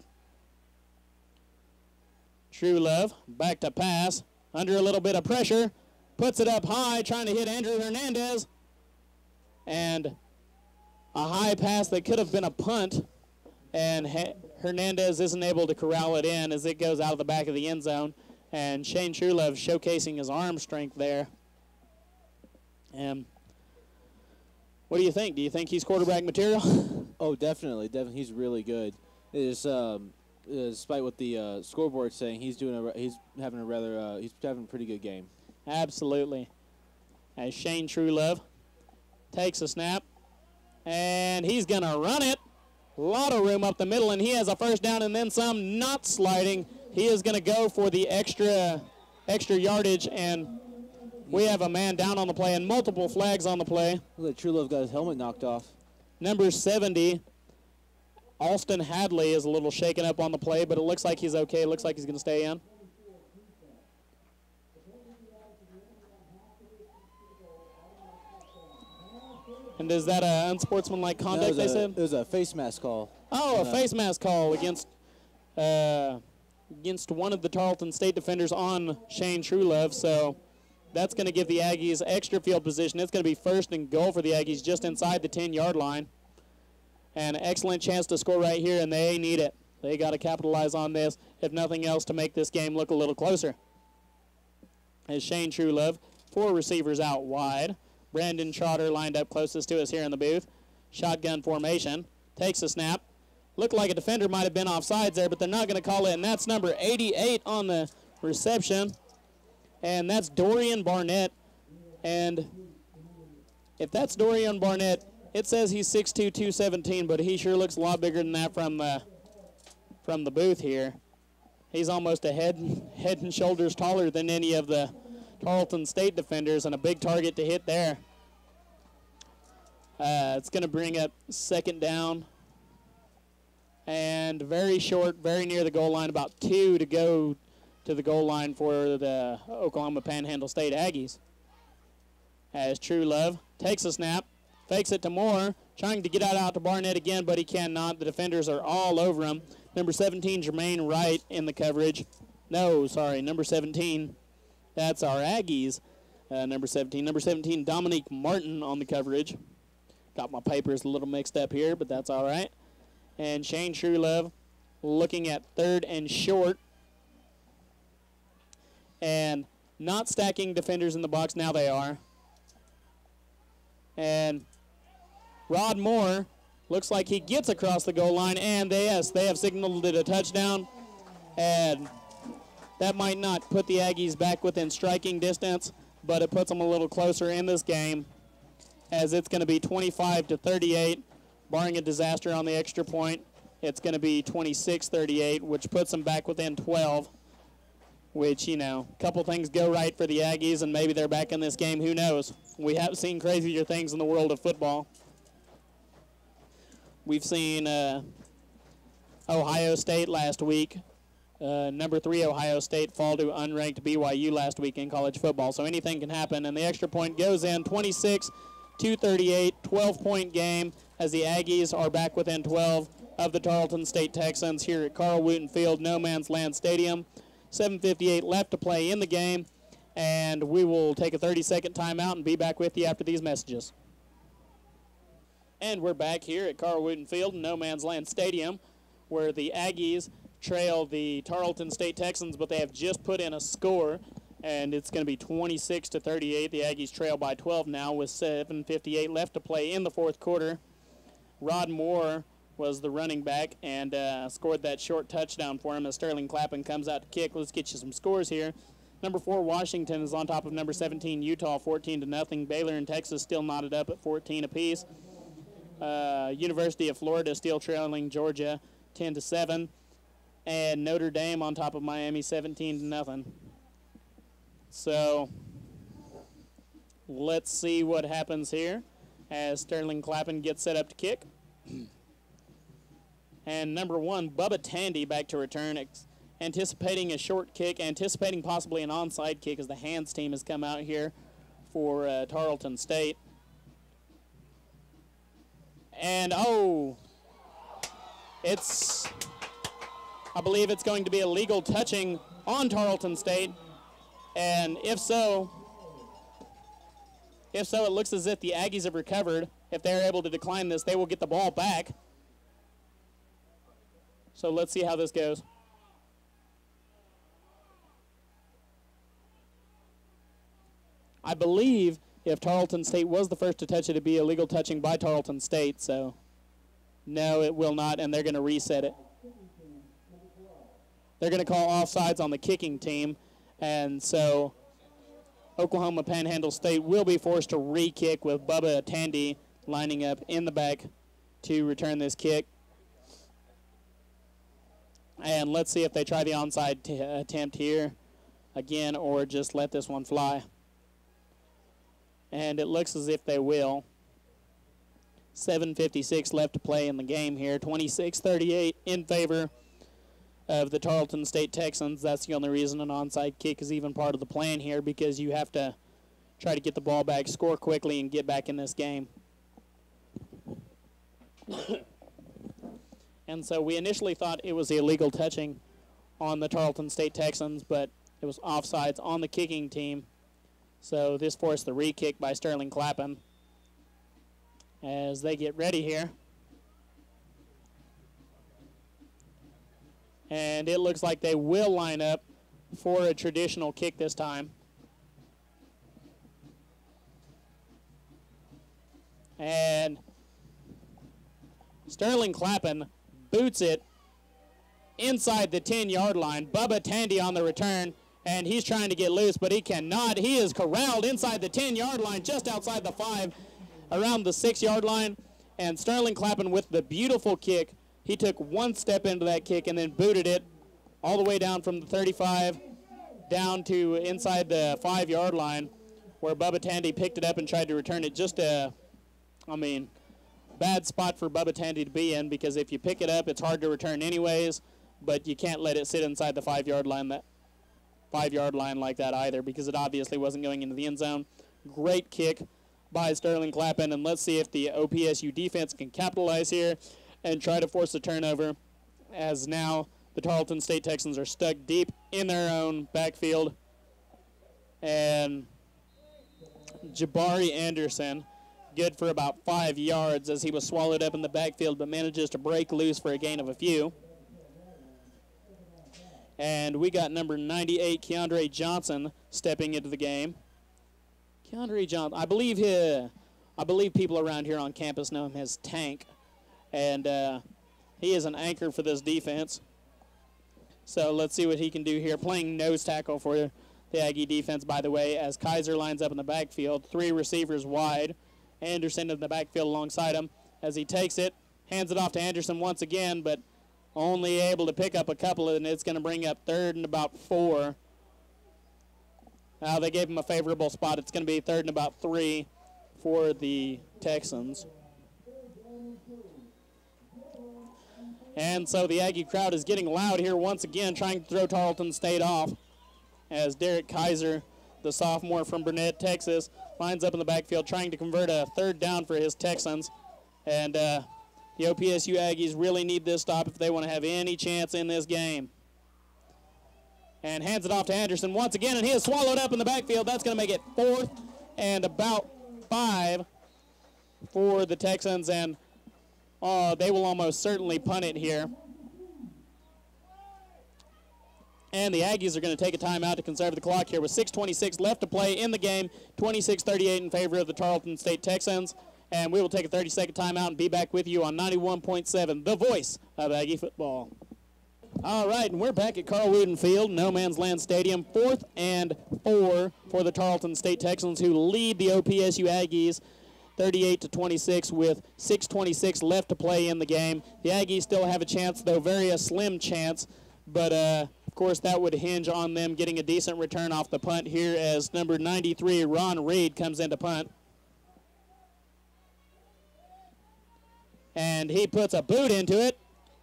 True Love back to pass, under a little bit of pressure, puts it up high, trying to hit Andrew Hernandez. And a high pass that could have been a punt. And Hernandez isn't able to corral it in as it goes out of the back of the end zone. And Shane Truelove showcasing his arm strength there. And what do you think? Do you think he's quarterback material? Oh, definitely. Definitely, he's really good. It is, despite what the scoreboard's saying, he's having a pretty good game. Absolutely. As Shane Truelove takes a snap, and he's going to run it. A lot of room up the middle, and he has a first down and then some, not sliding. He is going to go for the extra yardage, and we have a man down on the play and multiple flags on the play. Look like True Love got his helmet knocked off. Number 70, Alston Hadley, is a little shaken up on the play, but it looks like he's okay. It looks like he's going to stay in. And is that an unsportsmanlike conduct, they said? It was a face mask call. Oh, a face mask call against one of the Tarleton State defenders on Shane Truelove. So that's going to give the Aggies extra field position. It's going to be 1st and goal for the Aggies just inside the 10-yard line. And an excellent chance to score right here, and they need it. They got to capitalize on this, if nothing else, to make this game look a little closer. As Shane Truelove, 4 receivers out wide. Brandon Trotter lined up closest to us here in the booth. Shotgun formation. Takes a snap. Looked like a defender might have been offsides there, but they're not going to call it. And that's number 88 on the reception. And that's Dorian Barnett. And if that's Dorian Barnett, it says he's 6'2", 217, but he sure looks a lot bigger than that from the booth here. He's almost a head and shoulders taller than any of the Tarleton State defenders, and a big target to hit there. It's going to bring up 2nd down. And very short, very near the goal line, about 2 to go to the goal line for the Oklahoma Panhandle State Aggies. As Truelove takes a snap, fakes it to Moore, trying to get out to Barnett again, but he cannot. The defenders are all over him. Number 17, Jermaine Wright in the coverage. No, sorry, number 17. That's our Aggies. Number 17. Number 17, Dominique Martin on the coverage. Got my papers a little mixed up here, but that's all right. And Shane Truelove looking at 3rd and short. And not stacking defenders in the box. Now they are. And Rod Moore looks like he gets across the goal line. And they have signaled it a touchdown. And that might not put the Aggies back within striking distance, but it puts them a little closer in this game, as it's going to be 25-38, barring a disaster on the extra point. It's going to be 26-38, which puts them back within 12, which, a couple things go right for the Aggies, and maybe they're back in this game. Who knows? We have seen crazier things in the world of football. We've seen Ohio State last week. Number 3 Ohio State fall to unranked BYU last week in college football. So anything can happen, and the extra point goes in. 26-38, 12-point game as the Aggies are back within 12 of the Tarleton State Texans here at Carl Wooten Field, No Man's Land Stadium. 7:58 left to play in the game, and we will take a 30-second timeout and be back with you after these messages. And we're back here at Carl Wooten Field in No Man's Land Stadium, where the Aggies trail the Tarleton State Texans, but they have just put in a score, and it's going to be 26-38. The Aggies trail by 12 now with 7:58 left to play in the fourth quarter. Rod Moore was the running back and scored that short touchdown for him as Sterling Clappin comes out to kick. Let's get you some scores here. Number 4, Washington is on top of number 17, Utah, 14-0. Baylor and Texas still knotted up at 14 apiece. University of Florida still trailing Georgia 10-7. And Notre Dame on top of Miami 17-0. So let's see what happens here as Sterling Clappin gets set up to kick. And number 1, Bubba Tandy back to return, anticipating a short kick, anticipating possibly an onside kick as the hands team has come out here for Tarleton State. And, I believe it's going to be illegal touching on Tarleton State. And if so, it looks as if the Aggies have recovered. If they're able to decline this, they will get the ball back. So let's see how this goes. I believe if Tarleton State was the first to touch it, it'd be illegal touching by Tarleton State. So no, it will not, and they're going to reset it. They're going to call offsides on the kicking team, and so Oklahoma Panhandle State will be forced to re-kick with Bubba Tandy lining up in the back to return this kick. And let's see if they try the onside attempt here again or just let this one fly. And it looks as if they will. 7:56 left to play in the game here. 26-38 in favor of the Tarleton State Texans. That's the only reason an onside kick is even part of the plan here, because you have to try to get the ball back, score quickly, and get back in this game. And so we initially thought it was illegal touching on the Tarleton State Texans, but it was offsides on the kicking team. So this forced the re-kick by Sterling Clappin as they get ready here. And it looks like they will line up for a traditional kick this time. And Sterling Clappin boots it inside the 10-yard line. Bubba Tandy on the return, and he's trying to get loose, but he cannot. He is corralled inside the 10-yard line, just outside the 5, around the 6-yard line. And Sterling Clappin with the beautiful kick. He took one step into that kick and then booted it all the way down from the 35 down to inside the 5-yard line, where Bubba Tandy picked it up and tried to return it. Just bad spot for Bubba Tandy to be in, because if you pick it up, it's hard to return anyways, but you can't let it sit inside the 5-yard line like that either, because it obviously wasn't going into the end zone. Great kick by Sterling Clappin, and let's see if the OPSU defense can capitalize here and try to force a turnover, as now the Tarleton State Texans are stuck deep in their own backfield. And Jabari Anderson, good for about 5 yards as he was swallowed up in the backfield, but manages to break loose for a gain of a few. And we got number 98, Keandre Johnson, stepping into the game. Keandre Johnson, I believe people around here on campus know him as Tank. And he is an anchor for this defense. So let's see what he can do here. Playing nose tackle for the Aggie defense, by the way, as Kaiser lines up in the backfield. 3 receivers wide. Anderson in the backfield alongside him as he takes it. Hands it off to Anderson once again, but only able to pick up a couple, and it's going to bring up 3rd and about 4. Now they gave him a favorable spot. It's going to be 3rd and about 3 for the Texans. And so the Aggie crowd is getting loud here once again, trying to throw Tarleton State off, as Derek Kaiser, the sophomore from Burnett, Texas, lines up in the backfield trying to convert a 3rd down for his Texans. And the OPSU Aggies really need this stop if they want to have any chance in this game. and hands it off to Anderson once again, and he is swallowed up in the backfield. That's going to make it 4th and about 5 for the Texans, and they will almost certainly punt it here. And the Aggies are going to take a timeout to conserve the clock here with 6:26 left to play in the game, 26-38 in favor of the Tarleton State Texans. And we will take a 30-second timeout and be back with you on 91.7, the voice of Aggie football. All right, and we're back at Carl Wooden Field, No Man's Land Stadium, 4th and 4 for the Tarleton State Texans, who lead the OPSU Aggies 38-26 with 6:26 left to play in the game. The Aggies still have a chance, though very a slim chance, but of course that would hinge on them getting a decent return off the punt here as number 93, Ron Reed, comes into punt. And he puts a boot into it.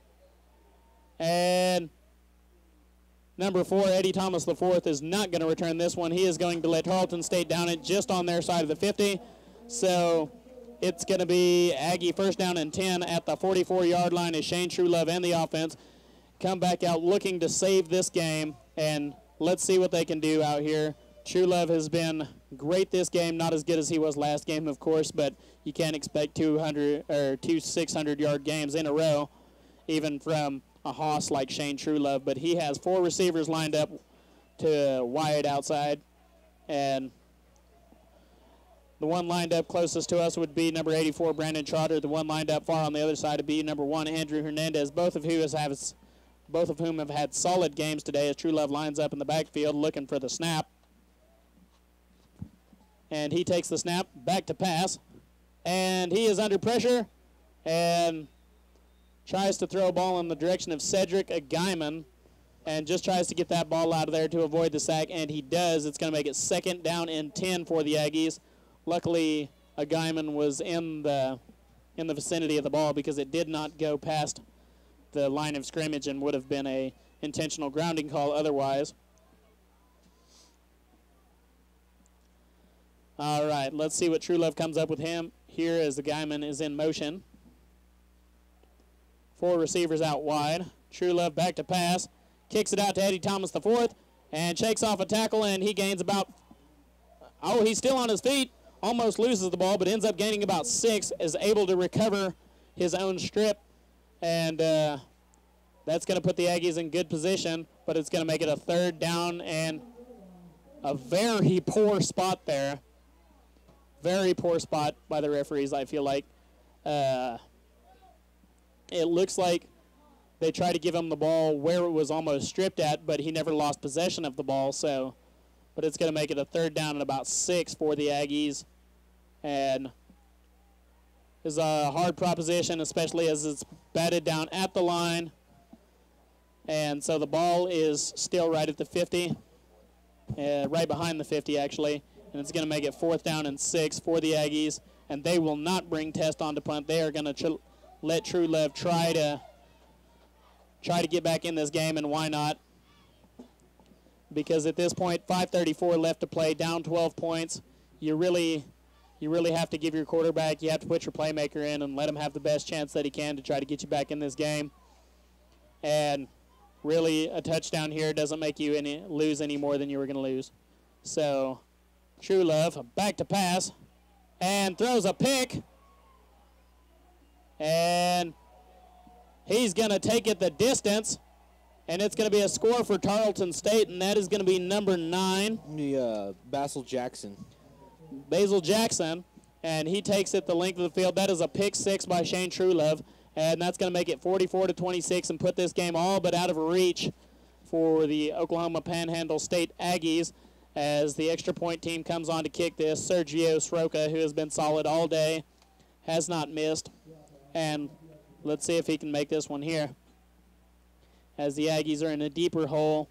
And number 4, Eddie Thomas IV, is not going to return this one. He is going to let Tarleton State down it just on their side of the 50. So it's going to be Aggie first down and 10 at the 44-yard line as Shane Truelove and the offense come back out looking to save this game. And let's see what they can do out here. Truelove has been great this game, not as good as he was last game, of course, but you can't expect 200 or 2 600-yard games in a row, even from a hoss like Shane Truelove. But he has 4 receivers lined up to wide outside, and the one lined up closest to us would be number 84, Brandon Trotter. The one lined up far on the other side would be number 1, Andrew Hernandez, both of whom have had solid games today as Truelove lines up in the backfield looking for the snap. And he takes the snap, back to pass, and he is under pressure and tries to throw a ball in the direction of Cedric Guyman and just tries to get that ball out of there to avoid the sack, and he does. It's going to make it 2nd down and 10 for the Aggies. Luckily, Guyman was in the vicinity of the ball because it did not go past the line of scrimmage and would have been a intentional grounding call otherwise. All right, let's see what Truelove comes up with him here as the Guyman is in motion. 4 receivers out wide. Truelove back to pass. Kicks it out to Eddie Thomas IV and shakes off a tackle, and he gains about, he's still on his feet. Almost loses the ball, but ends up gaining about 6, is able to recover his own strip. And that's going to put the Aggies in good position, but it's going to make it a 3rd down and a very poor spot there. Very poor spot by the referees, I feel like. It looks like they tried to give him the ball where it was almost stripped at, but he never lost possession of the ball. So, but it's going to make it a 3rd down and about 6 for the Aggies. And is a hard proposition, especially as it's batted down at the line. And so the ball is still right at the 50, right behind the 50 actually. And it's going to make it 4th down and 6 for the Aggies. And they will not bring Test on to punt. They are going to let Truelove try to get back in this game, and why not? Because at this point, 5:34 left to play, down 12 points. You really have to give your quarterback, you have to put your playmaker in and let him have the best chance that he can to try to get you back in this game. And really, a touchdown here doesn't make you lose any more than you were going to lose. So, Truelove back to pass and throws a pick. And he's going to take it the distance. And it's going to be a score for Tarleton State, and that is going to be number 9. Basil Jackson. Basil Jackson. And he takes it the length of the field. That is a pick 6 by Shane Truelove. And that's going to make it 44-26 and put this game all but out of reach for the Oklahoma Panhandle State Aggies as the extra point team comes on to kick this. Sergio Sroka, who has been solid all day, has not missed. And let's see if he can make this one here as the Aggies are in a deeper hole.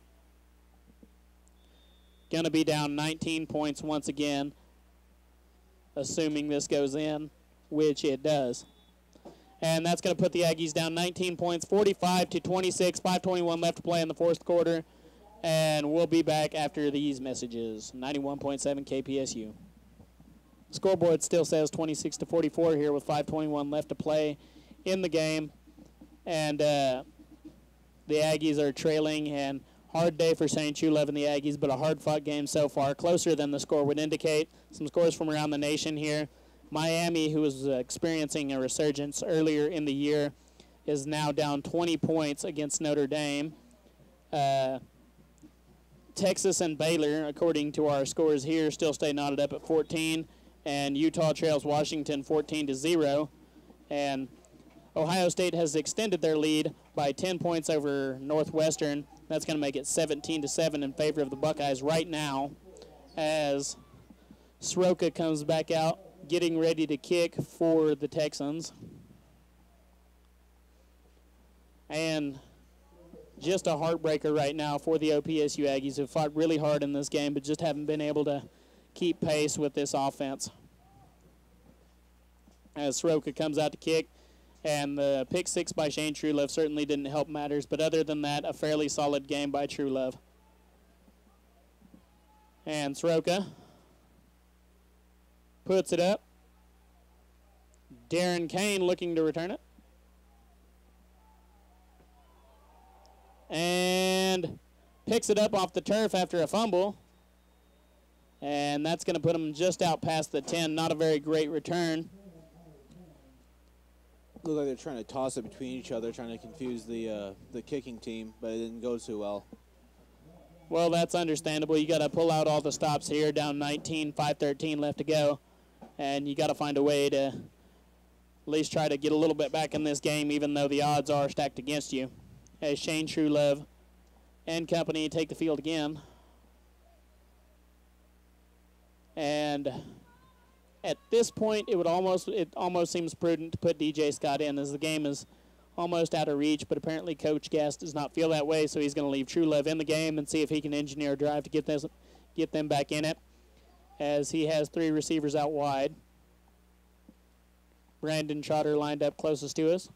Going to be down 19 points once again, assuming this goes in, which it does. And that's going to put the Aggies down 19 points, 45-26, 5:21 left to play in the 4th quarter. And we'll be back after these messages. 91.7 KPSU. Scoreboard still says 26-44 here with 5:21 left to play in the game. And the Aggies are trailing, and Hard day for St. Truelove and the Aggies, but a hard-fought game so far, closer than the score would indicate. Some scores from around the nation here. Miami, who was experiencing a resurgence earlier in the year, is now down 20 points against Notre Dame. Texas and Baylor, according to our scores here, still stay knotted up at 14, and Utah trails Washington 14-0. And Ohio State has extended their lead by 10 points over Northwestern. That's going to make it 17-7 in favor of the Buckeyes right now, as Soroka comes back out, getting ready to kick for the Texans. And just a heartbreaker right now for the OPSU Aggies, who fought really hard in this game but just haven't been able to keep pace with this offense. As Soroka comes out to kick, and the pick six by Shane Truelove certainly didn't help matters, but other than that, a fairly solid game by Truelove. And Soroka puts it up. Darren Kane looking to return it. And picks it up off the turf after a fumble. And that's going to put him just out past the 10. Not a very great return. Look like they're trying to toss it between each other, trying to confuse the kicking team, but it didn't go too well. Well, that's understandable. You got to pull out all the stops here, down 19, 5:13 left to go. And you got to find a way to at least try to get a little bit back in this game, even though the odds are stacked against you. As Shane Truelove and company take the field again. And at this point, it almost seems prudent to put DJ Scott in, as the game is almost out of reach, but apparently Coach Guest does not feel that way, so he's going to leave Truelove in the game and see if he can engineer a drive to get them back in it, as he has three receivers out wide. Brandon Trotter lined up closest to us.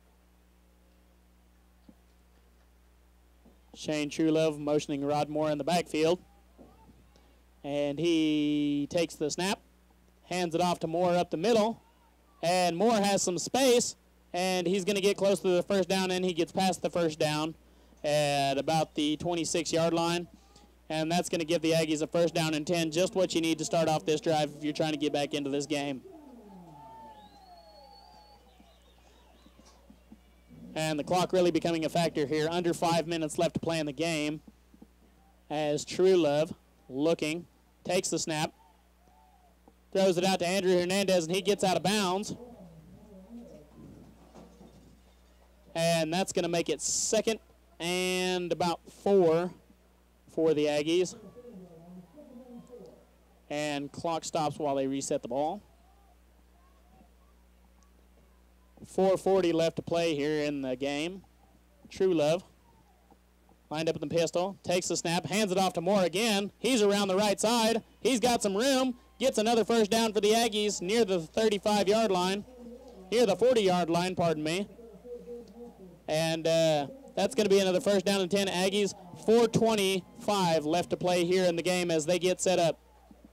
Shane Truelove motioning Rod Moore in the backfield. And he takes the snap, hands it off to Moore up the middle. And Moore has some space, and he's going to get close to the first down, and he gets past the first down at about the 26-yard line. And that's going to give the Aggies a first down and 10, just what you need to start off this drive if you're trying to get back into this game. And the clock really becoming a factor here. Under 5 minutes left to play in the game, as Truelove looking, takes the snap, throws it out to Andrew Hernandez, and he gets out of bounds. And that's going to make it 2nd and about 4 for the Aggies. And clock stops while they reset the ball. 4:40 left to play here in the game. Truelove lined up with the pistol, takes the snap, hands it off to Moore again. He's around the right side. He's got some room. Gets another first down for the Aggies near the 35-yard line. Near the 40-yard line, pardon me. And that's going to be another first down and 10 Aggies. 4:25 left to play here in the game as they get set up.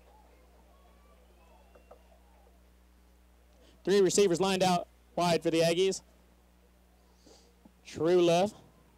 3 receivers lined out wide for the Aggies. Truelove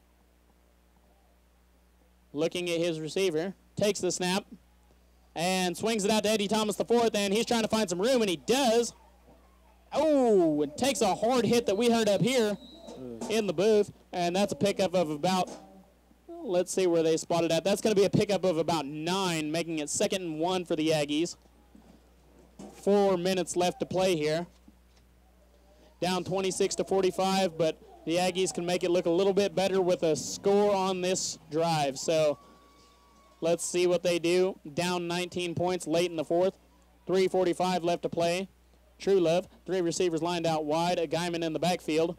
looking at his receiver, takes the snap, and swings it out to Eddie Thomas IV, and he's trying to find some room, and he does. Oh, it takes a hard hit that we heard up here in the booth, and that's a pickup of about, let's see where they spotted at. That's going to be a pickup of about 9, making it 2nd and 1 for the Aggies. 4 minutes left to play here. Down 26-45, but the Aggies can make it look a little bit better with a score on this drive. So let's see what they do. Down 19 points late in the 4th. 3:45 left to play. Truelove, 3 receivers lined out wide. A Guyman in the backfield.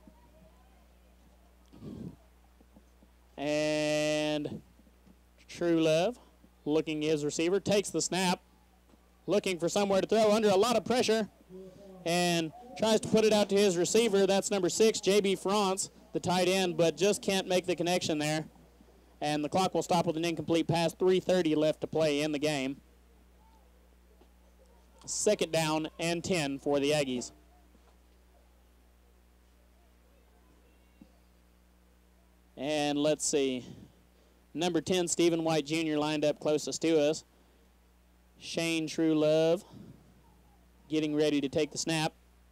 And Truelove looking at his receiver, takes the snap, looking for somewhere to throw under a lot of pressure, and tries to put it out to his receiver. That's number 6, J.B. France, the tight end, but just can't make the connection there. And the clock will stop with an incomplete pass. 3:30 left to play in the game. 2nd down and 10 for the Aggies. And let's see. Number 10, Stephen White Jr. lined up closest to us. Shane Truelove getting ready to take the snap.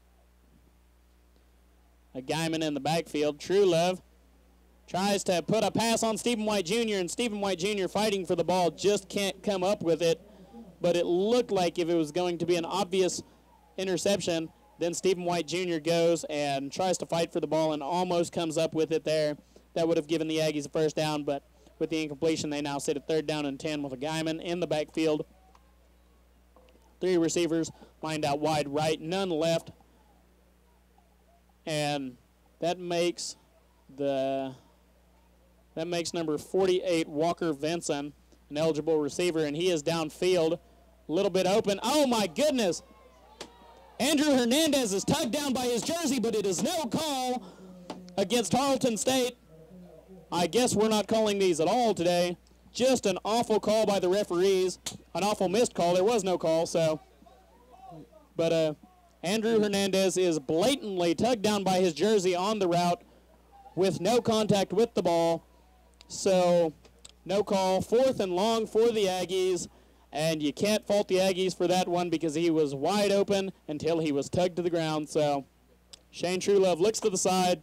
A Guyman in the backfield. Truelove tries to put a pass on Stephen White Jr., and Stephen White Jr. fighting for the ball, just can't come up with it. But it looked like if it was going to be an obvious interception, then Stephen White Jr. goes and tries to fight for the ball and almost comes up with it there. That would have given the Aggies a first down, but with the incompletion, they now sit at 3rd down and 10 with a Guyman in the backfield. 3 receivers lined out wide right, none left. And that makes number 48, Walker Vinson, an eligible receiver, and he is downfield, a little bit open. Oh, my goodness. Andrew Hernandez is tugged down by his jersey, but it is no call against Tarleton State. I guess we're not calling these at all today. Just an awful call by the referees. An awful missed call. There was no call, so. But Andrew Hernandez is blatantly tugged down by his jersey on the route with no contact with the ball. So, no call. 4th and long for the Aggies. And you can't fault the Aggies for that one because he was wide open until he was tugged to the ground. So, Shane Truelove looks to the side.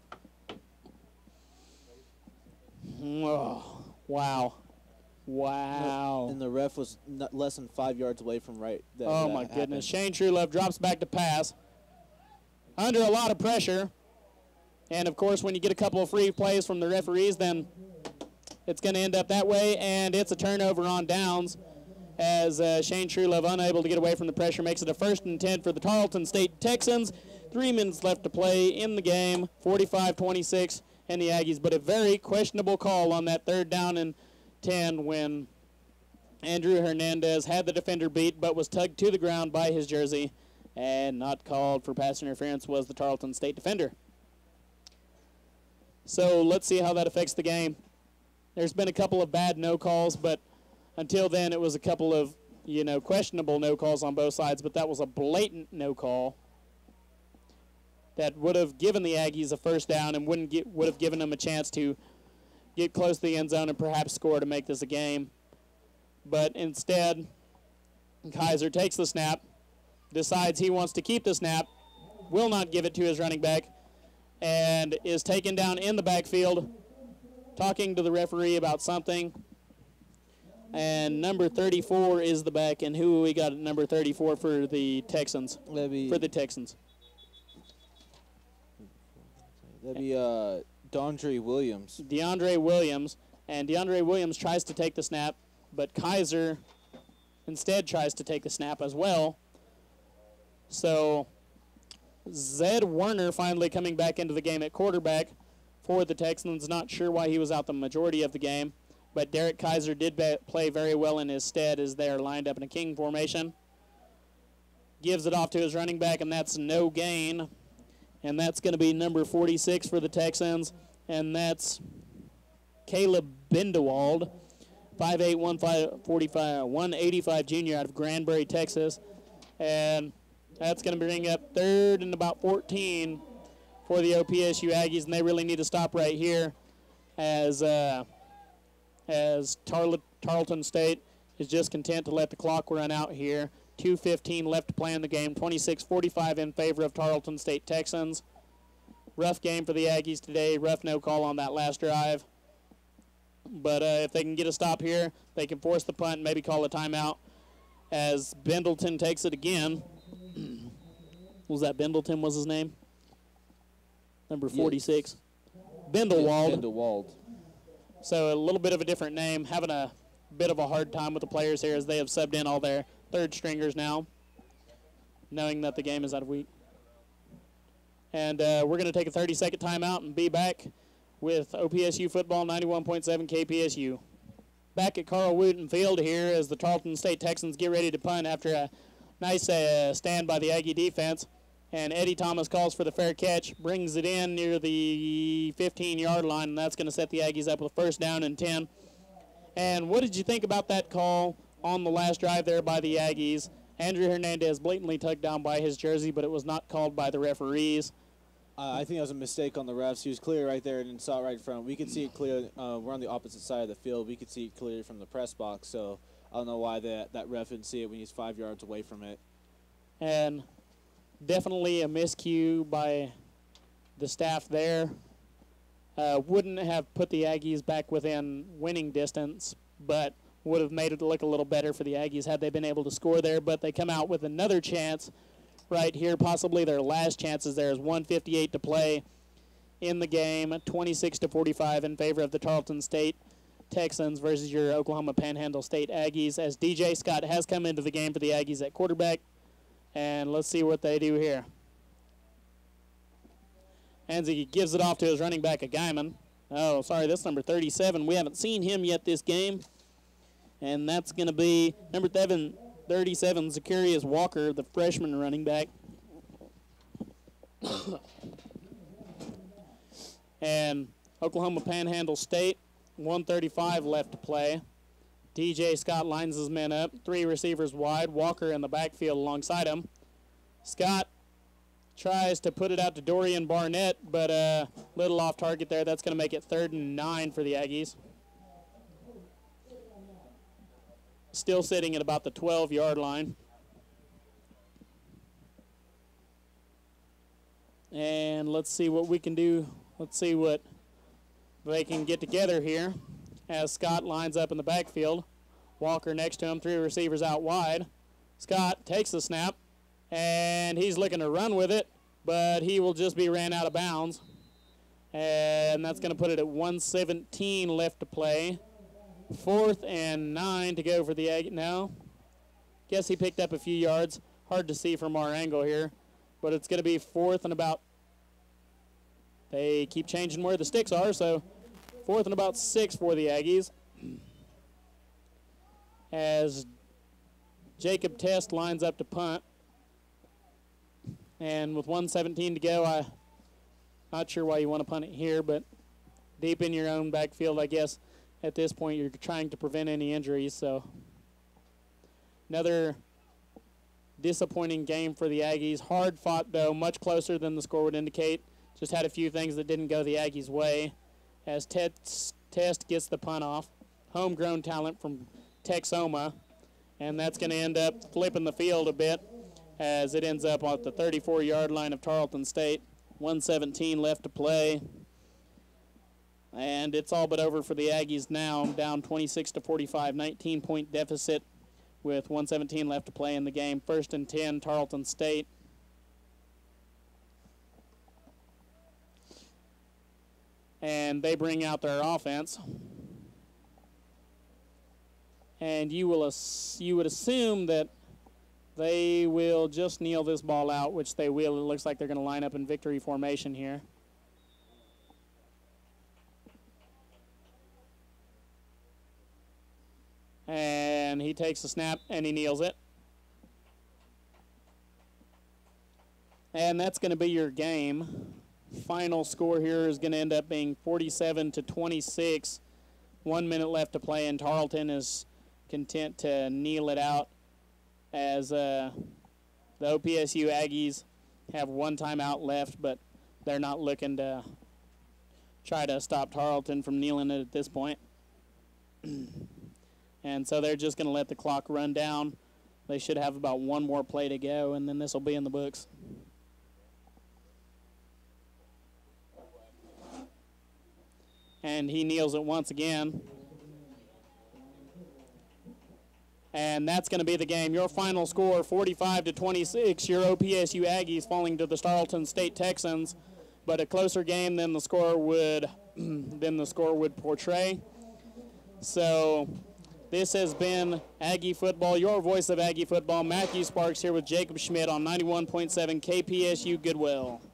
Oh, wow. Wow. And the ref was less than 5 yards away from right. Oh, my goodness. Shane Truelove drops back to pass. Under a lot of pressure. And, of course, when you get a couple of free plays from the referees, then it's going to end up that way. And it's a turnover on downs as Shane Truelove, unable to get away from the pressure, makes it a 1st and 10 for the Tarleton State Texans. 3 minutes left to play in the game, 45-26, and the Aggies. But a very questionable call on that 3rd down and 10 when Andrew Hernandez had the defender beat but was tugged to the ground by his jersey, and not called for pass interference was the Tarleton State defender. So let's see how that affects the game. There's been a couple of bad no calls, but until then it was a couple of, questionable no calls on both sides, but that was a blatant no call that would have given the Aggies a first down and would have given them a chance to get close to the end zone and perhaps score to make this a game. But instead, Kaiser takes the snap, decides he wants to keep the snap, will not give it to his running back, and is taken down in the backfield, talking to the referee about something. And number 34 is the back, and who we got at number 34 for the Texans? That'd be DeAndre Williams. DeAndre Williams. And DeAndre Williams tries to take the snap, but Kaiser instead tries to take the snap as well. So Zed Werner finally coming back into the game at quarterback for the Texans. Not sure why he was out the majority of the game, but Derek Kaiser did play very well in his stead as they are lined up in a king formation. Gives it off to his running back, and that's no gain. And that's going to be number 46 for the Texans, and that's Caleb Bindewald, 5'8", 185 junior out of Granbury, Texas. And that's going to bring up 3rd and about 14 for the OPSU Aggies, and they really need to stop right here as Tarleton State is just content to let the clock run out here. 2:15 left to play in the game, 26-45 in favor of Tarleton State Texans. Rough game for the Aggies today, rough no call on that last drive. But if they can get a stop here, they can force the punt and maybe call a timeout as Bendleton takes it again. Was that Bendleton was his name? Number 46. Yes. Bindewald. So a little bit of a different name, having a bit of a hard time with the players here as they have subbed in all their 3rd stringers now, knowing that the game is out of week. And we're going to take a 30-second timeout and be back with OPSU football, 91.7 KPSU. Back at Carl Wooten Field here as the Tarleton State Texans get ready to punt after a nice stand by the Aggie defense. And Eddie Thomas calls for the fair catch, brings it in near the 15-yard line, and that's going to set the Aggies up with a 1st down and 10. And what did you think about that call on the last drive there by the Aggies? Andrew Hernandez blatantly tugged down by his jersey, but it was not called by the referees. I think that was a mistake on the refs. He was clear right there and saw it right in front. We could see it clear. We're on the opposite side of the field. We could see it clear from the press box. So I don't know why that ref didn't see it when he's 5 yards away from it. And definitely a miscue by the staff there. Wouldn't have put the Aggies back within winning distance, but would have made it look a little better for the Aggies had they been able to score there. But they come out with another chance right here, possibly their last chances. There's 1:58 to play in the game, 26-45 in favor of the Tarleton State Texans versus your Oklahoma Panhandle State Aggies, as DJ Scott has come into the game for the Aggies at quarterback. And let's see what they do here. Anzi gives it off to his running back, a Guyman. Oh, sorry, that's number 37. We haven't seen him yet this game. And that's going to be number 37, Zacharias Walker, the freshman running back. And Oklahoma Panhandle State, 1:35 left to play. DJ Scott lines his men up, 3 receivers wide, Walker in the backfield alongside him. Scott tries to put it out to Dorian Barnett, but a little off target there. That's going to make it 3rd and 9 for the Aggies. Still sitting at about the 12-yard line. And let's see what we can do. Let's see what they can get together here as Scott lines up in the backfield. Walker next to him, 3 receivers out wide. Scott takes the snap, and he's looking to run with it, but he will just be ran out of bounds. And that's going to put it at 1:17 left to play. 4th and 9 to go for the Aggies. Now, guess he picked up a few yards. Hard to see from our angle here, but it's going to be 4th and about. They keep changing where the sticks are, so 4th and about 6 for the Aggies. As Jacob Test lines up to punt. And with 1:17 to go, I'm not sure why you want to punt it here, but deep in your own backfield, I guess. At this point, you're trying to prevent any injuries. So another disappointing game for the Aggies. Hard fought, though, much closer than the score would indicate. Just had a few things that didn't go the Aggies' way. As Test gets the punt off. Homegrown talent from Texoma. And that's going to end up flipping the field a bit as it ends up at the 34-yard line of Tarleton State. 1:17 left to play. And it's all but over for the Aggies now, down 26-45, 19-point deficit with 1:17 left to play in the game. 1st and 10, Tarleton State. And they bring out their offense. And you would assume that they will just kneel this ball out, which they will. It looks like they're going to line up in victory formation here. And he takes the snap and he kneels it. And that's going to be your game. Final score here is going to end up being 47-26. 1 minute left to play, and Tarleton is content to kneel it out as the OPSU Aggies have 1 timeout left, but they're not looking to try to stop Tarleton from kneeling it at this point. And so they're just going to let the clock run down. They should have about 1 more play to go, and then this will be in the books. And he kneels it once again. And that's going to be the game. Your final score, 45-26. Your OPSU Aggies falling to the Tarleton State Texans, but a closer game than the score would portray. So this has been Aggie Football, your voice of Aggie Football. Matthew Sparks here with Jacob Schmidt on 91.7 KPSU Goodwill.